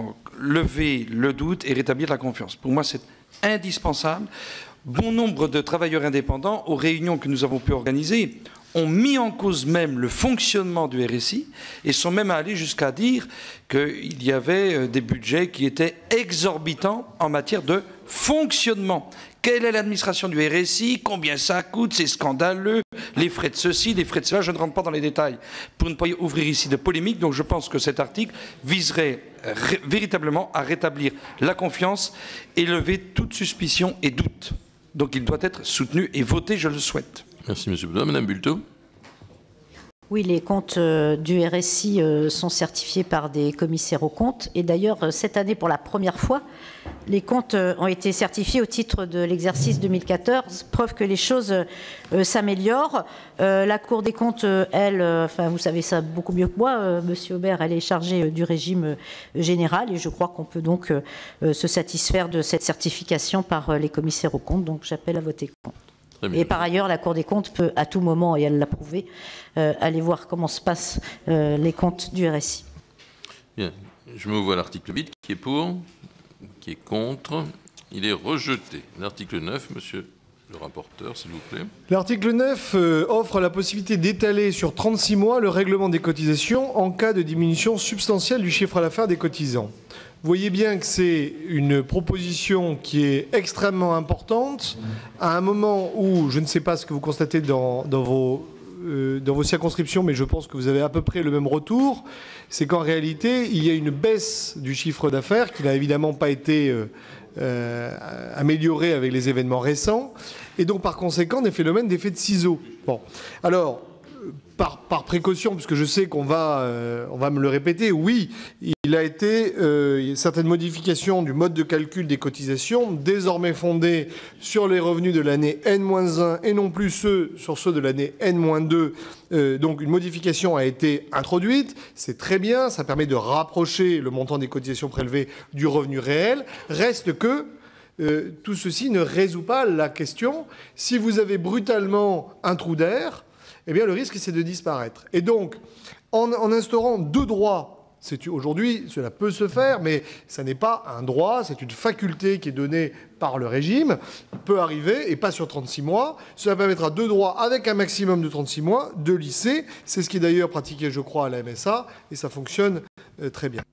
lever le doute et rétablir la confiance. Pour moi, c'est indispensable. Bon nombre de travailleurs indépendants, aux réunions que nous avons pu organiser, ont mis en cause même le fonctionnement du RSI et sont même allés jusqu'à dire qu'il y avait des budgets qui étaient exorbitants en matière de fonctionnement. Quelle est l'administration du RSI? Combien ça coûte? C'est scandaleux. Les frais de ceci, les frais de cela, je ne rentre pas dans les détails pour ne pas ouvrir ici de polémique. Donc je pense que cet article viserait véritablement à rétablir la confiance et lever toute suspicion et doute. Donc il doit être soutenu et voté, je le souhaite. Merci, monsieur Benoît. Madame Bulto. Oui, les comptes du RSI sont certifiés par des commissaires aux comptes. Et d'ailleurs, cette année, pour la première fois, les comptes ont été certifiés au titre de l'exercice 2014, preuve que les choses s'améliorent. La Cour des comptes, elle, vous savez ça beaucoup mieux que moi, Monsieur Aubert, elle est chargée du régime général et je crois qu'on peut donc se satisfaire de cette certification par les commissaires aux comptes. Donc j'appelle à voter contre. Et par ailleurs, la Cour des comptes peut à tout moment, et elle l'a prouvé, aller voir comment se passent les comptes du RSI. Bien. Je me vois l'article 8 qui est pour, qui est contre. Il est rejeté. L'article 9, monsieur le rapporteur, s'il vous plaît. L'article 9 offre la possibilité d'étaler sur 36 mois le règlement des cotisations en cas de diminution substantielle du chiffre d'affaires des cotisants. Vous voyez bien que c'est une proposition qui est extrêmement importante à un moment où, je ne sais pas ce que vous constatez dans vos circonscriptions, mais je pense que vous avez à peu près le même retour, c'est qu'en réalité, il y a une baisse du chiffre d'affaires qui n'a évidemment pas été améliorée avec les événements récents, et donc par conséquent des phénomènes d'effet de ciseaux. Bon, alors, par précaution, puisque je sais qu'on va me le répéter, oui, il a été certaines modifications du mode de calcul des cotisations, désormais fondées sur les revenus de l'année N-1 et non plus sur ceux de l'année N-2. Donc une modification a été introduite, c'est très bien, ça permet de rapprocher le montant des cotisations prélevées du revenu réel. Reste que tout ceci ne résout pas la question. Si vous avez brutalement un trou d'air, eh bien, le risque, c'est de disparaître. Et donc, en instaurant deux droits, aujourd'hui, cela peut se faire, mais ça n'est pas un droit, c'est une faculté qui est donnée par le régime, peut arriver, et pas sur 36 mois. Cela permettra deux droits avec un maximum de 36 mois de lycée. C'est ce qui est d'ailleurs pratiqué, je crois, à la MSA, et ça fonctionne très bien.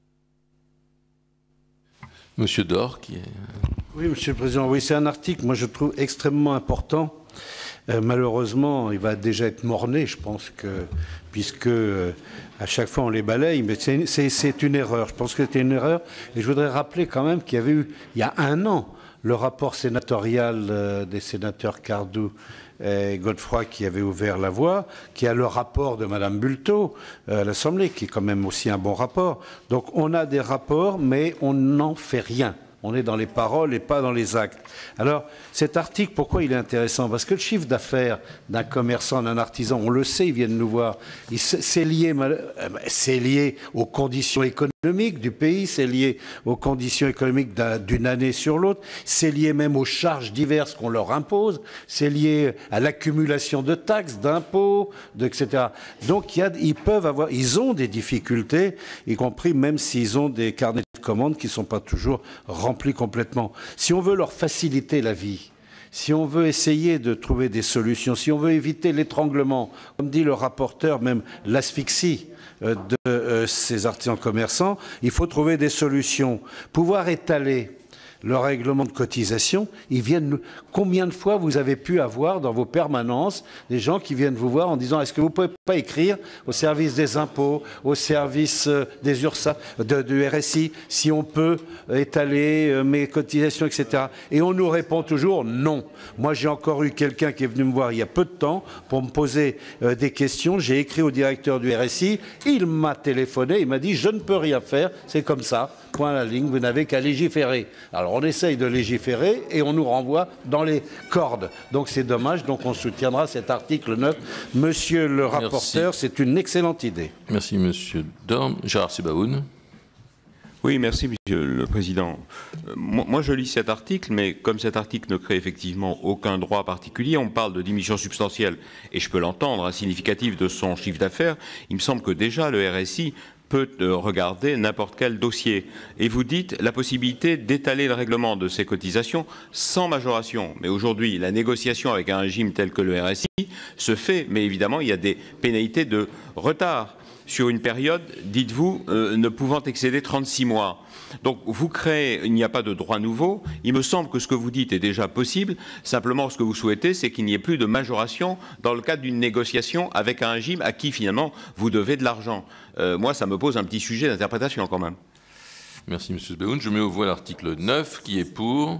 Monsieur Dor, qui est... Oui, Monsieur le Président, oui, c'est un article, moi, je trouve extrêmement important. Malheureusement, il va déjà être mort-né, je pense que, puisque à chaque fois on les balaye, mais c'est une erreur. Je pense que c'était une erreur. Et je voudrais rappeler quand même qu'il y avait eu, il y a un an, le rapport sénatorial des sénateurs Cardou et Godefroy qui avait ouvert la voie, qui a le rapport de Madame Bulto à l'Assemblée, qui est quand même aussi un bon rapport. Donc on a des rapports, mais on n'en fait rien. On est dans les paroles et pas dans les actes. Alors, cet article, pourquoi il est intéressant? Parce que le chiffre d'affaires d'un commerçant, d'un artisan, on le sait, ils viennent nous voir, c'est lié aux conditions économiques du pays, c'est lié aux conditions économiques d'une année sur l'autre, c'est lié même aux charges diverses qu'on leur impose, c'est lié à l'accumulation de taxes, d'impôts, etc. Donc, ils ont des difficultés, y compris même s'ils ont des carnets de commandes qui ne sont pas toujours remplis complètement. Si on veut leur faciliter la vie, si on veut essayer de trouver des solutions, si on veut éviter l'étranglement, comme dit le rapporteur, même l'asphyxie de ces artisans commerçants, il faut trouver des solutions. Pouvoir étaler le règlement de cotisation, ils viennent. Combien de fois vous avez pu avoir dans vos permanences des gens qui viennent vous voir en disant est-ce que vous ne pouvez pas écrire au service des impôts, au service des URSSAF, du RSI, si on peut étaler mes cotisations, etc. Et on nous répond toujours non. Moi, j'ai encore eu quelqu'un qui est venu me voir il y a peu de temps pour me poser des questions. J'ai écrit au directeur du RSI, il m'a téléphoné, il m'a dit je ne peux rien faire, c'est comme ça, point à la ligne, vous n'avez qu'à légiférer. Alors on essaye de légiférer et on nous renvoie dans les cordes. Donc c'est dommage, donc on soutiendra cet article 9. Monsieur le rapporteur, c'est une excellente idée. Merci Monsieur Dorn. Gérard Sebaoun. Oui, merci Monsieur le Président. Moi je lis cet article, mais comme cet article ne crée effectivement aucun droit particulier, on parle de diminution substantielle, et je peux l'entendre, significative de son chiffre d'affaires, il me semble que déjà le RSI peut regarder n'importe quel dossier. Et vous dites la possibilité d'étaler le règlement de ces cotisations sans majoration. Mais aujourd'hui, la négociation avec un régime tel que le RSI se fait, mais évidemment, il y a des pénalités de retard sur une période, dites-vous, ne pouvant excéder 36 mois. Donc vous créez, il n'y a pas de droit nouveau. Il me semble que ce que vous dites est déjà possible. Simplement, ce que vous souhaitez, c'est qu'il n'y ait plus de majoration dans le cadre d'une négociation avec un régime à qui, finalement, vous devez de l'argent. Moi, ça me pose un petit sujet d'interprétation, quand même. Merci, M. Sebaoun. Je mets au voie l'article 9. Qui est pour?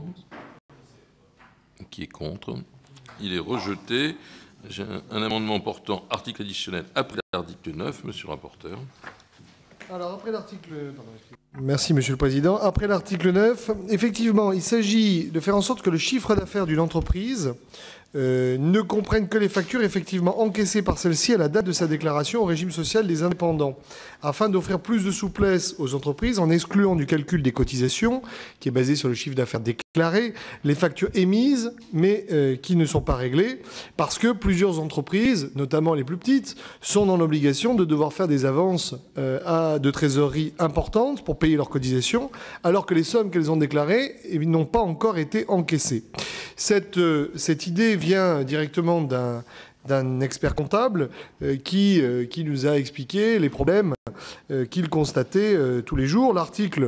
Qui est contre? Il est rejeté. J'ai un amendement portant article additionnel après l'article 9. Monsieur le rapporteur. Alors, après l'article... Merci, Monsieur le Président. Après l'article 9, effectivement, il s'agit de faire en sorte que le chiffre d'affaires d'une entreprise ne comprenne que les factures effectivement encaissées par celle-ci à la date de sa déclaration au régime social des indépendants, afin d'offrir plus de souplesse aux entreprises en excluant du calcul des cotisations, qui est basé sur le chiffre d'affaires déclaré, les factures émises, mais qui ne sont pas réglées, parce que plusieurs entreprises, notamment les plus petites, sont dans l'obligation de devoir faire des avances de trésorerie importantes pour payer leurs cotisations, alors que les sommes qu'elles ont déclarées n'ont pas encore été encaissées. Cette idée vient directement d'un expert comptable qui nous a expliqué les problèmes qu'il constatait tous les jours. L'article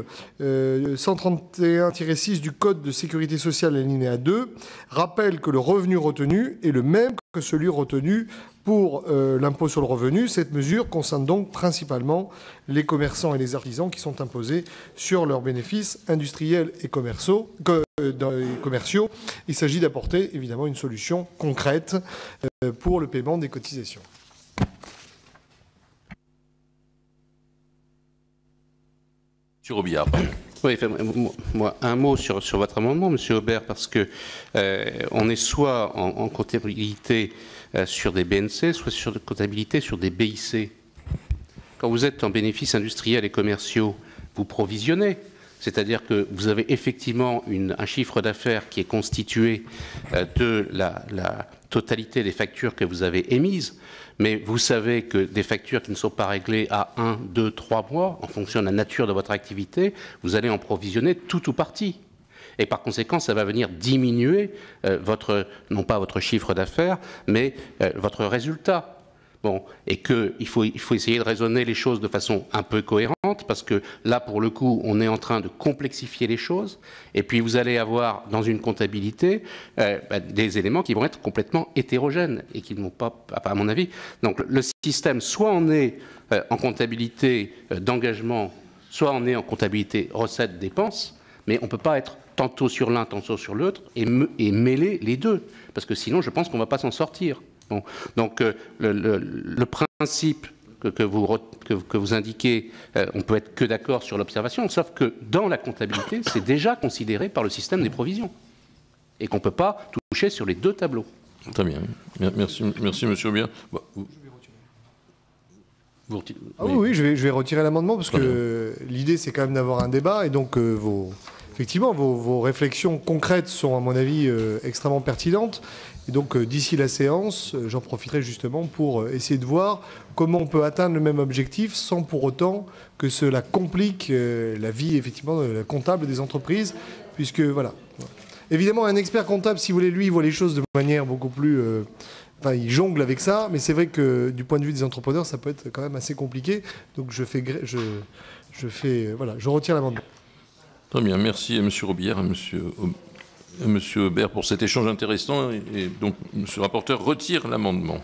131-6 du Code de sécurité sociale, alinéa 2, rappelle que le revenu retenu est le même que celui retenu pour l'impôt sur le revenu. Cette mesure concerne donc principalement les commerçants et les artisans qui sont imposés sur leurs bénéfices industriels et commerciaux. Il s'agit d'apporter évidemment une solution concrète pour le paiement des cotisations. Monsieur Robillard. Oui, moi, un mot sur votre amendement, Monsieur Aubert, parce que on est soit en comptabilité sur des BNC, soit sur de comptabilité sur des BIC. Quand vous êtes en bénéfices industriels et commerciaux, vous provisionnez. C'est-à-dire que vous avez effectivement un chiffre d'affaires qui est constitué de la totalité des factures que vous avez émises, mais vous savez que des factures qui ne sont pas réglées à 1, 2, 3 mois, en fonction de la nature de votre activité, vous allez en provisionner tout ou partie. Et par conséquent, ça va venir diminuer non pas votre chiffre d'affaires, mais votre résultat. Bon, et qu'il faut essayer de raisonner les choses de façon un peu cohérente, parce que là, pour le coup, on est en train de complexifier les choses, et puis vous allez avoir, dans une comptabilité, des éléments qui vont être complètement hétérogènes, et qui ne vont pas, à mon avis. Donc le système, soit on est en comptabilité d'engagement, soit on est en comptabilité recettes-dépenses, mais on ne peut pas être tantôt sur l'un, tantôt sur l'autre, et mêler les deux, parce que sinon, je pense qu'on ne va pas s'en sortir. Bon. Donc le principe que vous indiquez, on peut être que d'accord sur l'observation, sauf que dans la comptabilité, c'est déjà considéré par le système des provisions, et qu'on ne peut pas toucher sur les deux tableaux. Très bien. Merci Monsieur Aubert. Oui, je vais retirer l'amendement, parce que l'idée, c'est quand même d'avoir un débat, et donc effectivement, vos réflexions concrètes sont, à mon avis, extrêmement pertinentes. Et donc, d'ici la séance, j'en profiterai justement pour essayer de voir comment on peut atteindre le même objectif sans pour autant que cela complique la vie, effectivement, comptable des entreprises, puisque, voilà. Évidemment, un expert comptable, si vous voulez, lui, il voit les choses de manière beaucoup plus... Enfin, il jongle avec ça, mais c'est vrai que du point de vue des entrepreneurs, ça peut être quand même assez compliqué. Donc, je retire l'amendement. Très bien, merci à M. Robillard et à M. Aubert pour cet échange intéressant. Et donc, M. le rapporteur retire l'amendement.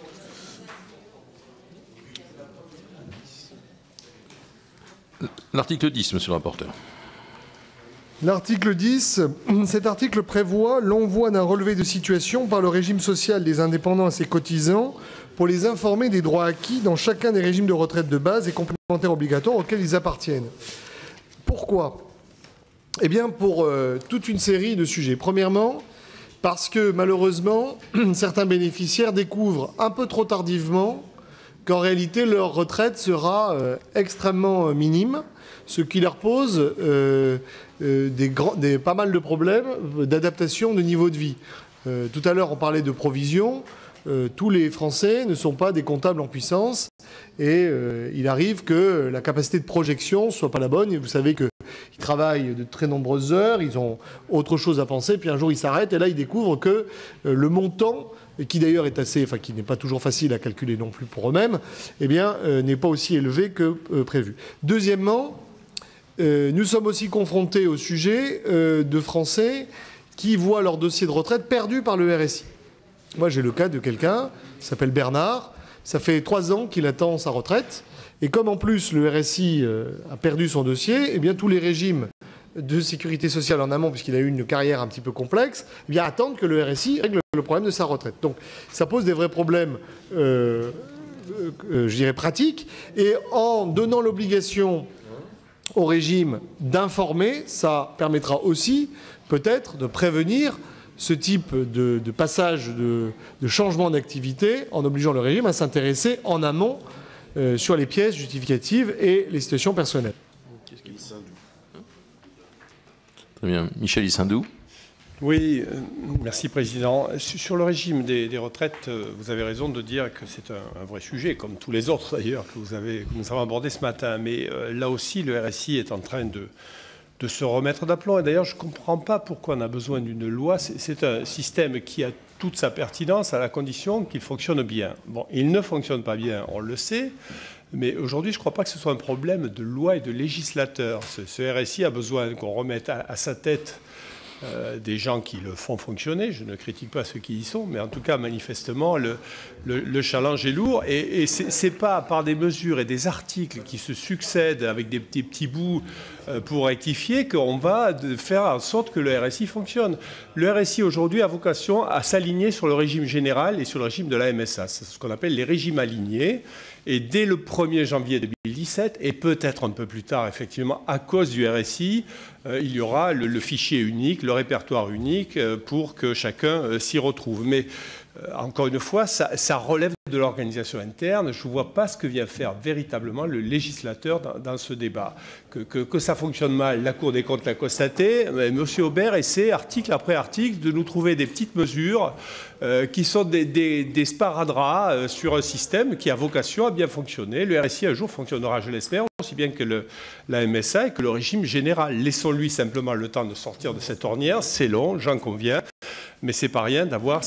L'article 10, M. le rapporteur. L'article 10, cet article prévoit l'envoi d'un relevé de situation par le régime social des indépendants à ses cotisants pour les informer des droits acquis dans chacun des régimes de retraite de base et complémentaires obligatoires auxquels ils appartiennent. Pourquoi ? Eh bien, pour toute une série de sujets. Premièrement, parce que malheureusement, certains bénéficiaires découvrent un peu trop tardivement qu'en réalité, leur retraite sera extrêmement minime, ce qui leur pose pas mal de problèmes d'adaptation de niveau de vie. Tout à l'heure, on parlait de provision. Tous les Français ne sont pas des comptables en puissance et il arrive que la capacité de projection ne soit pas la bonne. Et vous savez qu'ils travaillent de très nombreuses heures, ils ont autre chose à penser, puis un jour ils s'arrêtent et là ils découvrent que le montant, qui d'ailleurs est qui n'est pas toujours facile à calculer non plus pour eux-mêmes, eh bien n'est pas aussi élevé que prévu. Deuxièmement, nous sommes aussi confrontés au sujet de Français qui voient leur dossier de retraite perdu par le RSI. Moi, j'ai le cas de quelqu'un qui s'appelle Bernard. Ça fait 3 ans qu'il attend sa retraite. Et comme en plus le RSI a perdu son dossier, eh bien tous les régimes de sécurité sociale en amont, puisqu'il a eu une carrière un petit peu complexe, eh bien attendent que le RSI règle le problème de sa retraite. Donc ça pose des vrais problèmes, je dirais, pratiques. Et en donnant l'obligation au régime d'informer, ça permettra aussi peut-être de prévenir ce type de passage de changement d'activité en obligeant le régime à s'intéresser en amont sur les pièces justificatives et les situations personnelles. Très bien. Michel Issindou. Oui, merci Président. Sur le régime des retraites, vous avez raison de dire que c'est un vrai sujet, comme tous les autres d'ailleurs que nous avons abordé ce matin. Mais là aussi, le RSI est en train de se remettre d'aplomb. Et d'ailleurs, je ne comprends pas pourquoi on a besoin d'une loi. C'est un système qui a toute sa pertinence à la condition qu'il fonctionne bien. Bon, il ne fonctionne pas bien, on le sait. Mais aujourd'hui, je ne crois pas que ce soit un problème de loi et de législateur. Ce RSI a besoin qu'on remette à sa tête des gens qui le font fonctionner. Je ne critique pas ceux qui y sont, mais en tout cas, manifestement, le challenge est lourd. Et ce n'est pas par des mesures et des articles qui se succèdent avec des petits bouts pour rectifier qu'on va faire en sorte que le RSI fonctionne. Le RSI, aujourd'hui, a vocation à s'aligner sur le régime général et sur le régime de la MSA. C'est ce qu'on appelle les régimes alignés. Et dès le 1er janvier 2017, et peut-être un peu plus tard, effectivement, à cause du RSI, il y aura le fichier unique, le répertoire unique, pour que chacun s'y retrouve. Mais encore une fois, ça relève de l'organisation interne. Je ne vois pas ce que vient faire véritablement le législateur dans ce débat. Que ça fonctionne mal, la Cour des comptes l'a constaté. M. Aubert essaie, article après article, de nous trouver des petites mesures qui sont des sparadraps sur un système qui a vocation à bien fonctionner. Le RSI, un jour, fonctionnera, je l'espère, aussi bien que la MSA et que le régime général. Laissons-lui simplement le temps de sortir de cette ornière. C'est long, j'en conviens. Mais c'est pas rien d'avoir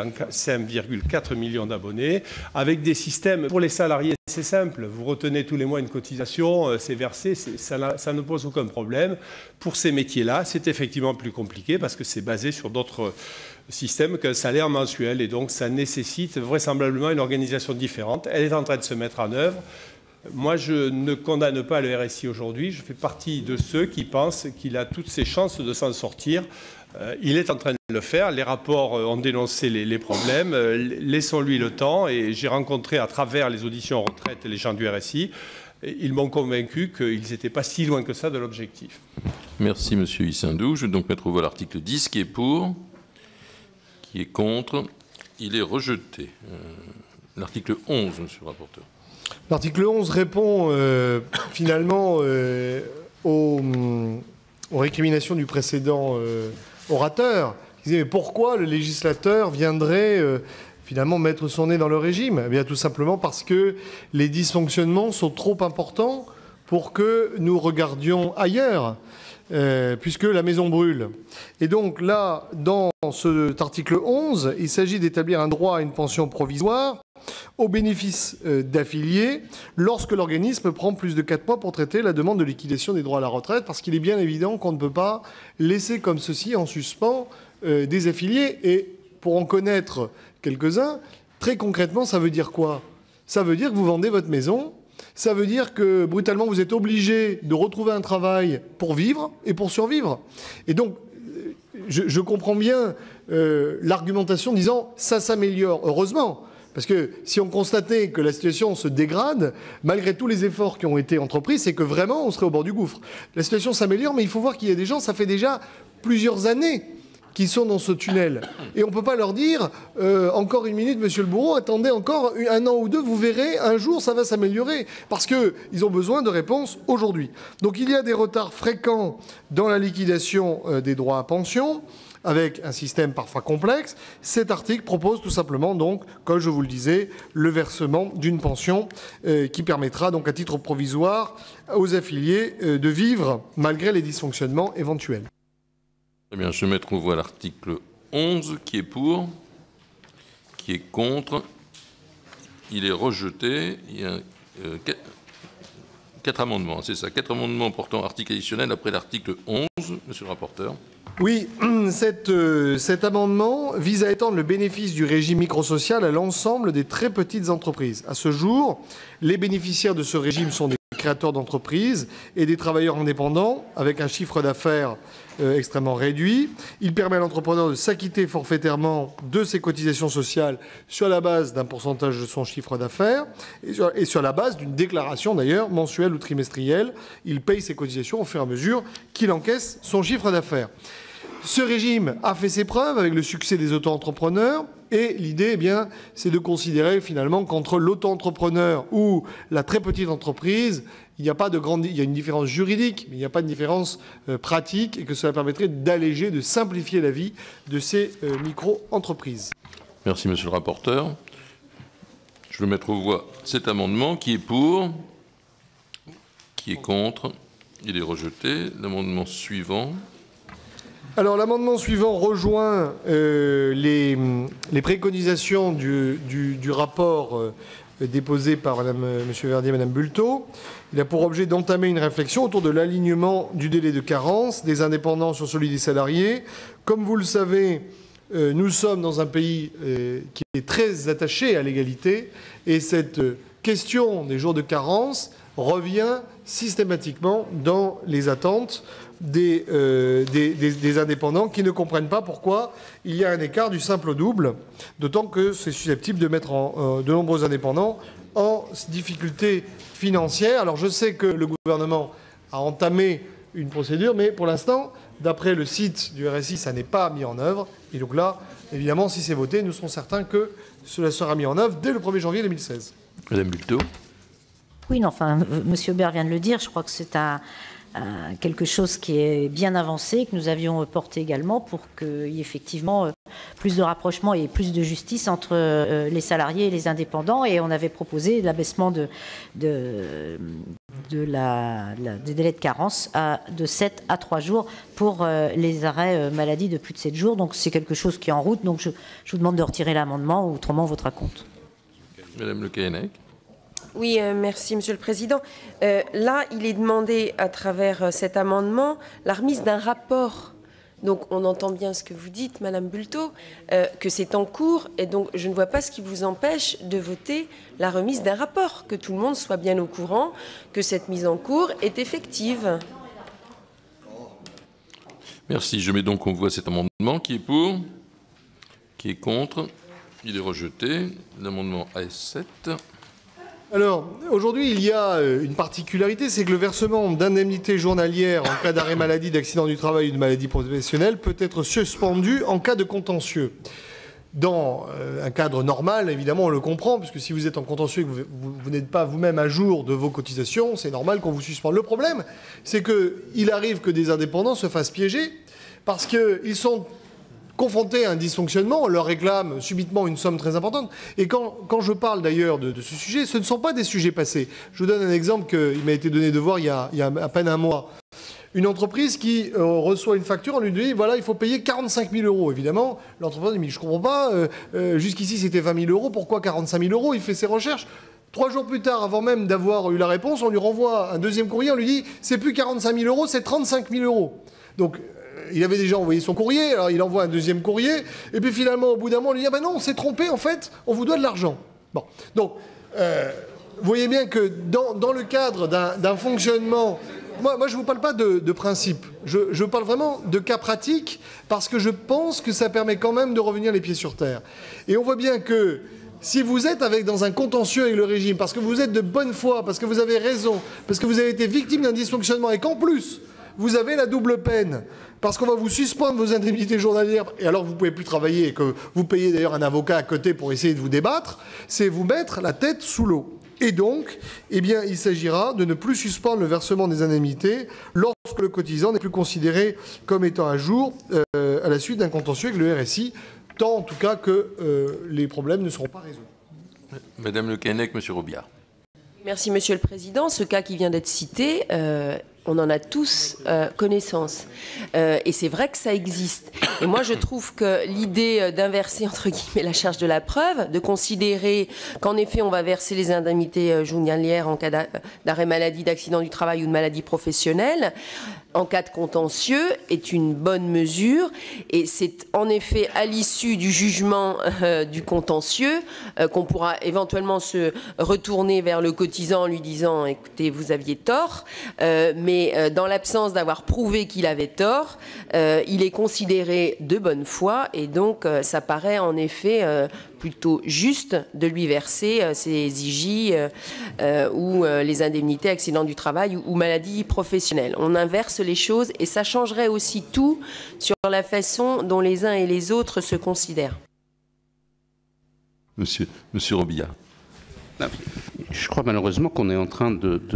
5,4 millions d'abonnés avec des systèmes pour les salariés. C'est simple, vous retenez tous les mois une cotisation, c'est versé, ça ne pose aucun problème. Pour ces métiers-là, c'est effectivement plus compliqué parce que c'est basé sur d'autres systèmes qu'un salaire mensuel et donc ça nécessite vraisemblablement une organisation différente. Elle est en train de se mettre en œuvre. Moi, je ne condamne pas le RSI aujourd'hui. Je fais partie de ceux qui pensent qu'il a toutes ses chances de s'en sortir. Il est en train de le faire. Les rapports ont dénoncé les problèmes. Laissons-lui le temps. Et j'ai rencontré à travers les auditions en retraite les gens du RSI. Ils m'ont convaincu qu'ils n'étaient pas si loin que ça de l'objectif. Merci, Monsieur Issindou. Je vais donc mettre au voie l'article 10 qui est pour, qui est contre. Il est rejeté. L'article 11, Monsieur le rapporteur. L'article 11 répond finalement aux récriminations du précédent orateur. Il disait mais pourquoi le législateur viendrait finalement mettre son nez dans le régime? Eh bien tout simplement parce que les dysfonctionnements sont trop importants pour que nous regardions ailleurs, puisque la maison brûle. Et donc là, dans cet article 11, il s'agit d'établir un droit à une pension provisoire au bénéfice d'affiliés lorsque l'organisme prend plus de 4 mois pour traiter la demande de liquidation des droits à la retraite, parce qu'il est bien évident qu'on ne peut pas laisser comme ceci en suspens des affiliés. Et pour en connaître quelques-uns, très concrètement, ça veut dire quoi? Ça veut dire que vous vendez votre maison, ça veut dire que brutalement vous êtes obligé de retrouver un travail pour vivre et pour survivre. Et donc, je comprends bien l'argumentation disant ça s'améliore, heureusement. Parce que si on constatait que la situation se dégrade, malgré tous les efforts qui ont été entrepris, c'est que vraiment on serait au bord du gouffre. La situation s'améliore, mais il faut voir qu'il y a des gens, ça fait déjà plusieurs années qui sont dans ce tunnel. Et on ne peut pas leur dire encore une minute, monsieur le bourreau, attendez encore un an ou deux, vous verrez, un jour ça va s'améliorer. Parce qu'ils ont besoin de réponses aujourd'hui. Donc il y a des retards fréquents dans la liquidation des droits à pension, avec un système parfois complexe. Cet article propose tout simplement, donc, comme je vous le disais, le versement d'une pension qui permettra donc à titre provisoire aux affiliés de vivre malgré les dysfonctionnements éventuels. Très bien, je vais mettre au voie l'article 11 qui est pour, qui est contre. Il est rejeté. Il y a 4 amendements, c'est ça, 4 amendements portant article additionnel après l'article 11, monsieur le rapporteur. Oui, cet amendement vise à étendre le bénéfice du régime microsocial à l'ensemble des très petites entreprises. À ce jour, les bénéficiaires de ce régime sont des créateurs d'entreprises et des travailleurs indépendants avec un chiffre d'affaires extrêmement réduit. Il permet à l'entrepreneur de s'acquitter forfaitairement de ses cotisations sociales sur la base d'un pourcentage de son chiffre d'affaires et sur la base d'une déclaration d'ailleurs mensuelle ou trimestrielle. Il paye ses cotisations au fur et à mesure qu'il encaisse son chiffre d'affaires. Ce régime a fait ses preuves avec le succès des auto-entrepreneurs et l'idée, eh bien, c'est de considérer finalement qu'entre l'auto-entrepreneur ou la très petite entreprise, il y a une différence juridique, mais il n'y a pas de différence pratique et que cela permettrait d'alléger, de simplifier la vie de ces micro-entreprises. Merci, monsieur le rapporteur. Je vais mettre aux voix cet amendement qui est pour, qui est contre. Il est rejeté. L'amendement suivant. Alors l'amendement suivant rejoint les préconisations du rapport déposé par M. Verdier et Mme Bultot. Il a pour objet d'entamer une réflexion autour de l'alignement du délai de carence des indépendants sur celui des salariés. Comme vous le savez, nous sommes dans un pays qui est très attaché à l'égalité et cette question des jours de carence revient systématiquement dans les attentes des indépendants qui ne comprennent pas pourquoi il y a un écart du simple au double, d'autant que c'est susceptible de mettre de nombreux indépendants en difficulté financière. Alors je sais que le gouvernement a entamé une procédure, mais pour l'instant, d'après le site du RSI, ça n'est pas mis en œuvre. Et donc là, évidemment, si c'est voté, nous serons certains que cela sera mis en œuvre dès le 1er janvier 2016. Madame Bultot. Oui, non, enfin, M. Aubert vient de le dire, je crois que c'est quelque chose qui est bien avancé, que nous avions porté également pour qu'il y ait effectivement plus de rapprochement et plus de justice entre les salariés et les indépendants. Et on avait proposé l'abaissement des délais de carence de 7 à 3 jours pour les arrêts maladie de plus de 7 jours. Donc c'est quelque chose qui est en route. Donc je vous demande de retirer l'amendement, ou autrement on votera contre. Madame Le Callennec. Oui, merci Monsieur le Président. Là, il est demandé à travers cet amendement la remise d'un rapport. Donc on entend bien ce que vous dites, Madame Bultot, que c'est en cours, et donc je ne vois pas ce qui vous empêche de voter la remise d'un rapport, que tout le monde soit bien au courant que cette mise en cours est effective. Merci. Je mets donc en voie cet amendement. Qui est pour? Qui est contre? Il est rejeté. L'amendement AS7. Alors, aujourd'hui, il y a une particularité, c'est que le versement d'indemnités journalières en cas d'arrêt maladie, d'accident du travail ou de maladie professionnelle peut être suspendu en cas de contentieux. Dans un cadre normal, évidemment, on le comprend, puisque si vous êtes en contentieux et que vous n'êtes pas vous-même à jour de vos cotisations, c'est normal qu'on vous suspende. Le problème, c'est qu'il arrive que des indépendants se fassent piéger parce qu'ils sont confrontés à un dysfonctionnement, on leur réclame subitement une somme très importante. Et quand je parle d'ailleurs de ce sujet, ce ne sont pas des sujets passés. Je vous donne un exemple qu'il m'a été donné de voir il y a à peine un mois. Une entreprise qui reçoit une facture, on lui dit, voilà, il faut payer 45 000 €. Évidemment, l'entreprise dit, mais je ne comprends pas, jusqu'ici c'était 20 000 €, pourquoi 45 000 €? Il fait ses recherches. 3 jours plus tard, avant même d'avoir eu la réponse, on lui renvoie un deuxième courrier, on lui dit, c'est plus 45 000 €, c'est 35 000 €. Donc, il avait déjà envoyé son courrier, alors il envoie un deuxième courrier, et puis finalement, au bout d'un moment, on lui dit, ah ben non, on s'est trompé, en fait, on vous doit de l'argent. Bon, donc, vous voyez bien que dans le cadre d'un fonctionnement, moi je ne vous parle pas de principe, je parle vraiment de cas pratique, parce que je pense que ça permet quand même de revenir les pieds sur terre. Et on voit bien que si vous êtes dans un contentieux avec le régime, parce que vous êtes de bonne foi, parce que vous avez raison, parce que vous avez été victime d'un dysfonctionnement, et qu'en plus, vous avez la double peine, parce qu'on va vous suspendre vos indemnités journalières, et alors vous ne pouvez plus travailler, et que vous payez d'ailleurs un avocat à côté pour essayer de vous débattre, c'est vous mettre la tête sous l'eau. Et donc, eh bien, il s'agira de ne plus suspendre le versement des indemnités lorsque le cotisant n'est plus considéré comme étant à jour à la suite d'un contentieux avec le RSI, tant en tout cas que les problèmes ne seront pas résolus. Madame Le Callennec, Monsieur Robillard. Merci Monsieur le Président. Ce cas qui vient d'être cité, on en a tous connaissance. Et c'est vrai que ça existe. Et moi, je trouve que l'idée d'inverser, entre guillemets, la charge de la preuve, de considérer qu'en effet, on va verser les indemnités journalières en cas d'arrêt maladie, d'accident du travail ou de maladie professionnelle, en cas de contentieux, est une bonne mesure. Et c'est en effet à l'issue du jugement du contentieux qu'on pourra éventuellement se retourner vers le cotisant en lui disant « écoutez, vous aviez tort », mais dans l'absence d'avoir prouvé qu'il avait tort, il est considéré de bonne foi et donc ça paraît en effet plutôt juste de lui verser ses IJ ou les indemnités accident du travail ou maladie professionnelle. On inverse les choses et ça changerait aussi tout sur la façon dont les uns et les autres se considèrent. Monsieur Robillard. Je crois malheureusement qu'on est en train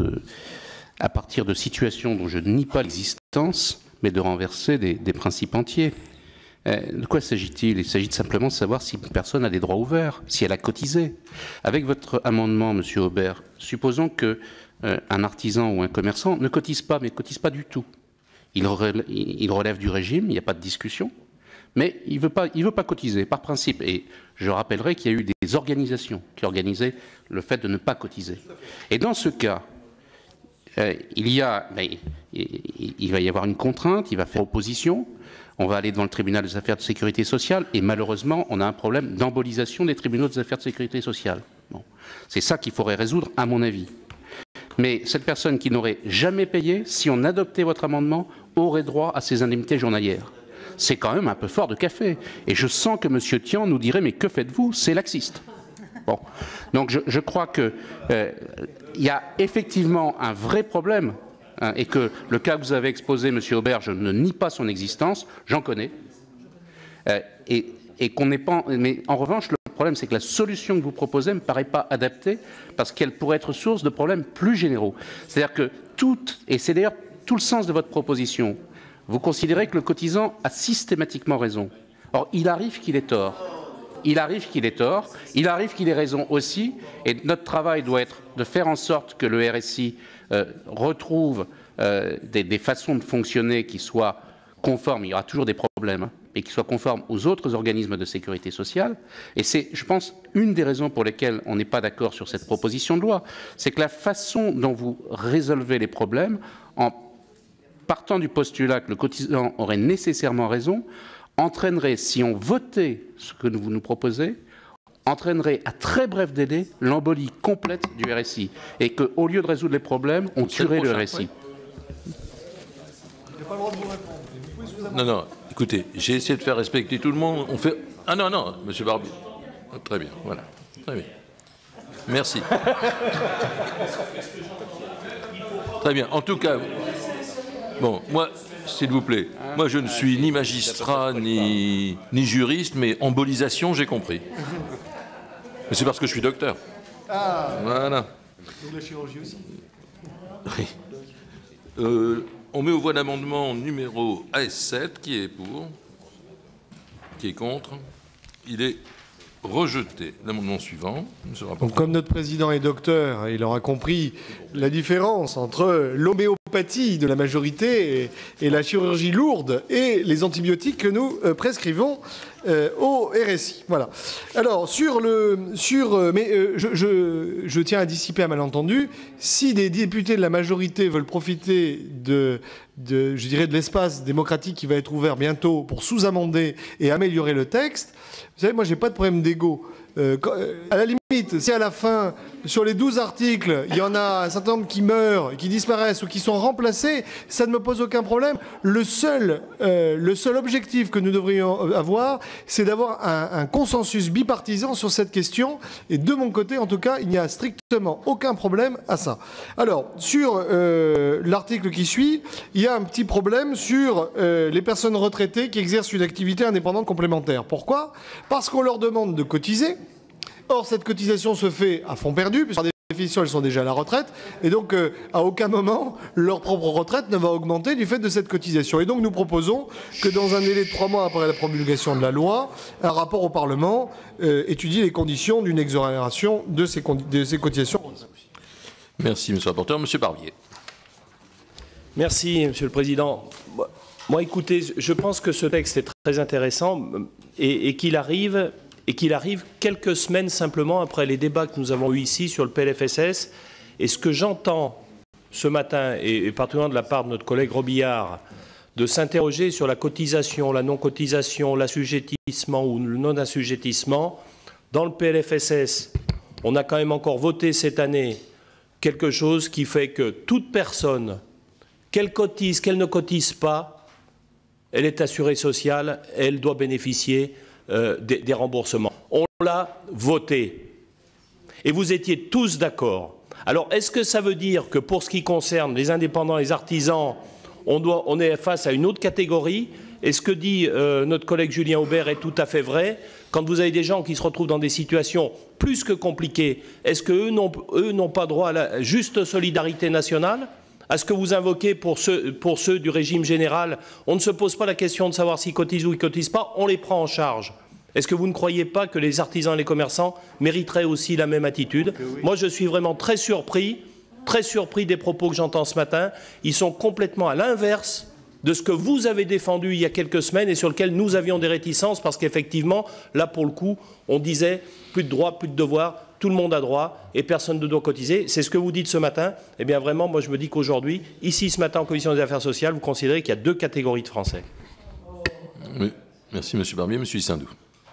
à partir de situations dont je nie pas l'existence, mais de renverser des principes entiers. De quoi s'agit-il? Il s'agit simplement de savoir si une personne a des droits ouverts, si elle a cotisé. Avec votre amendement, Monsieur Aubert, supposons qu'un artisan ou un commerçant ne cotise pas, mais ne cotise pas du tout. il relève du régime, il n'y a pas de discussion, mais il veut pas cotiser, par principe. Et je rappellerai qu'il y a eu des organisations qui organisaient le fait de ne pas cotiser. Et dans ce cas, il va y avoir une contrainte, il va faire opposition, on va aller devant le tribunal des affaires de sécurité sociale, et malheureusement, on a un problème d'embolisation des tribunaux des affaires de sécurité sociale. Bon. C'est ça qu'il faudrait résoudre, à mon avis. Mais cette personne qui n'aurait jamais payé, si on adoptait votre amendement, aurait droit à ses indemnités journalières. C'est quand même un peu fort de café. Et je sens que M. Tian nous dirait « mais que faites-vous? C'est laxiste ». Bon. Donc je crois qu'il y a effectivement un vrai problème, hein, et que le cas que vous avez exposé, M. Aubert, je ne nie pas son existence, j'en connais. Et qu'on n'est pas... Mais en revanche, le problème, c'est que la solution que vous proposez ne me paraît pas adaptée parce qu'elle pourrait être source de problèmes plus généraux. C'est-à-dire que et c'est d'ailleurs tout le sens de votre proposition, vous considérez que le cotisant a systématiquement raison. Or, il arrive qu'il ait tort. Il arrive qu'il ait tort, il arrive qu'il ait raison aussi, et notre travail doit être de faire en sorte que le RSI retrouve des façons de fonctionner qui soient conformes, il y aura toujours des problèmes, hein, et qui soient conformes aux autres organismes de sécurité sociale. Et c'est, je pense, une des raisons pour lesquelles on n'est pas d'accord sur cette proposition de loi, c'est que la façon dont vous résolvez les problèmes, en partant du postulat que le cotisant aurait nécessairement raison, entraînerait, si on votait ce que vous nous proposez, entraînerait à très bref délai l'embolie complète du RSI. Et qu'au lieu de résoudre les problèmes, on tuerait le RSI. Non, non, écoutez, j'ai essayé de faire respecter tout le monde. On fait... Ah non, non, M. Barbier. Très bien, voilà. Très bien. Merci. Très bien. En tout cas, bon, moi, s'il vous plaît, moi je ne suis ni magistrat ni juriste, mais embolisation, j'ai compris. Mais c'est parce que je suis docteur. Ah. Voilà. Donc la chirurgie aussi. Oui. On met au voie l'amendement numéro AS7, qui est pour, qui est contre. Il est rejeté. L'amendement suivant. Donc, comme notre président est docteur, il aura compris la différence entre l'homéopathie de la majorité et la chirurgie lourde et les antibiotiques que nous prescrivons au RSI. Voilà. Alors, je tiens à dissiper un malentendu. Si des députés de la majorité veulent profiter de l'espace démocratique qui va être ouvert bientôt pour sous-amender et améliorer le texte, vous savez, moi, j'ai pas de problème d'ego. À la limite, si à la fin, sur les 12 articles, il y en a un certain nombre qui meurent, qui disparaissent ou qui sont remplacés, ça ne me pose aucun problème. Le seul objectif que nous devrions avoir, c'est d'avoir un consensus bipartisan sur cette question. Et de mon côté, en tout cas, il n'y a strictement aucun problème à ça. Alors, sur l'article qui suit, il y a un petit problème sur les personnes retraitées qui exercent une activité indépendante complémentaire. Pourquoi ? Parce qu'on leur demande de cotiser. Or, cette cotisation se fait à fond perdu, puisque par définition, elles sont déjà à la retraite, et donc, à aucun moment, leur propre retraite ne va augmenter du fait de cette cotisation. Et donc, nous proposons que dans un délai de 3 mois après la promulgation de la loi, un rapport au Parlement étudie les conditions d'une exonération de ces cotisations. Merci, monsieur le rapporteur. Monsieur Barbier. Merci, monsieur le président. Moi, écoutez, je pense que ce texte est très intéressant et qu'il arrive quelques semaines simplement après les débats que nous avons eus ici sur le PLFSS. Et ce que j'entends ce matin, et particulièrement de la part de notre collègue Robillard, de s'interroger sur la cotisation, la non-cotisation, l'assujettissement ou le non-assujettissement, dans le PLFSS, on a quand même encore voté cette année quelque chose qui fait que toute personne, qu'elle cotise, qu'elle ne cotise pas, elle est assurée sociale, elle doit bénéficier des remboursements. On l'a voté. Et vous étiez tous d'accord. Alors, est-ce que ça veut dire que pour ce qui concerne les indépendants, les artisans, on est face à une autre catégorie? Et ce que dit notre collègue Julien Aubert est tout à fait vrai. Quand vous avez des gens qui se retrouvent dans des situations plus que compliquées, est-ce qu'eux n'ont pas droit à la juste solidarité nationale ? À ce que vous invoquez pour ceux du régime général, on ne se pose pas la question de savoir s'ils cotisent ou ils ne cotisent pas, on les prend en charge. Est-ce que vous ne croyez pas que les artisans et les commerçants mériteraient aussi la même attitude? Oui. Moi, je suis vraiment très surpris des propos que j'entends ce matin. Ils sont complètement à l'inverse de ce que vous avez défendu il y a quelques semaines et sur lequel nous avions des réticences parce qu'effectivement, là pour le coup, on disait plus de droits, plus de devoirs, tout le monde a droit et personne ne doit cotiser. C'est ce que vous dites ce matin. Eh bien vraiment, moi je me dis qu'aujourd'hui, ici ce matin en Commission des Affaires sociales, vous considérez qu'il y a 2 catégories de Français. Oui. Merci M. Barbier. M. Sindou.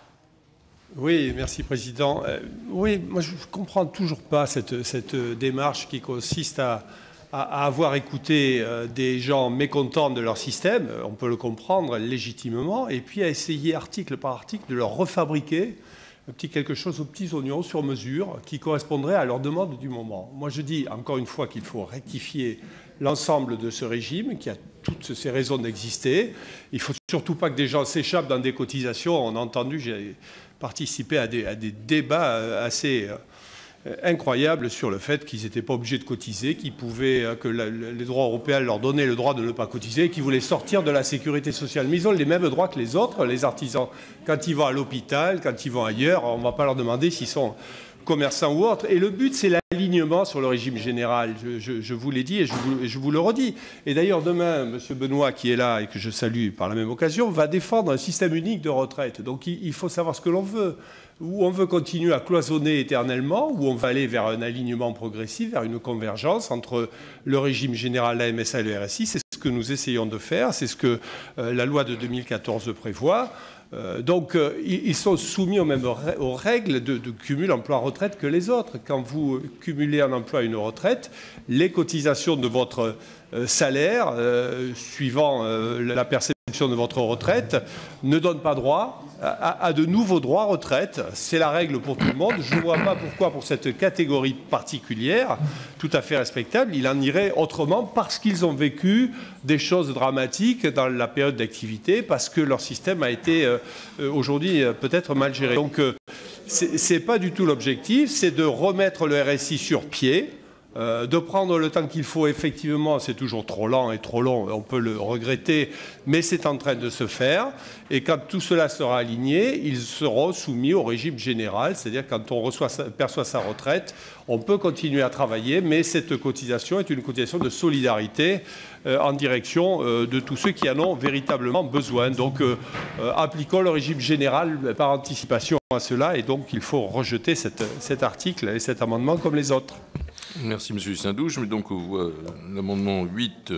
Oui, merci Président. Oui, moi je ne comprends toujours pas cette démarche qui consiste à avoir écouté des gens mécontents de leur système, on peut le comprendre légitimement, et puis à essayer article par article de leur refabriquer quelque chose aux petits oignons sur mesure qui correspondrait à leur demande du moment. Moi je dis encore une fois qu'il faut rectifier l'ensemble de ce régime qui a toutes ses raisons d'exister. Il ne faut surtout pas que des gens s'échappent dans des cotisations. On a entendu, j'ai participé à des débats assez incroyables sur le fait qu'ils n'étaient pas obligés de cotiser, que les droits européens leur donnaient le droit de ne pas cotiser, qu'ils voulaient sortir de la sécurité sociale. Mais ils ont les mêmes droits que les autres, les artisans. Quand ils vont à l'hôpital, quand ils vont ailleurs, on ne va pas leur demander s'ils sont commerçants ou autres. Et le but, c'est l'alignement sur le régime général. Je vous l'ai dit et je vous le redis. Et d'ailleurs, demain, M. Benoît, qui est là et que je salue par la même occasion, va défendre un système unique de retraite. Donc il faut savoir ce que l'on veut. Ou on veut continuer à cloisonner éternellement, ou on va aller vers un alignement progressif, vers une convergence entre le régime général, la MSA et le RSI. C'est ce que nous essayons de faire. C'est ce que la loi de 2014 prévoit. Donc, ils sont soumis aux règles de cumul emploi-retraite que les autres. Quand vous cumulez un emploi et une retraite, les cotisations de votre salaire, suivant la perception de votre retraite, ne donnent pas droit à de nouveaux droits retraite. C'est la règle pour tout le monde. Je ne vois pas pourquoi, pour cette catégorie particulière, tout à fait respectable, il en irait autrement parce qu'ils ont vécu des choses dramatiques dans la période d'activité, parce que leur système a été aujourd'hui peut-être mal géré. Donc, ce n'est pas du tout l'objectif, c'est de remettre le RSI sur pied, de prendre le temps qu'il faut. Effectivement, c'est toujours trop lent et trop long, on peut le regretter, mais c'est en train de se faire. Et quand tout cela sera aligné, ils seront soumis au régime général, c'est-à-dire quand on perçoit sa retraite, on peut continuer à travailler, mais cette cotisation est une cotisation de solidarité en direction de tous ceux qui en ont véritablement besoin. Donc, appliquons le régime général par anticipation à cela, et donc il faut rejeter cet article et cet amendement comme les autres. Merci, M. Sindou. Je mets donc aux voix l'amendement 8.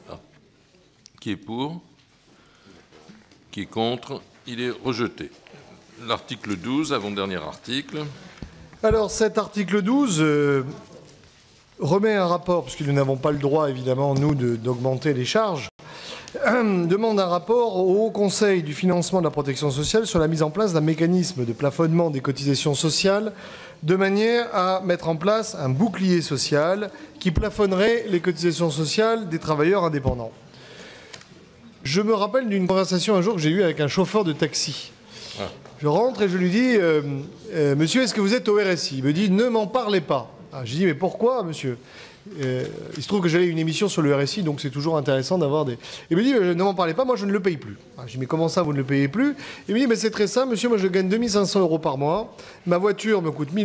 Qui est pour? Qui est contre? Il est rejeté. L'article 12, avant-dernier article. Alors, cet article 12 remet un rapport, puisque nous n'avons pas le droit, évidemment, nous, d'augmenter les charges, demande un rapport au Haut Conseil du financement de la protection sociale sur la mise en place d'un mécanisme de plafonnement des cotisations sociales de manière à mettre en place un bouclier social qui plafonnerait les cotisations sociales des travailleurs indépendants. Je me rappelle d'une conversation un jour que j'ai eue avec un chauffeur de taxi. Je rentre et je lui dis « Monsieur, est-ce que vous êtes au RSI ?» Il me dit « Ne m'en parlez pas. » Je dis « Mais pourquoi, monsieur ?» Il se trouve que j'avais une émission sur le RSI, donc c'est toujours intéressant d'avoir des... Il me dit, ne m'en parlez pas, moi je ne le paye plus. Je dis, mais comment ça, vous ne le payez plus? Il me dit, mais c'est très simple, monsieur, moi je gagne 2500 € par mois, ma voiture me coûte 1000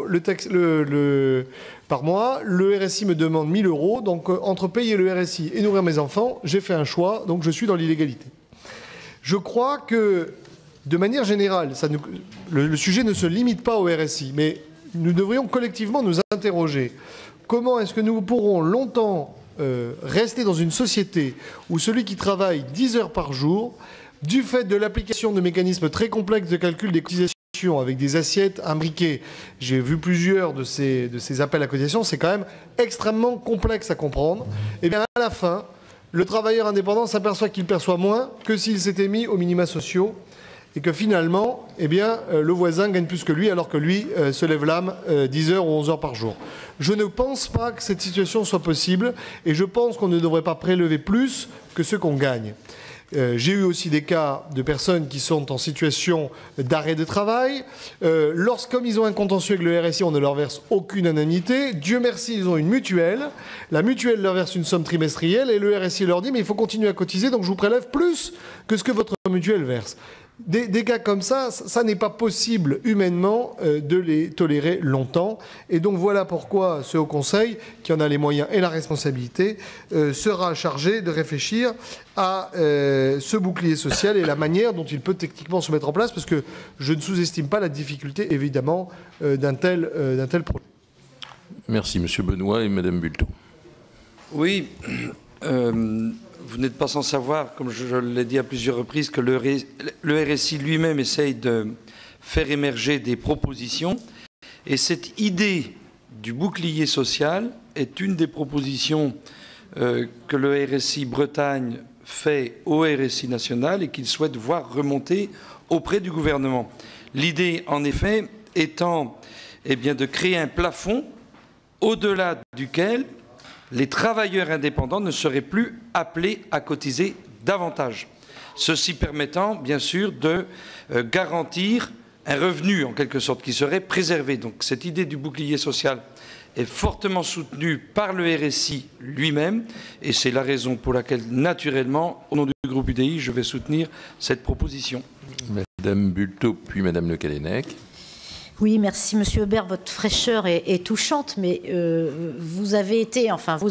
€ par mois, le RSI me demande 1000 €, donc entre payer le RSI et nourrir mes enfants, j'ai fait un choix, donc je suis dans l'illégalité. Je crois que, de manière générale, le sujet ne se limite pas au RSI, mais nous devrions collectivement nous interroger. Comment est-ce que nous pourrons longtemps rester dans une société où celui qui travaille 10 heures par jour, du fait de l'application de mécanismes très complexes de calcul des cotisations avec des assiettes imbriquées, j'ai vu plusieurs de ces appels à cotisation, c'est quand même extrêmement complexe à comprendre, et bien à la fin, le travailleur indépendant s'aperçoit qu'il perçoit moins que s'il s'était mis aux minima sociaux, et que finalement, eh bien, le voisin gagne plus que lui, alors que lui se lève l'âme 10 heures ou 11 heures par jour. Je ne pense pas que cette situation soit possible, et je pense qu'on ne devrait pas prélever plus que ce qu'on gagne. J'ai eu aussi des cas de personnes qui sont en situation d'arrêt de travail. Comme ils ont un contentieux avec le RSI, on ne leur verse aucune indemnité. Dieu merci, ils ont une mutuelle. La mutuelle leur verse une somme trimestrielle et le RSI leur dit « mais il faut continuer à cotiser, donc je vous prélève plus que ce que votre mutuelle verse ». Des cas comme ça n'est pas possible humainement de les tolérer longtemps. Et donc voilà pourquoi ce Haut Conseil, qui en a les moyens et la responsabilité, sera chargé de réfléchir à ce bouclier social et la manière dont il peut techniquement se mettre en place, parce que je ne sous-estime pas la difficulté, évidemment, d'un tel projet. Merci, Monsieur Benoît et Madame Bulto. Oui. Vous n'êtes pas sans savoir, comme je l'ai dit à plusieurs reprises, que le RSI lui-même essaye de faire émerger des propositions. Et cette idée du bouclier social est une des propositions que le RSI Bretagne fait au RSI national et qu'il souhaite voir remonter auprès du gouvernement. L'idée, en effet, étant de créer un plafond au-delà duquel les travailleurs indépendants ne seraient plus appelés à cotiser davantage. Ceci permettant, bien sûr, de garantir un revenu, en quelque sorte, qui serait préservé. Donc cette idée du bouclier social est fortement soutenue par le RSI lui-même, et c'est la raison pour laquelle, naturellement, au nom du groupe UDI, je vais soutenir cette proposition. Madame Bulto, puis Madame Le Callennec. Oui, merci Monsieur Aubert. Votre fraîcheur est touchante, mais vous avez été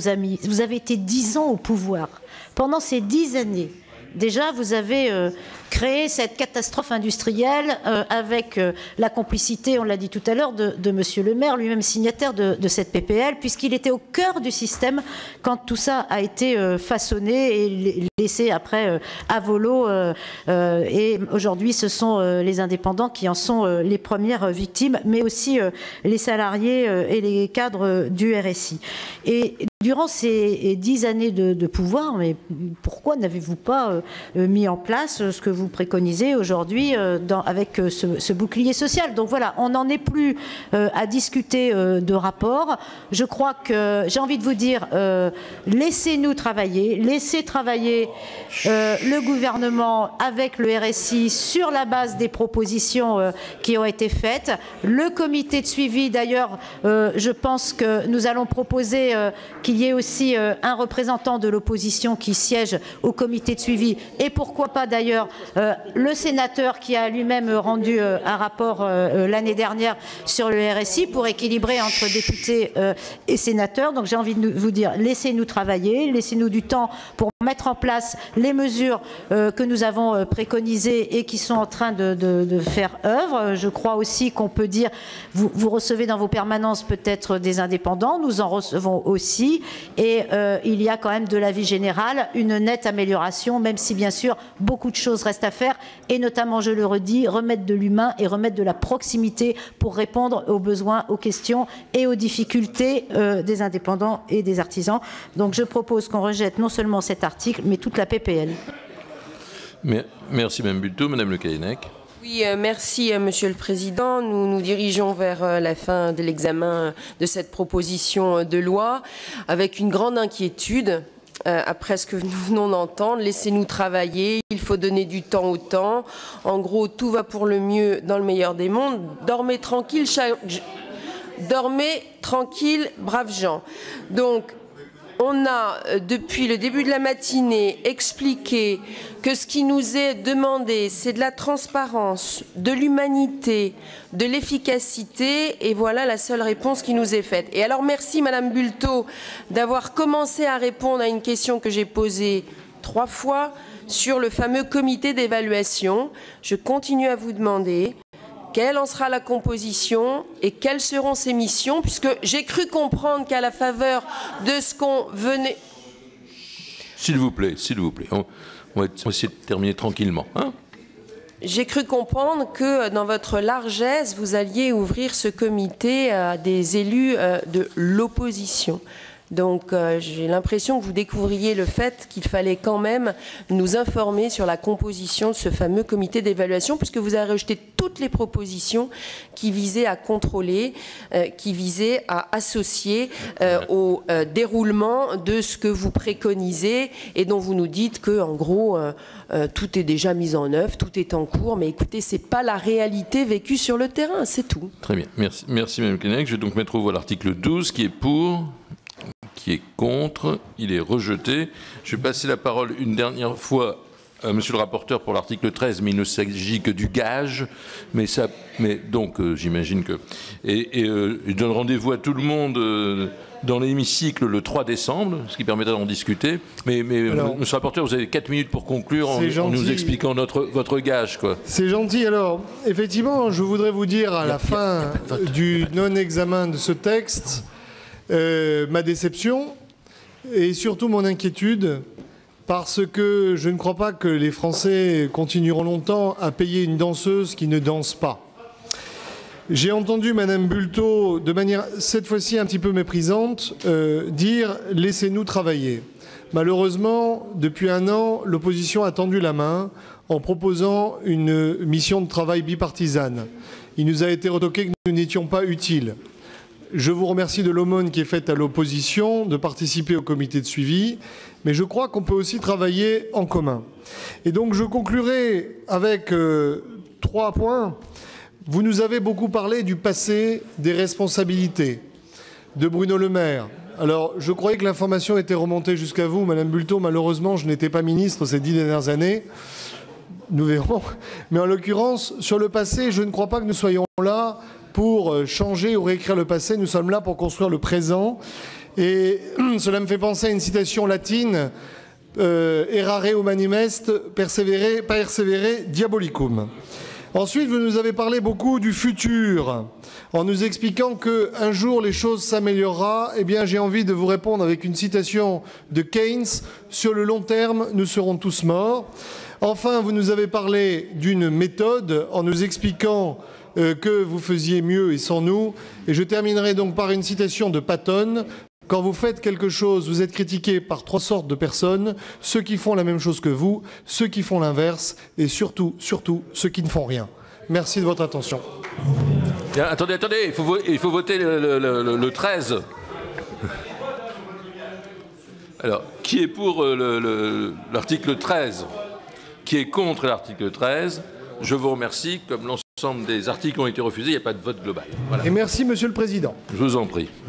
10 ans au pouvoir. Pendant ces 10 années, déjà, vous avez créé cette catastrophe industrielle avec la complicité, on l'a dit tout à l'heure, de Monsieur le maire, lui-même signataire de cette PPL, puisqu'il était au cœur du système quand tout ça a été façonné et laissé après à volo. Et aujourd'hui, ce sont les indépendants qui en sont les premières victimes, mais aussi les salariés et les cadres du RSI. Et durant ces 10 années de pouvoir, mais pourquoi n'avez-vous pas mis en place ce que vous préconisez aujourd'hui avec ce bouclier social? Donc voilà, on n'en est plus à discuter de rapport. Je crois que j'ai envie de vous dire, laissez-nous travailler, laissez travailler le gouvernement avec le RSI sur la base des propositions qui ont été faites. Le comité de suivi, d'ailleurs, je pense que nous allons proposer qu'il y ait aussi un représentant de l'opposition qui siège au comité de suivi, et pourquoi pas d'ailleurs le sénateur qui a lui-même rendu un rapport l'année dernière sur le RSI pour équilibrer entre députés et sénateurs. Donc j'ai envie de vous dire, laissez-nous travailler, laissez-nous du temps pour mettre en place les mesures que nous avons préconisées et qui sont en train de faire œuvre. Je crois aussi qu'on peut dire, vous recevez dans vos permanences peut-être des indépendants, nous en recevons aussi, et il y a quand même de la vie générale une nette amélioration, même si bien sûr beaucoup de choses restent à faire, et notamment, je le redis, remettre de l'humain et remettre de la proximité pour répondre aux besoins, aux questions et aux difficultés des indépendants et des artisans. Donc je propose qu'on rejette non seulement cet article, mais toute la PPL. Merci Mme Bulto. Madame Le Callennec. Oui, merci Monsieur le Président. Nous nous dirigeons vers la fin de l'examen de cette proposition de loi avec une grande inquiétude. Après ce que nous venons d'entendre, laissez-nous travailler, il faut donner du temps au temps. En gros, tout va pour le mieux dans le meilleur des mondes. Dormez tranquille, braves gens. Donc, on a, depuis le début de la matinée, expliqué que ce qui nous est demandé, c'est de la transparence, de l'humanité, de l'efficacité, et voilà la seule réponse qui nous est faite. Et alors, merci Madame Bulto d'avoir commencé à répondre à une question que j'ai posée 3 fois sur le fameux comité d'évaluation. Je continue à vous demander quelle en sera la composition et quelles seront ses missions, puisque j'ai cru comprendre qu'à la faveur de ce qu'on venait... S'il vous plaît, on va essayer de terminer tranquillement. Hein ? J'ai cru comprendre que dans votre largesse, vous alliez ouvrir ce comité à des élus de l'opposition. Donc j'ai l'impression que vous découvriez le fait qu'il fallait quand même nous informer sur la composition de ce fameux comité d'évaluation, puisque vous avez rejeté toutes les propositions qui visaient à contrôler, qui visaient à associer au déroulement de ce que vous préconisez et dont vous nous dites que, en gros, tout est déjà mis en œuvre, tout est en cours. Mais écoutez, c'est pas la réalité vécue sur le terrain, c'est tout. Très bien, merci Mme Callennec. Je vais donc mettre au voie l'article 12 qui est pour... Qui est contre, il est rejeté. Je vais passer la parole une dernière fois monsieur le rapporteur pour l'article 13, mais il ne s'agit que du gage. Donc, j'imagine que... je donne rendez-vous à tout le monde dans l'hémicycle le 3 décembre, ce qui permettra d'en discuter. Mais alors, monsieur le rapporteur, vous avez 4 minutes pour conclure en nous expliquant votre gage, quoi. C'est gentil. Alors, effectivement, je voudrais vous dire à la fin du non-examen de ce texte ma déception et surtout mon inquiétude, parce que je ne crois pas que les Français continueront longtemps à payer une danseuse qui ne danse pas. J'ai entendu Madame Bulto, de manière cette fois-ci un petit peu méprisante, dire « laissez-nous travailler ». Malheureusement, depuis un an, l'opposition a tendu la main en proposant une mission de travail bipartisane. Il nous a été retoqué que nous n'étions pas utiles. Je vous remercie de l'aumône qui est faite à l'opposition, de participer au comité de suivi, mais je crois qu'on peut aussi travailler en commun. Et donc je conclurai avec 3 points. Vous nous avez beaucoup parlé du passé, des responsabilités, de Bruno Le Maire. Alors, je croyais que l'information était remontée jusqu'à vous, Madame Bulto. Malheureusement, je n'étais pas ministre ces 10 dernières années. Nous verrons. Mais en l'occurrence, sur le passé, je ne crois pas que nous soyons là pour changer ou réécrire le passé. Nous sommes là pour construire le présent. Et cela me fait penser à une citation latine, errare humanum est, perseverare diabolicum. Ensuite, vous nous avez parlé beaucoup du futur, en nous expliquant qu'un jour les choses s'amélioreront. Eh bien, j'ai envie de vous répondre avec une citation de Keynes, « Sur le long terme, nous serons tous morts ». Enfin, vous nous avez parlé d'une méthode, en nous expliquant que vous faisiez mieux et sans nous. Et je terminerai donc par une citation de Patton. Quand vous faites quelque chose, vous êtes critiqué par 3 sortes de personnes, ceux qui font la même chose que vous, ceux qui font l'inverse, et surtout, ceux qui ne font rien. Merci de votre attention. Bien, attendez, il faut voter le 13. Alors, qui est pour l'article 13? Qui est contre l'article 13? Je vous remercie. Comme l'ensemble des articles ont été refusés, il n'y a pas de vote global. Voilà. Et merci, Monsieur le Président. Je vous en prie.